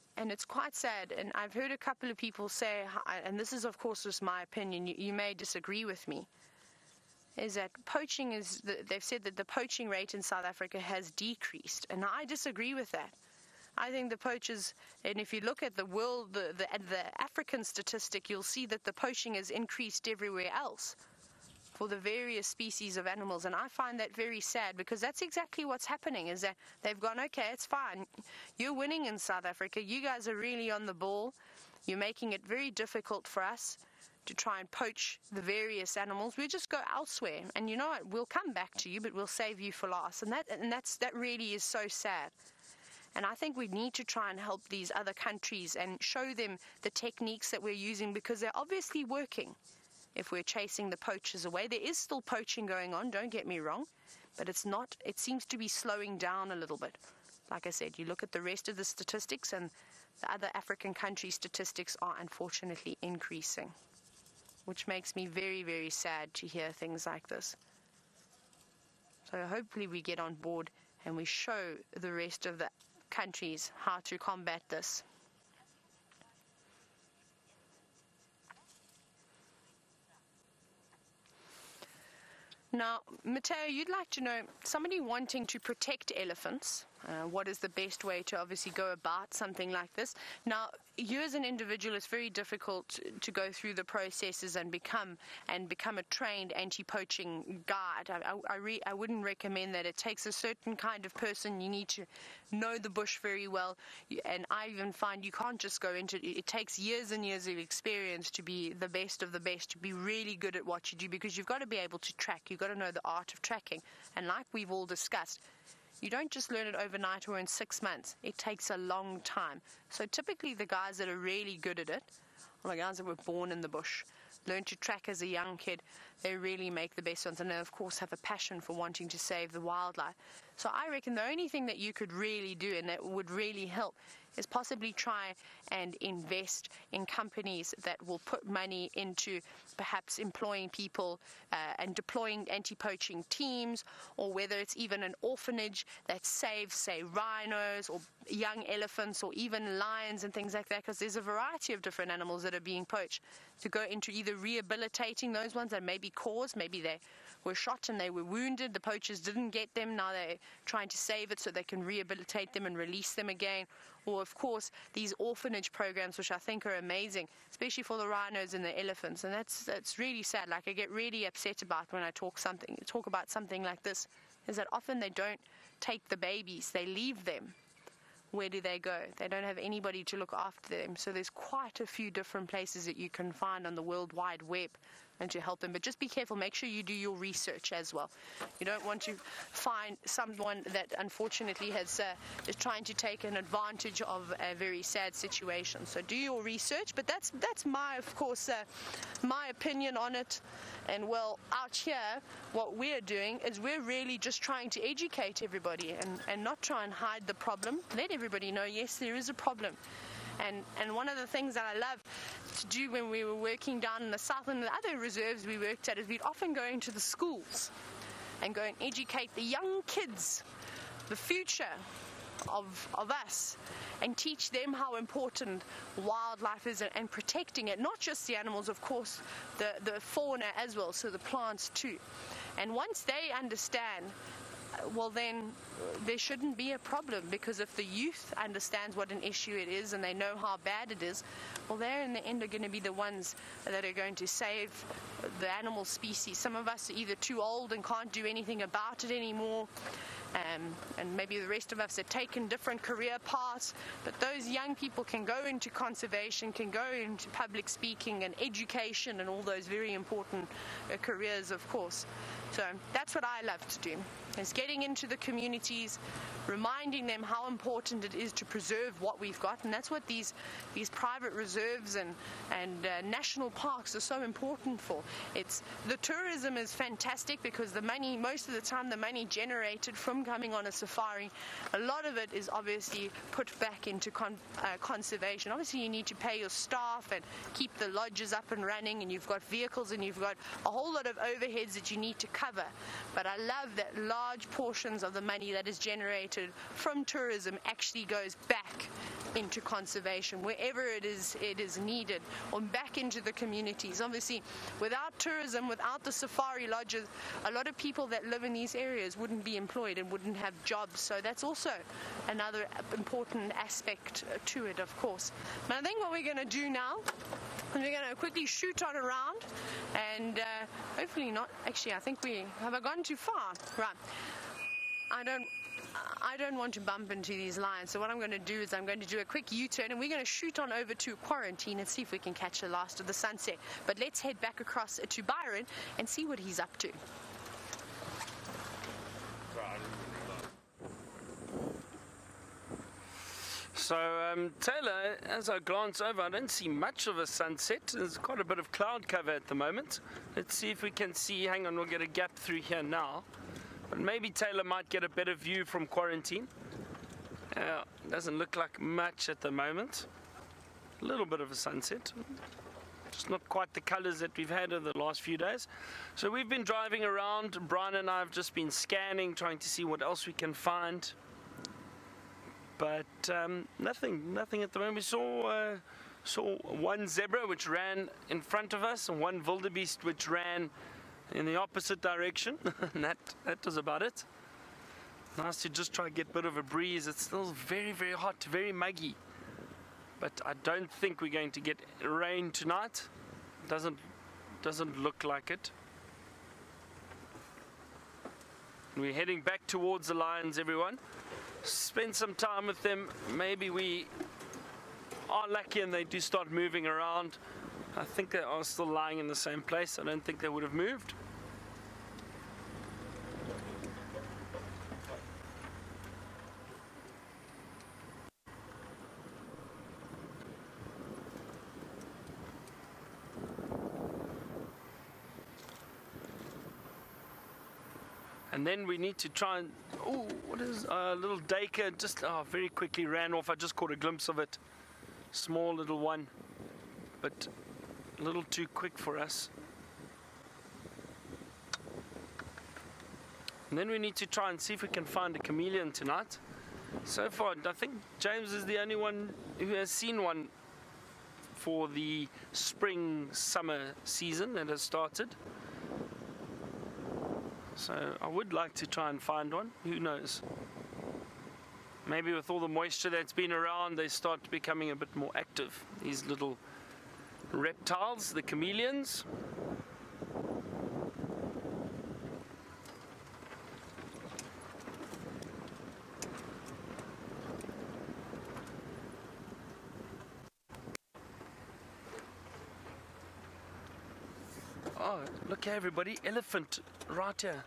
And it's quite sad. And I've heard a couple of people say, and this is of course just my opinion, you may disagree with me, is that poaching they've said that the poaching rate in South Africa has decreased. And I disagree with that. I think the poachers, and if you look at the world, the African statistic, you'll see that the poaching has increased everywhere else for the various species of animals. And I find that very sad, because that's exactly what's happening, is that they've gone, okay, it's fine. You're winning in South Africa. You guys are really on the ball. You're making it very difficult for us to try and poach the various animals. We'll just go elsewhere. And you know what? We'll come back to you, but we'll save you for last. And that really is so sad. And I think we need to try and help these other countries and show them the techniques that we're using, because they're obviously working. If we're chasing the poachers away, there is still poaching going on, don't get me wrong, but it seems to be slowing down a little bit. Like I said, you look at the rest of the statistics, and the other African country statistics are unfortunately increasing, which makes me very, very sad to hear things like this. So hopefully we get on board and we show the rest of the countries how to combat this. Now, Matteo, you'd like to know, somebody wanting to protect elephants, what is the best way to obviously go about something like this? Now, you as an individual, it's very difficult to go through the processes and become a trained anti-poaching guide. I wouldn't recommend that. It takes a certain kind of person. You need to know the bush very well, and I even find you can't just go into it. It takes years and years of experience to be the best of the best, to be really good at what you do, because you've got to be able to track. You've got to know the art of tracking, and like we've all discussed, you don't just learn it overnight or in 6 months. It takes a long time. So typically the guys that are really good at it are the guys that were born in the bush, learn to track as a young kid. They really make the best ones, and they of course have a passion for wanting to save the wildlife. So I reckon the only thing that you could really do, and that would really help, is possibly try and invest in companies that will put money into perhaps employing people and deploying anti-poaching teams, or whether it's even an orphanage that saves, say, rhinos or young elephants or even lions and things like that, because there's a variety of different animals that are being poached, to go into either rehabilitating those ones that maybe they were shot and they were wounded, the poachers didn't get them, now they're trying to save it so they can rehabilitate them and release them again. Or of course these orphanage programs, which I think are amazing, especially for the rhinos and the elephants. And that's really sad. Like, I get really upset about when I talk about something like this, is that often they don't take the babies, they leave them. Where do they go? They don't have anybody to look after them. So there's quite a few different places that you can find on the World Wide Web and to help them. But just be careful. Make sure you do your research as well. You don't want to find someone that unfortunately is trying to take an advantage of a very sad situation. So do your research. But that's my, of course, my opinion on it. And well, out here, what we're doing is we're really just trying to educate everybody and not try and hide the problem. Let everybody know, yes, there is a problem. And one of the things that I love to do when we were working down in the south and the other reserves we worked at, is we'd often go into the schools and go and educate the young kids, the future of us, and teach them how important wildlife is and protecting it, not just the animals, of course, the fauna as well, so the plants too. And once they understand, well, then there shouldn't be a problem, because if the youth understands what an issue it is and they know how bad it is, well, they're in the end are going to be the ones that are going to save the animal species. Some of us are either too old and can't do anything about it anymore, and maybe the rest of us have taken different career paths, but those young people can go into conservation, can go into public speaking and education and all those very important careers, of course. So that's what I love to do, is getting into the communities, reminding them how important it is to preserve what we've got. And that's what these private reserves and national parks are so important for. It's the tourism is fantastic, because the money, most of the time, the money generated from coming on a safari, a lot of it is obviously put back into conservation. Obviously, you need to pay your staff and keep the lodges up and running, and you've got vehicles and you've got a whole lot of overheads that you need to cover. But I love that large portions of the money that is generated from tourism actually goes back into conservation wherever it is needed, or back into the communities. Obviously, without tourism, without the safari lodges, a lot of people that live in these areas wouldn't be employed and wouldn't have jobs. So that's also another important aspect to it, of course. But I think what we're going to do now is we're going to quickly shoot on around, and hopefully not. Actually, I think have I gone too far? Right. I don't want to bump into these lions, so what I'm going to do is I'm going to do a quick U-turn, and we're going to shoot on over to Quarantine and see if we can catch the last of the sunset. But let's head back across to Byron and see what he's up to. So, Taylor, as I glance over, I don't see much of a sunset. There's quite a bit of cloud cover at the moment. Let's see if we can see. Hang on, we'll get a gap through here now. But maybe Taylor might get a better view from Quarantine. Doesn't look like much at the moment. A little bit of a sunset. Just not quite the colors that we've had over the last few days. So we've been driving around. Brian and I have just been scanning, trying to see what else we can find. But nothing at the moment. We saw one zebra which ran in front of us, and one wildebeest which ran in the opposite direction. And that was about it. Nice to just try to get a bit of a breeze. It's still very, very hot, very muggy. But I don't think we're going to get rain tonight. Doesn't look like it. We're heading back towards the lions, everyone. Spend some time with them. Maybe we are lucky and they do start moving around. I think they are still lying in the same place. I don't think they would have moved. And then we need to try and, oh, what is a little duiker, just very quickly ran off. I just caught a glimpse of it. Small little one, but a little too quick for us. And then we need to try and see if we can find a chameleon tonight. So far, I think James is the only one who has seen one for the spring-summer season that has started. So I would like to try and find one. Who knows? Maybe with all the moisture that's been around, they start becoming a bit more active. These little reptiles, the chameleons. Oh, look here, everybody. Elephant right here.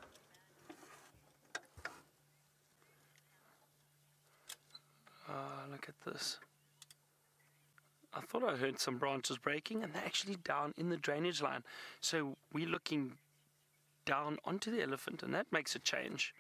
Look at this. I thought I heard some branches breaking, and they're actually down in the drainage line. So we're looking down onto the elephant, and that makes a change.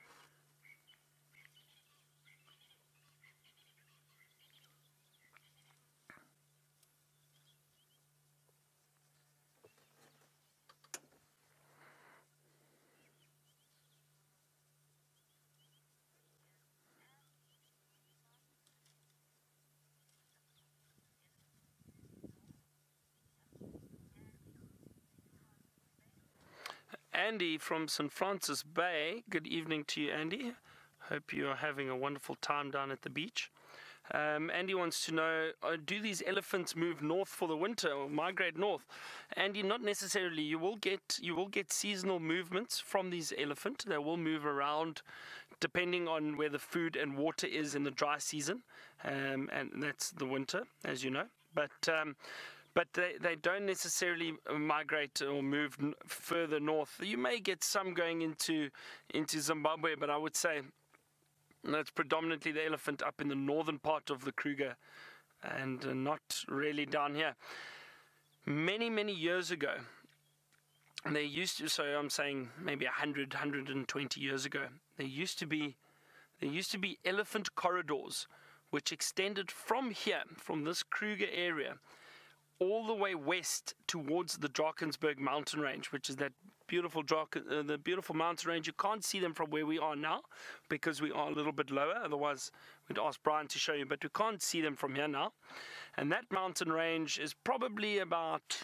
Andy from St. Francis Bay. Good evening to you, Andy. Hope you are having a wonderful time down at the beach. Andy wants to know, do these elephants move north for the winter or migrate north? Andy, not necessarily. You will get seasonal movements from these elephants. They will move around depending on where the food and water is in the dry season, and that's the winter, as you know. But they don't necessarily migrate or move further north. You may get some going into Zimbabwe, but I would say that's predominantly the elephant up in the northern part of the Kruger and not really down here. Many, many years ago, they used to, so I'm saying maybe 100, 120 years ago, there used to be elephant corridors which extended from here, from this Kruger area, all the way west towards the Drakensberg mountain range, which is that beautiful the beautiful mountain range. You can't see them from where we are now because we are a little bit lower. Otherwise, we'd ask Brian to show you, but we can't see them from here now. And that mountain range is probably about,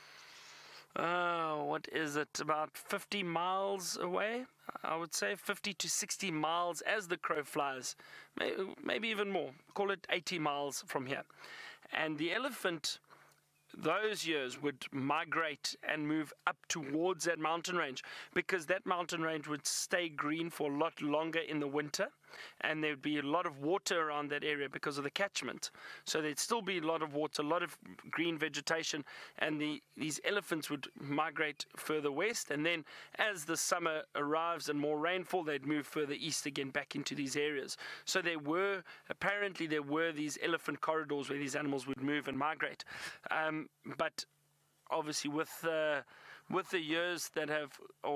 what is it, about 50 miles away? I would say 50 to 60 miles as the crow flies, maybe even more. Call it 80 miles from here. And the elephant, those years, would migrate and move up towards that mountain range, because that mountain range would stay green for a lot longer in the winter, and there'd be a lot of water around that area because of the catchment. So there'd still be a lot of water, a lot of green vegetation, and these elephants would migrate further west, and then as the summer arrives and more rainfall, they'd move further east again back into these areas. So apparently there were these elephant corridors where these animals would move and migrate. But obviously with the years that have,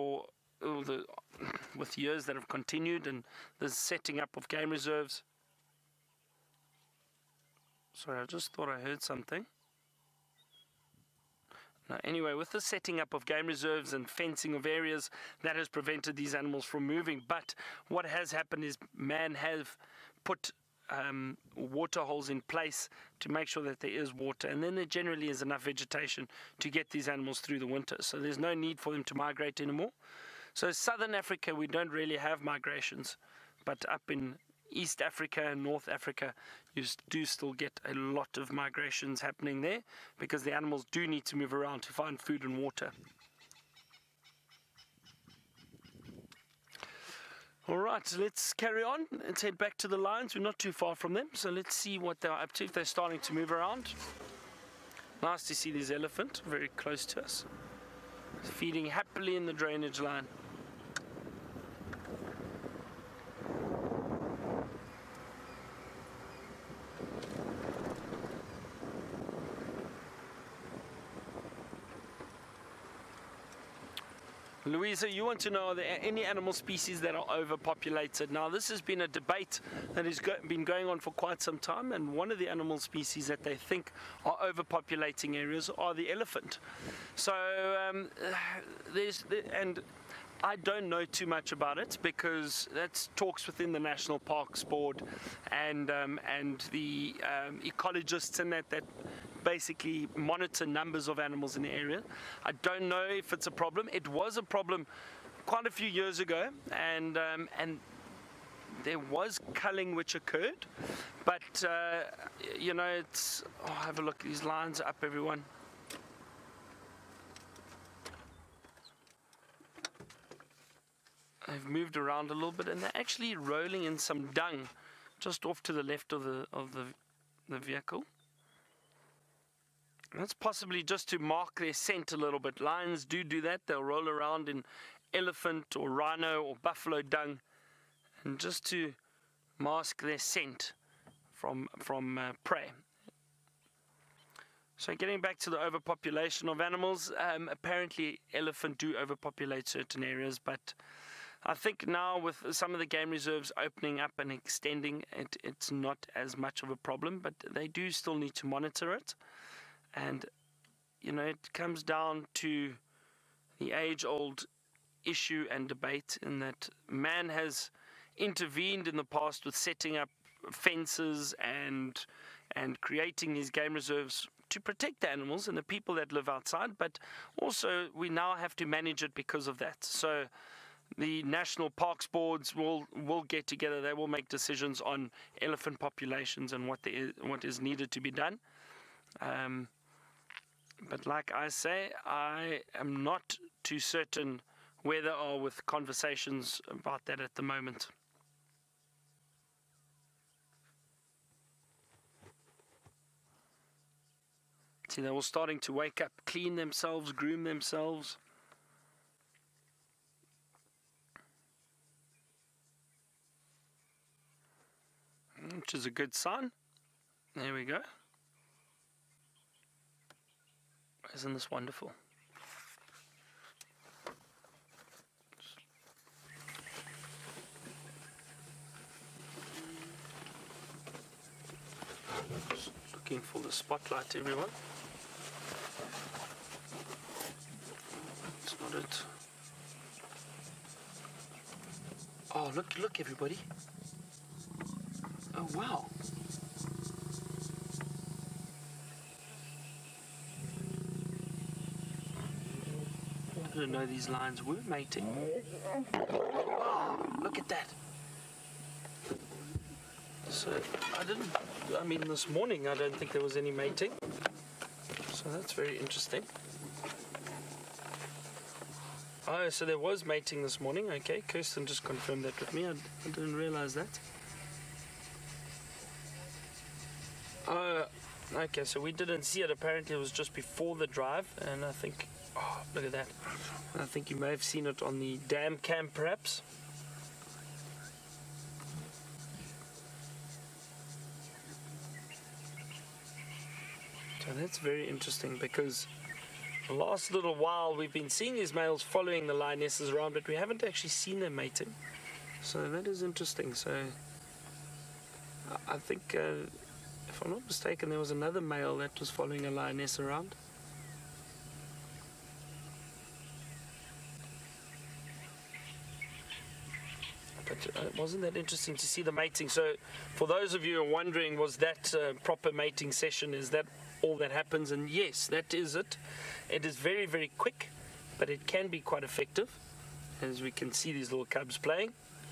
with years that have continued and the setting up of game reserves. Sorry, I just thought I heard something. Now, anyway, with the setting up of game reserves and fencing of areas, that has prevented these animals from moving. But what has happened is man have put water holes in place to make sure that there is water, and then there generally is enough vegetation to get these animals through the winter, so there's no need for them to migrate anymore. So Southern Africa, we don't really have migrations, but up in East Africa and North Africa, you do still get a lot of migrations happening there, because the animals do need to move around to find food and water. All right, so let's carry on. Let's head back to the lions. We're not too far from them, so let's see what they're up to, if they're starting to move around. Nice to see this elephant very close to us, feeding happily in the drainage line. Louisa, you want to know, are there any animal species that are overpopulated? Now, this has been a debate that has been going on for quite some time, and one of the animal species that they think are overpopulating areas are the elephant. So, and I don't know too much about it, because that's talks within the National Parks Board and the ecologists and that basically monitor numbers of animals in the area. I don't know if it's a problem. It was a problem quite a few years ago, and there was culling which occurred, but you know, it's, oh, have a look, these lines are up, everyone. They've moved around a little bit, and they're actually rolling in some dung just off to the left of the vehicle. That's possibly just to mark their scent a little bit. Lions do that. They'll roll around in elephant or rhino or buffalo dung, and just to mask their scent from prey. So getting back to the overpopulation of animals, apparently elephant do overpopulate certain areas, but I think now with some of the game reserves opening up and extending, it's not as much of a problem, but they do still need to monitor it. And, you know, it comes down to the age-old issue and debate in that man has intervened in the past with setting up fences and creating these game reserves to protect the animals and the people that live outside, but also we now have to manage it because of that. So the National Parks Boards will get together. They will make decisions on elephant populations and what is needed to be done. But like I say, I am not too certain where they are with conversations about that at the moment. See, they're all starting to wake up, clean themselves, groom themselves. Which is a good sign. There we go. Isn't this wonderful? Just looking for the spotlight, everyone. It's not it. Oh, look, everybody. Oh, wow. I didn't know these lions were mating. Oh, look at that. So, this morning I don't think there was any mating. So that's very interesting. Oh, so there was mating this morning. Okay, Kirsten just confirmed that with me. I didn't realize that. Oh, okay, so we didn't see it. Apparently it was just before the drive. And I think, oh, look at that. I think you may have seen it on the dam cam perhaps. So that's very interesting because the last little while we've been seeing these males following the lionesses around, but we haven't actually seen them mating. So that is interesting. So I think, if I'm not mistaken, there was another male that was following a lioness around. But wasn't that interesting to see the mating? So for those of you who are wondering, was that proper mating session? Is that all that happens? And yes, that is it. It is very, very quick, but it can be quite effective. As we can see these little cubs playing.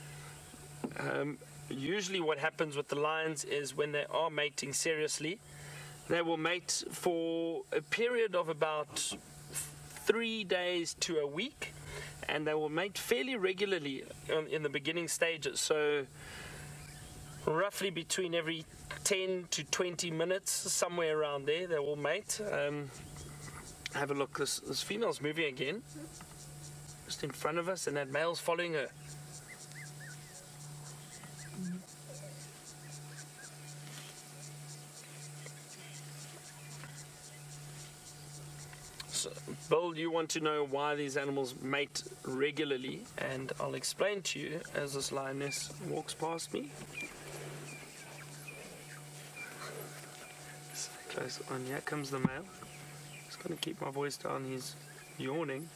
Usually what happens with the lions is when they are mating seriously, they will mate for a period of about 3 days to a week, and they will mate fairly regularly in the beginning stages. So roughly between every 10 to 20 minutes, somewhere around there, they will mate. Have a look, this female's moving again, just in front of us, and that male's following her. So, Bill, you want to know why these animals mate regularly, and I'll explain to you as this lioness walks past me. So close on, here comes the male. Just going to keep my voice down, he's yawning.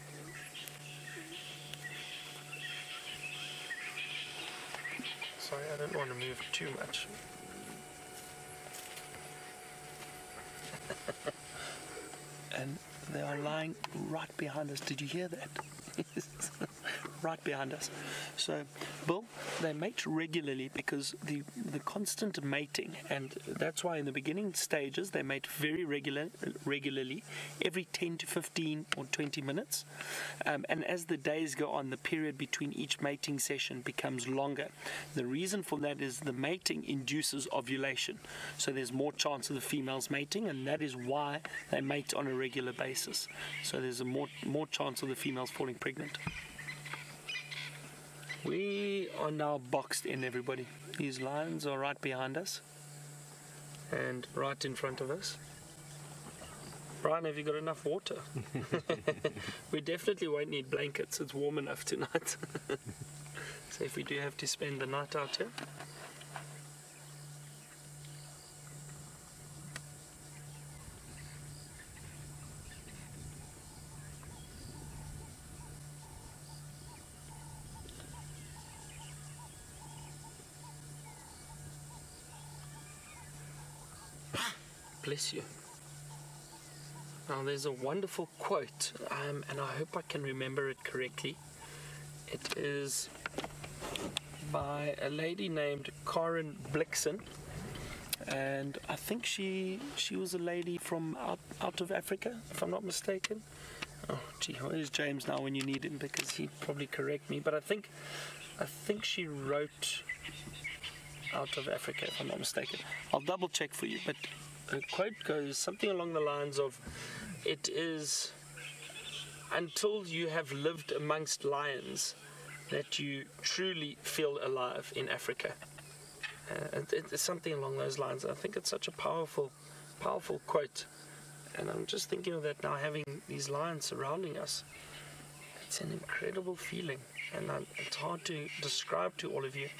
Sorry, I don't want to move too much. And they are lying right behind us. Did you hear that? Right behind us. So, Bill, they mate regularly because the constant mating, and that's why in the beginning stages they mate very regularly, every 10 to 15 or 20 minutes. And as the days go on, the period between each mating session becomes longer. The reason for that is the mating induces ovulation. So there's more chance of the females mating, and that is why they mate on a regular basis. So there's a more chance of the females falling pregnant. We are now boxed in, everybody. These lions are right behind us and right in front of us. Brian, have you got enough water? We definitely won't need blankets. It's warm enough tonight. So if we do have to spend the night out here. Bless you. Now there's a wonderful quote, and I hope I can remember it correctly. It is by a lady named Karen Blixen, and I think she was a lady from out of Africa, if I'm not mistaken. Oh gee, where's James now when you need him, because he'd probably correct me, but I think she wrote out of Africa, if I'm not mistaken. I'll double check for you, but the quote goes something along the lines of, it is until you have lived amongst lions that you truly feel alive in Africa. It's something along those lines. I think it's such a powerful quote, and I'm just thinking of that now, having these lions surrounding us. It's an incredible feeling, and it's hard to describe to all of you.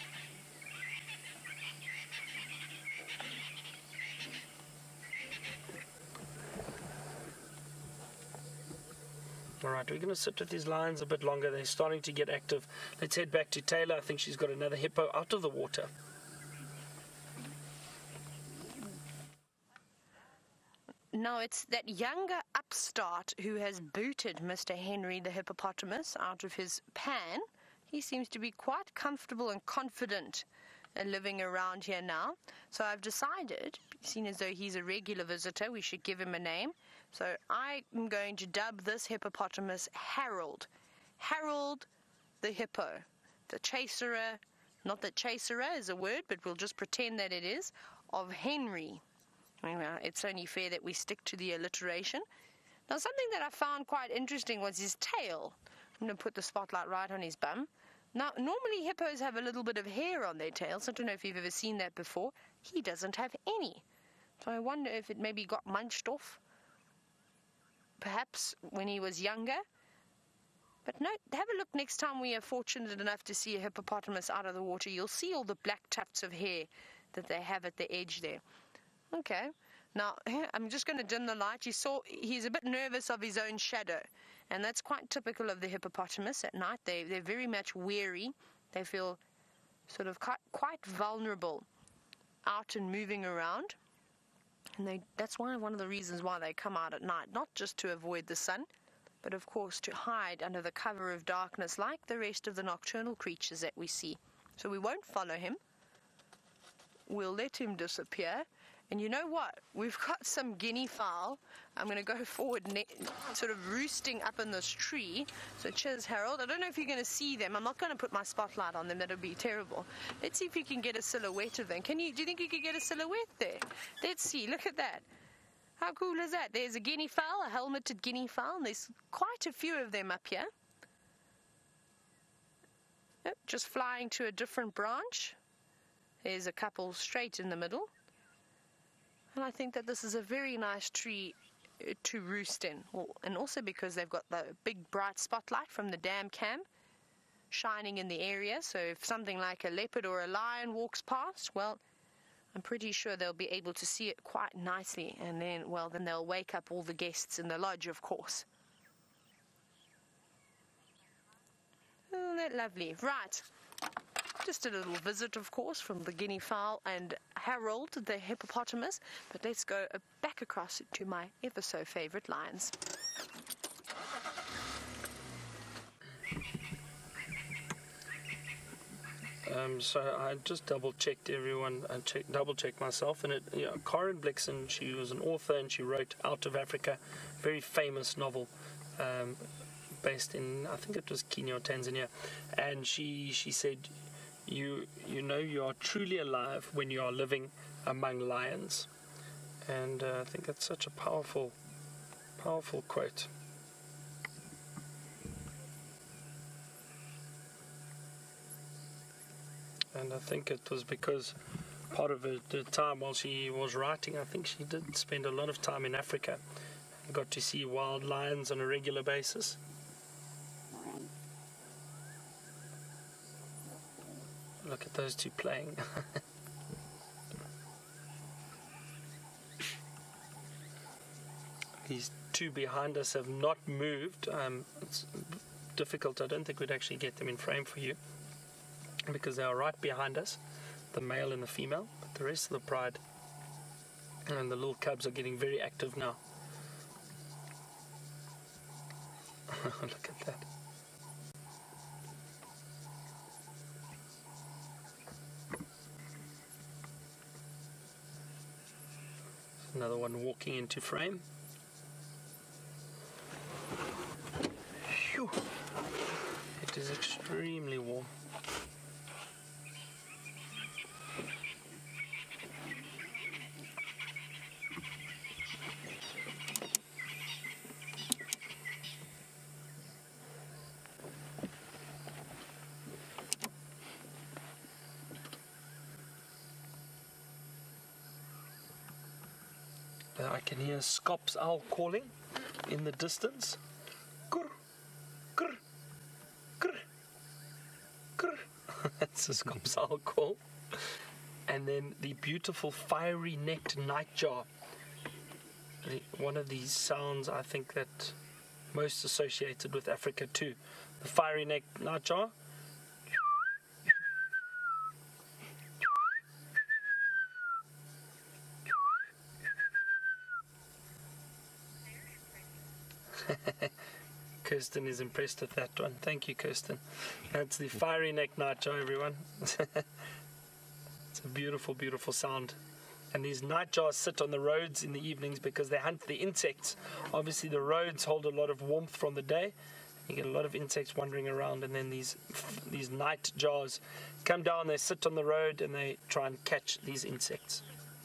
All right, we're going to sit with these lions a bit longer. They're starting to get active. Let's head back to Taylor. I think she's got another hippo out of the water. No, it's that younger upstart who has booted Mr. Henry the hippopotamus out of his pan. He seems to be quite comfortable and confident living around here now. So I've decided, seeing as though he's a regular visitor, we should give him a name. So I'm going to dub this hippopotamus Harold. Harold the hippo. The chaserer, not that chaserer is a word, but we'll just pretend that it is, of Henry. Well, it's only fair that we stick to the alliteration. Now, something that I found quite interesting was his tail. I'm going to put the spotlight right on his bum. Now, normally hippos have a little bit of hair on their tails. I don't know if you've ever seen that before. He doesn't have any. So I wonder if it maybe got munched off, perhaps when he was younger. But no, have a look next time we are fortunate enough to see a hippopotamus out of the water. You'll see all the black tufts of hair that they have at the edge there. Okay, now I'm just going to dim the light. You saw he's a bit nervous of his own shadow, and that's quite typical of the hippopotamus. At night they're very much wary. They feel sort of quite vulnerable out and moving around, and that's one of the reasons why they come out at night, not just to avoid the sun, but of course to hide under the cover of darkness like the rest of the nocturnal creatures that we see. So we won't follow him. We'll let him disappear. And you know what? We've got some guinea fowl. I'm going to go forward, sort of roosting up in this tree. So cheers, Harold. I don't know if you're going to see them. I'm not going to put my spotlight on them. That would be terrible. Let's see if you can get a silhouette of them. Do you think you could get a silhouette there? Let's see. Look at that. How cool is that? There's a guinea fowl, a helmeted guinea fowl. And there's quite a few of them up here. Yep, just flying to a different branch. There's a couple straight in the middle. And I think that this is a very nice tree to roost in. And also because they've got the big bright spotlight from the dam cam shining in the area. So if something like a leopard or a lion walks past, well, I'm pretty sure they'll be able to see it quite nicely. And then they'll wake up all the guests in the lodge, of course. Isn't that lovely? Right. Just a little visit, of course, from the guinea fowl and Harold, the hippopotamus. But let's go back across to my ever so favorite lions. So I just double-checked everyone. I double-checked myself. And Karen Blixen, she was an author and she wrote Out of Africa, very famous novel. Based in, I think it was Kenya or Tanzania. And she said, You know you are truly alive when you are living among lions. And I think that's such a powerful quote. And I think it was because part of the time while she was writing, I think she did spend a lot of time in Africa and got to see wild lions on a regular basis. Look at those two playing. These two behind us have not moved. It's difficult. I don't think we'd actually get them in frame for you because they are right behind us, the male and the female. But the rest of the pride and the little cubs are getting very active now. Look at that. Another one walking into frame. Phew. It is extremely warm. I can hear Scop's owl calling in the distance. Grr, grr, grr, grr. That's a Scop's owl call. And then the beautiful fiery-necked nightjar. One of these sounds I think that most associated with Africa too. The fiery neck nightjar. Kirsten is impressed with that one. Thank you, Kirsten. That's the fiery neck nightjar, everyone. It's a beautiful, beautiful sound. And these nightjars sit on the roads in the evenings because they hunt the insects. Obviously, the roads hold a lot of warmth from the day. You get a lot of insects wandering around, and then these night jars come down, they sit on the road, and they try and catch these insects.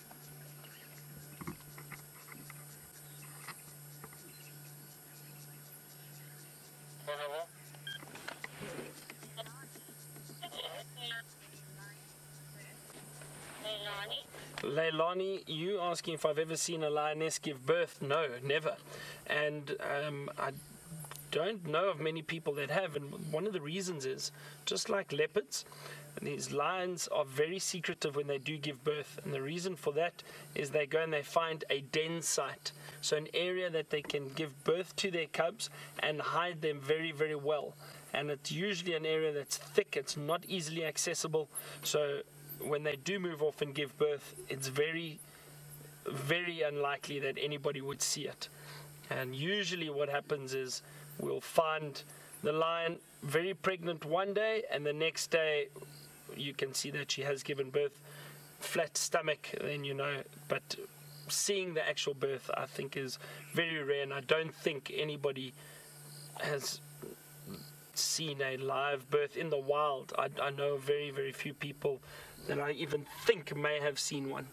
Leilani, you asking if I've ever seen a lioness give birth? No, never. And I don't know of many people that have. And one of the reasons is, just like leopards, these lions are very secretive when they do give birth. And the reason for that is they go and they find a den site. So an area that they can give birth to their cubs and hide them very, very well. And it's usually an area that's thick. It's not easily accessible. So when they do move off and give birth, it's very, very unlikely that anybody would see it. And usually what happens is we'll find the lion very pregnant one day, and the next day you can see that she has given birth, flat stomach, then you know. But seeing the actual birth, I think, is very rare, and I don't think anybody has seen a live birth in the wild. I know very, very few people that I even think may have seen one.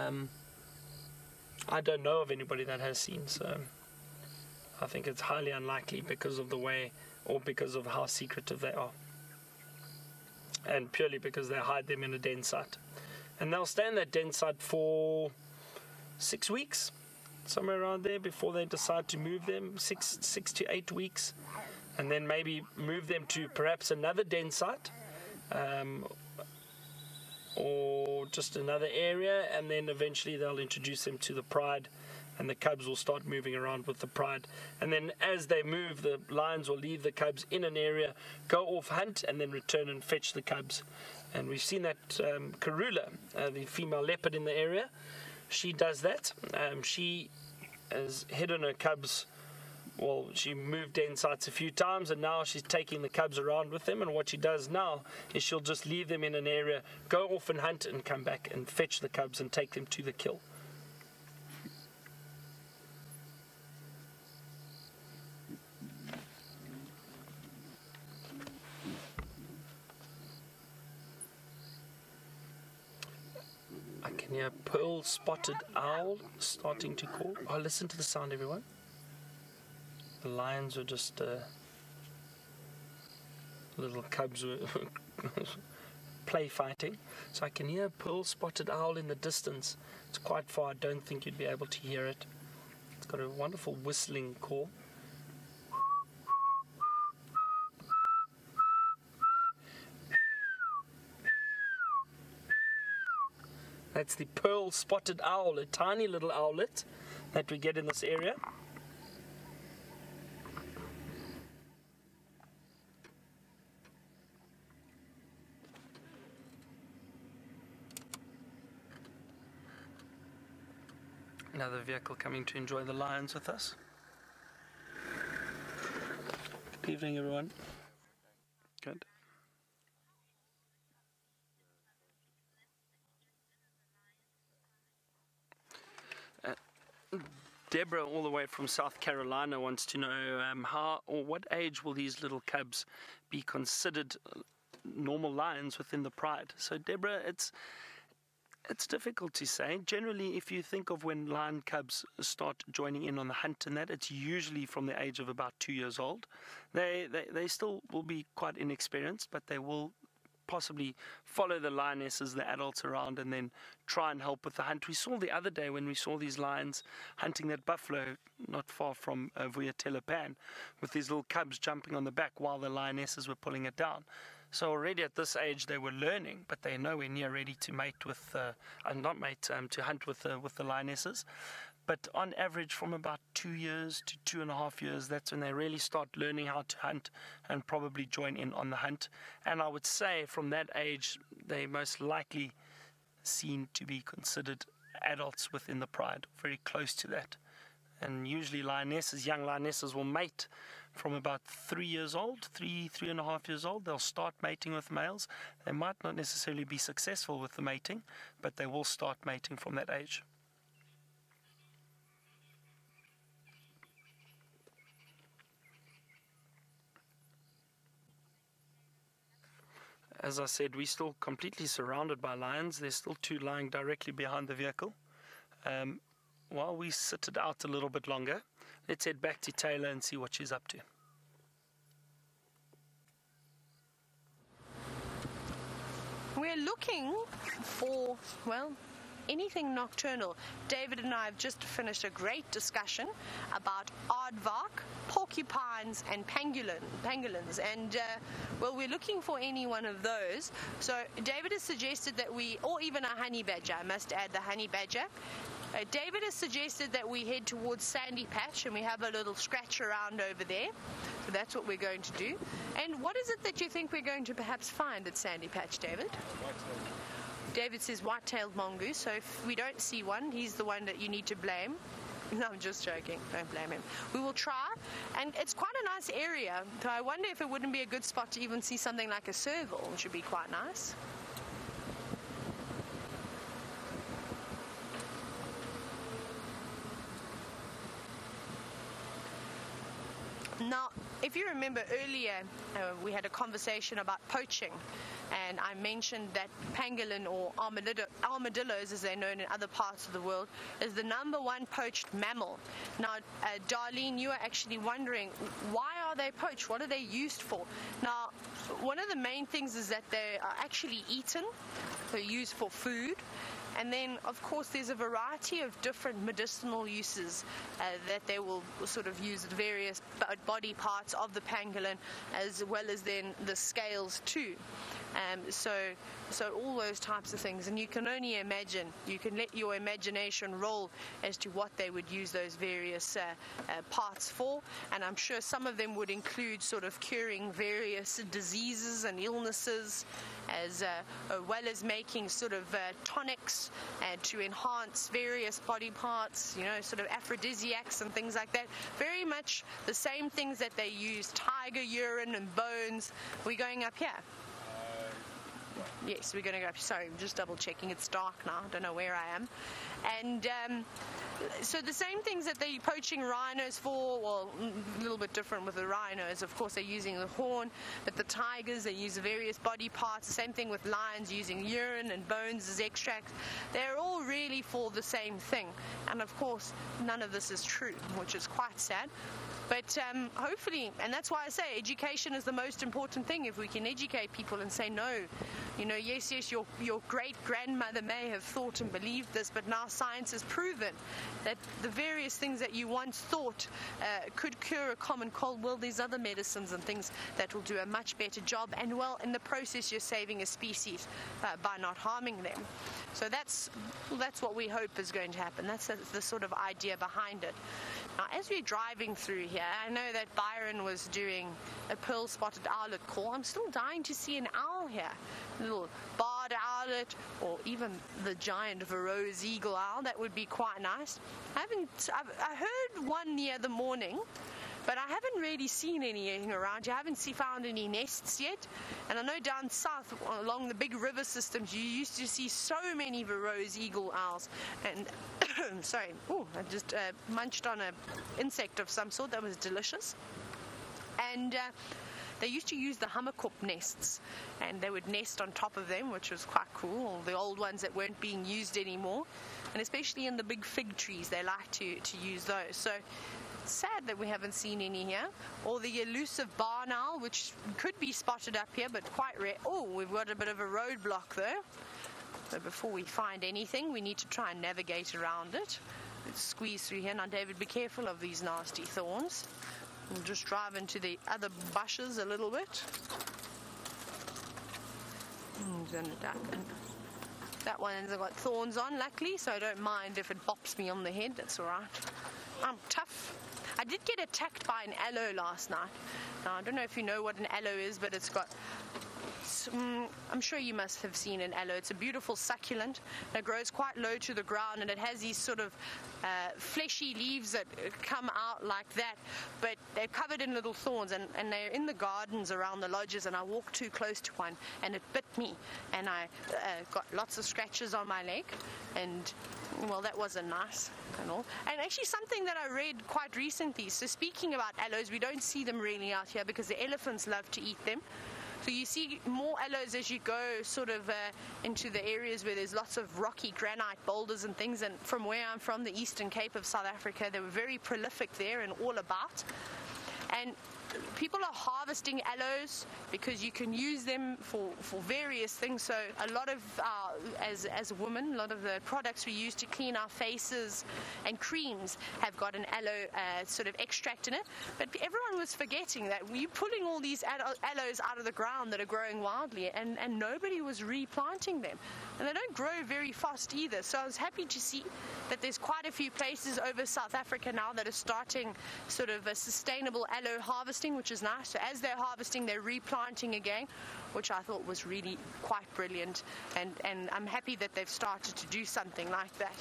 I don't know of anybody that has seen, so I think it's highly unlikely because of the way, or because of how secretive they are, and purely because they hide them in a den site. And they'll stay in that den site for 6 weeks, somewhere around there, before they decide to move them. 6 to 8 weeks, and then maybe move them to perhaps another den site, or just another area, and then eventually they'll introduce them to the pride, and the cubs will start moving around with the pride. And then as they move, the lions will leave the cubs in an area, go off hunt, and then return and fetch the cubs. And we've seen that Karula, the female leopard in the area, she does that. She has hidden her cubs. Well, she moved den sites a few times, and now she's taking the cubs around with them. And what she does now is she'll just leave them in an area, go off and hunt, and come back and fetch the cubs and take them to the kill. I can hear pearl-spotted owl starting to call. Oh, listen to the sound, everyone. The lions were just little cubs were play fighting. So I can hear a pearl-spotted owl in the distance. It's quite far. I don't think you'd be able to hear it. It's got a wonderful whistling call. That's the pearl-spotted owl, a tiny little owlet that we get in this area. Another vehicle coming to enjoy the lions with us. Good evening, everyone. Good. Deborah, all the way from South Carolina, wants to know how or what age will these little cubs be considered normal lions within the pride? So, Deborah, it's difficult to say. Generally, if you think of when lion cubs start joining in on the hunt and that, it's usually from the age of about 2 years old. They still will be quite inexperienced, but they will possibly follow the lionesses, the adults around, and then try and help with the hunt. We saw the other day when we saw these lions hunting that buffalo not far from Vuyatela Pan, with these little cubs jumping on the back while the lionesses were pulling it down. So already at this age they were learning, but they're nowhere near ready to mate with, to hunt with the lionesses. But on average, from about 2 years to 2.5 years, that's when they really start learning how to hunt and probably join in on the hunt. And I would say from that age, they most likely seen to be considered adults within the pride, very close to that. And usually lionesses, young lionesses will mate from about 3 years old, 3.5 years old. They'll start mating with males. They might not necessarily be successful with the mating, but they will start mating from that age. As I said, we're still completely surrounded by lions. There's still 2 lying directly behind the vehicle. While we sit it out a little bit longer, let's head back to Taylor and see what she's up to. We're looking for, well, anything nocturnal. David and I have just finished a great discussion about aardvark, porcupines and pangolins, and well, we're looking for any one of those. So David has suggested that we, or even a honey badger, I must add the honey badger. David has suggested that we head towards Sandy Patch and we have a little scratch around over there. So that's what we're going to do. And what is it that you think we're going to perhaps find at Sandy Patch, David? David says white-tailed mongoose, so if we don't see one, he's the one that you need to blame. No, I'm just joking. Don't blame him. We will try, and it's quite a nice area. So I wonder if it wouldn't be a good spot to even see something like a serval, which would be quite nice. Now, if you remember earlier, we had a conversation about poaching, and I mentioned that pangolin, or armadillos as they're known in other parts of the world, is the #1 poached mammal. Now, Darlene, you are actually wondering, why are they poached? What are they used for? Now, one of the main things is that they are actually eaten, they're used for food. And then, of course, there's a variety of different medicinal uses that they will sort of use various body parts of the pangolin, as well as then the scales too. So all those types of things, and you can only imagine, you can let your imagination roll as to what they would use those various parts for, and I'm sure some of them would include sort of curing various diseases and illnesses, as well as making sort of tonics and to enhance various body parts, you know, sort of aphrodisiacs and things like that. Very much the same things that they use, tiger urine and bones. We're going up here. Yes, we're going to go up. Sorry, I'm just double checking. It's dark now. I don't know where I am. And so the same things that they're poaching rhinos for, well, a little bit different with the rhinos. Of course, they're using the horn, but the tigers, they use various body parts. The same thing with lions, using urine and bones as extracts. They're all really for the same thing. And of course, none of this is true, which is quite sad. But hopefully, and that's why I say education is the most important thing. If we can educate people and say, no, you know, yes, your great-grandmother may have thought and believed this, but now science has proven that the various things that you once thought could cure a common cold, well, there's other medicines and things that will do a much better job. And, well, in the process, you're saving a species by not harming them. So that's what we hope is going to happen. That's the sort of idea behind it. Now, as we're driving through here, I know that Byron was doing a pearl-spotted owlet call. I'm still dying to see an owl here. A little barred owlet, or even the giant Verreaux's eagle owl. That would be quite nice. I heard one the other morning, but I haven't really seen anything around. You haven't found any nests yet. And I know down south, along the big river systems, you used to see so many Verreaux's eagle owls. And sorry, I just munched on an insect of some sort. That was delicious. And they used to use the hummerkop nests, and they would nest on top of them, which was quite cool. The old ones that weren't being used anymore, and especially in the big fig trees, they like to use those. So sad that we haven't seen any here. Or the elusive barn owl, which could be spotted up here, but quite rare. Oh, we've got a bit of a roadblock though. So before we find anything, we need to try and navigate around it. Let's squeeze through here. Now, David, be careful of these nasty thorns. We'll just drive into the other bushes a little bit. That one's got thorns on, luckily, so I don't mind if it bops me on the head. That's all right. I'm tough. I did get attacked by an aloe last night. Now, I don't know if you know what an aloe is, but it's got... I'm sure you must have seen an aloe. It's a beautiful succulent that grows quite low to the ground, and it has these sort of fleshy leaves that come out like that, but they're covered in little thorns, and they're in the gardens around the lodges, and I walked too close to one and it bit me, and I got lots of scratches on my leg, and well, that wasn't nice and all. And actually something that I read quite recently, so speaking about aloes, we don't see them really out here because the elephants love to eat them. So you see more aloes as you go sort of into the areas where there's lots of rocky granite boulders and things. And from where I'm from, the Eastern Cape of South Africa, they were very prolific there and all about. And people are harvesting aloes because you can use them for various things. So a lot of, as a woman, a lot of the products we use to clean our faces and creams have got an aloe sort of extract in it. But everyone was forgetting that we're pulling all these aloes out of the ground that are growing wildly, and nobody was replanting them. And they don't grow very fast either. So I was happy to see that there's quite a few places over South Africa now that are starting sort of a sustainable aloe harvesting, which is nice. So as they're harvesting, they're replanting again, which I thought was really quite brilliant. And I'm happy that they've started to do something like that.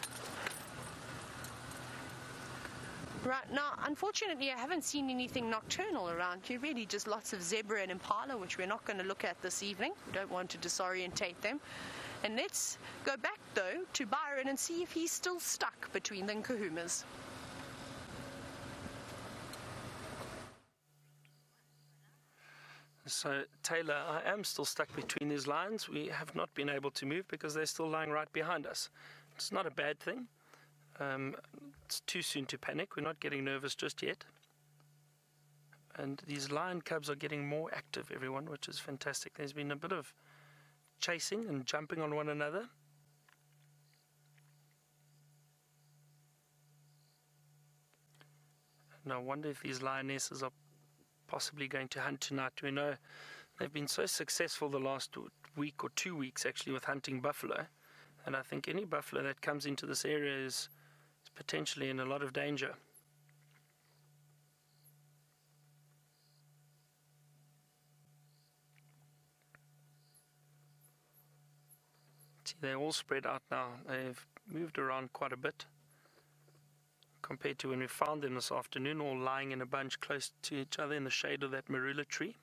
Right, now, unfortunately, I haven't seen anything nocturnal around here, really just lots of zebra and impala, which we're not going to look at this evening. We don't want to disorientate them. And let's go back, though, to Byron and see if he's still stuck between the Nkuhumas. So, Taylor, I am still stuck between these lines. We have not been able to move because they're still lying right behind us. It's not a bad thing. It's too soon to panic. We're not getting nervous just yet. And these lion cubs are getting more active, everyone, which is fantastic. There's been a bit of chasing and jumping on one another. And I wonder if these lionesses are possibly going to hunt tonight. We know they've been so successful the last week or 2 weeks, actually, with hunting buffalo. And I think any buffalo that comes into this area is potentially in a lot of danger. See, they're all spread out now. They've moved around quite a bit compared to when we found them this afternoon, all lying in a bunch close to each other in the shade of that marula tree.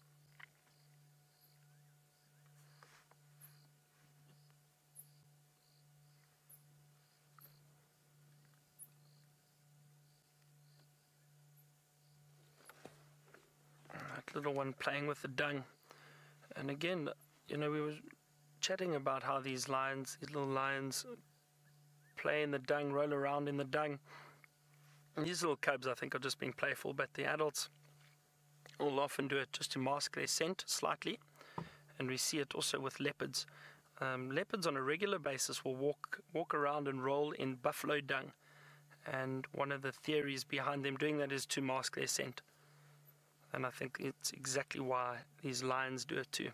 That little one playing with the dung. And again, you know, we were chatting about how these lions, these little lions, play in the dung, roll around in the dung. And these little cubs, I think, are just being playful, but the adults will often do it just to mask their scent slightly. And we see it also with leopards. Leopards on a regular basis will walk around and roll in buffalo dung. And one of the theories behind them doing that is to mask their scent. And I think it's exactly why these lions do it too.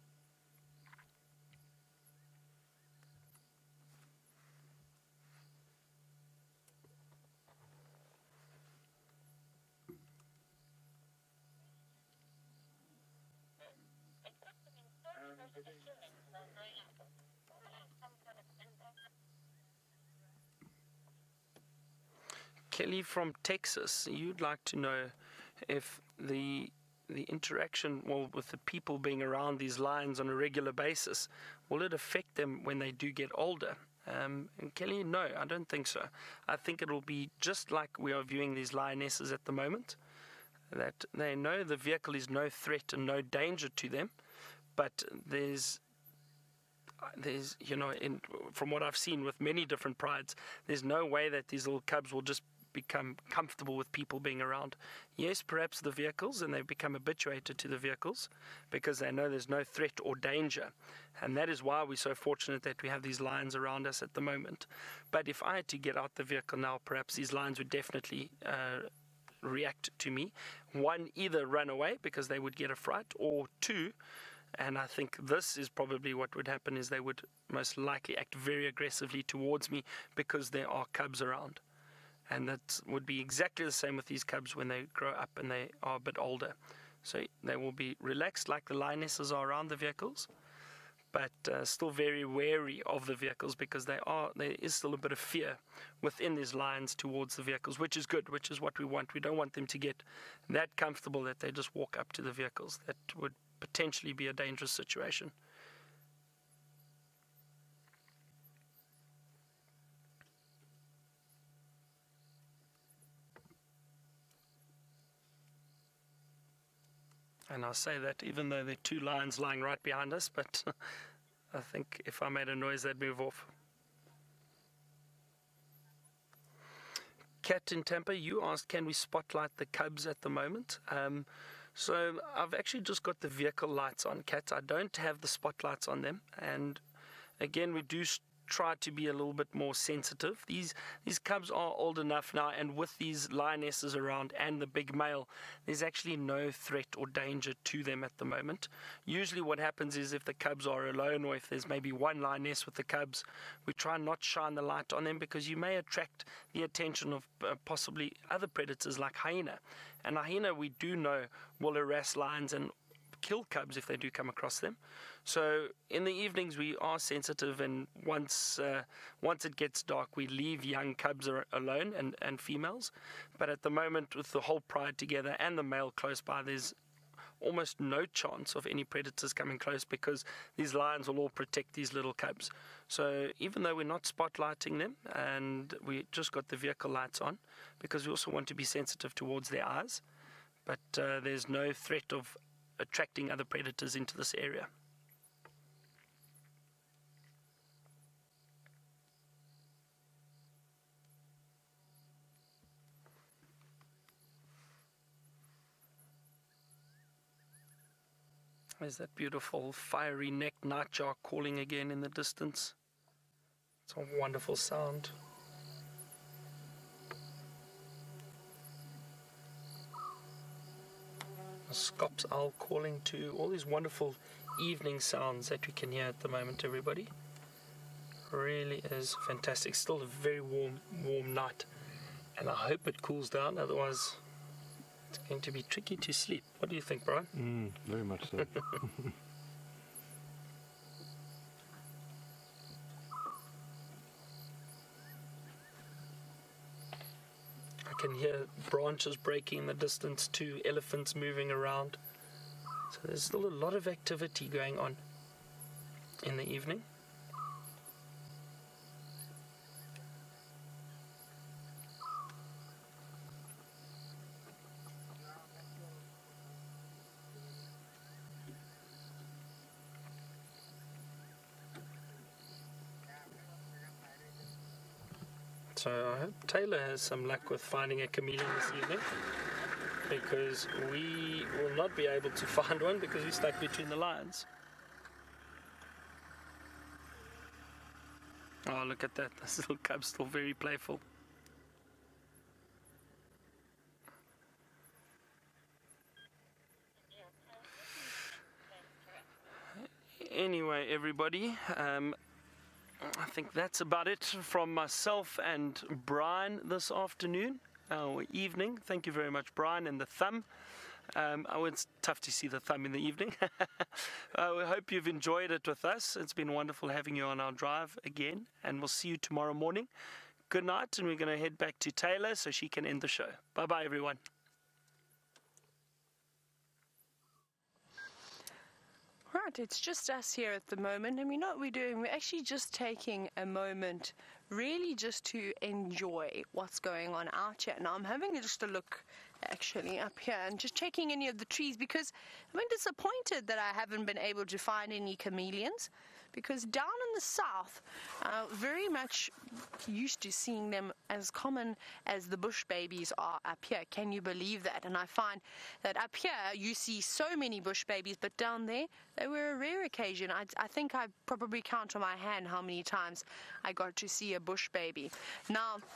Kelly from Texas, you'd like to know if the interaction, well, with the people being around these lions on a regular basis, will it affect them when they do get older? And Kelly, no, I don't think so. I think it will be just like we are viewing these lionesses at the moment, that they know the vehicle is no threat and no danger to them, but there's you know, from what I've seen with many different prides, there's no way that these little cubs will just become comfortable with people being around. Yes, perhaps the vehicles, and they've become habituated to the vehicles because they know there's no threat or danger. And that is why we're so fortunate that we have these lions around us at the moment. But if I had to get out the vehicle now, perhaps these lions would definitely react to me. One, either run away because they would get a fright, or two, And I think this is probably what would happen, is they would most likely act very aggressively towards me because there are cubs around. And that would be exactly the same with these cubs when they grow up and they are a bit older. So they will be relaxed like the lionesses are around the vehicles, but still very wary of the vehicles, because there is still a bit of fear within these lions towards the vehicles, which is good, which is what we want. We don't want them to get that comfortable that they just walk up to the vehicles. That would potentially be a dangerous situation. And I say that even though there are two lions lying right behind us, but I think if I made a noise, they'd move off. Kat in Tampa, you asked, can we spotlight the cubs at the moment? So I've actually just got the vehicle lights on, Kat. I don't have the spotlights on them. And again, we do try to be a little bit more sensitive. These cubs are old enough now, and with these lionesses around and the big male, there's actually no threat or danger to them at the moment. Usually what happens is if the cubs are alone, or if there's maybe one lioness with the cubs, we try not shine the light on them, because you may attract the attention of possibly other predators like hyena. And hyena, we do know, will harass lions and kill cubs if they do come across them. So in the evenings we are sensitive, and once it gets dark, we leave young cubs alone and females. But at the moment, with the whole pride together and the male close by, there's almost no chance of any predators coming close, because these lions will all protect these little cubs. So even though we're not spotlighting them, and we just got the vehicle lights on, because we also want to be sensitive towards their eyes, but there's no threat of attracting other predators into this area. There's that beautiful fiery necked nightjar calling again in the distance. It's a wonderful sound. A Scops owl calling too. All these wonderful evening sounds that we can hear at the moment, everybody. Really is fantastic. Still a very warm night, and I hope it cools down, otherwise it's going to be tricky to sleep. What do you think, Brian? Very much so. I can hear branches breaking in the distance too, elephants moving around. So there's still a lot of activity going on in the evening. So I hope Taylor has some luck with finding a chameleon this evening, because we will not be able to find one because we're stuck between the lions. Oh, look at that. This little cub's still very playful. Anyway, everybody, I think that's about it from myself and Brian this afternoon, or evening. Thank you very much, Brian, and the thumb. It's tough to see the thumb in the evening. We hope you've enjoyed it with us. It's been wonderful having you on our drive again, and we'll see you tomorrow morning. Good night, and we're going to head back to Taylor so she can end the show. Bye-bye, everyone. Right, it's just us here at the moment, and we know what we're doing. We're actually just taking a moment really just to enjoy what's going on out here. Now I'm having just a look actually up here and just checking any of the trees, because I've been disappointed that I haven't been able to find any chameleons, because down in the south very much used to seeing them as common as the bush babies are up here. Can you believe that? And I find that up here you see so many bush babies, but down there they were a rare occasion. I think I probably count on my hand how many times I got to see a bush baby. Now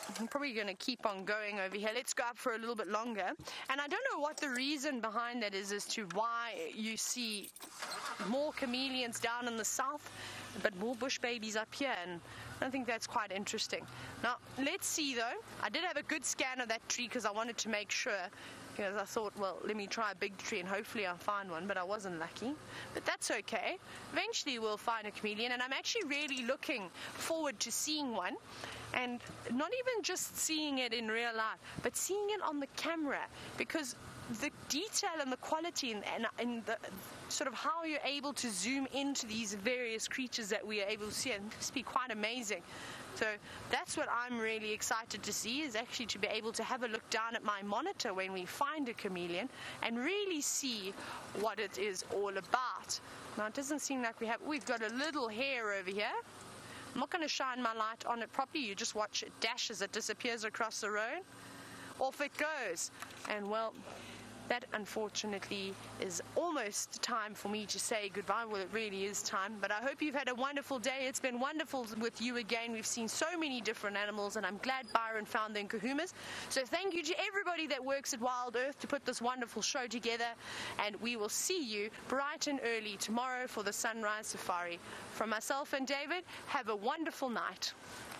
I'm probably going to keep on going over here. Let's go up for a little bit longer. And I don't know what the reason behind that is as to why you see more chameleons down in the south, but more bush babies up here. And I think that's quite interesting. Now, let's see, though. I did have a good scan of that tree because I wanted to make sure, because I thought, well, let me try a big tree and hopefully I'll find one, but I wasn't lucky. But that's okay. Eventually we'll find a chameleon, and I'm actually really looking forward to seeing one. And not even just seeing it in real life, but seeing it on the camera, because the detail and the quality and the sort of how you're able to zoom into these various creatures that we are able to see, it must be quite amazing. So that's what I'm really excited to see, is actually to be able to have a look down at my monitor when we find a chameleon and really see what it is all about. Now, it doesn't seem like we've got a little hare over here. I'm not going to shine my light on it properly. You just watch it dash as it disappears across the road. Off it goes. And, well, that unfortunately is almost time for me to say goodbye. Well, it really is time. But I hope you've had a wonderful day. It's been wonderful with you again. We've seen so many different animals, and I'm glad Byron found the Nkuhumas. So thank you to everybody that works at Wild Earth to put this wonderful show together. And we will see you bright and early tomorrow for the Sunrise Safari. From myself and David, have a wonderful night.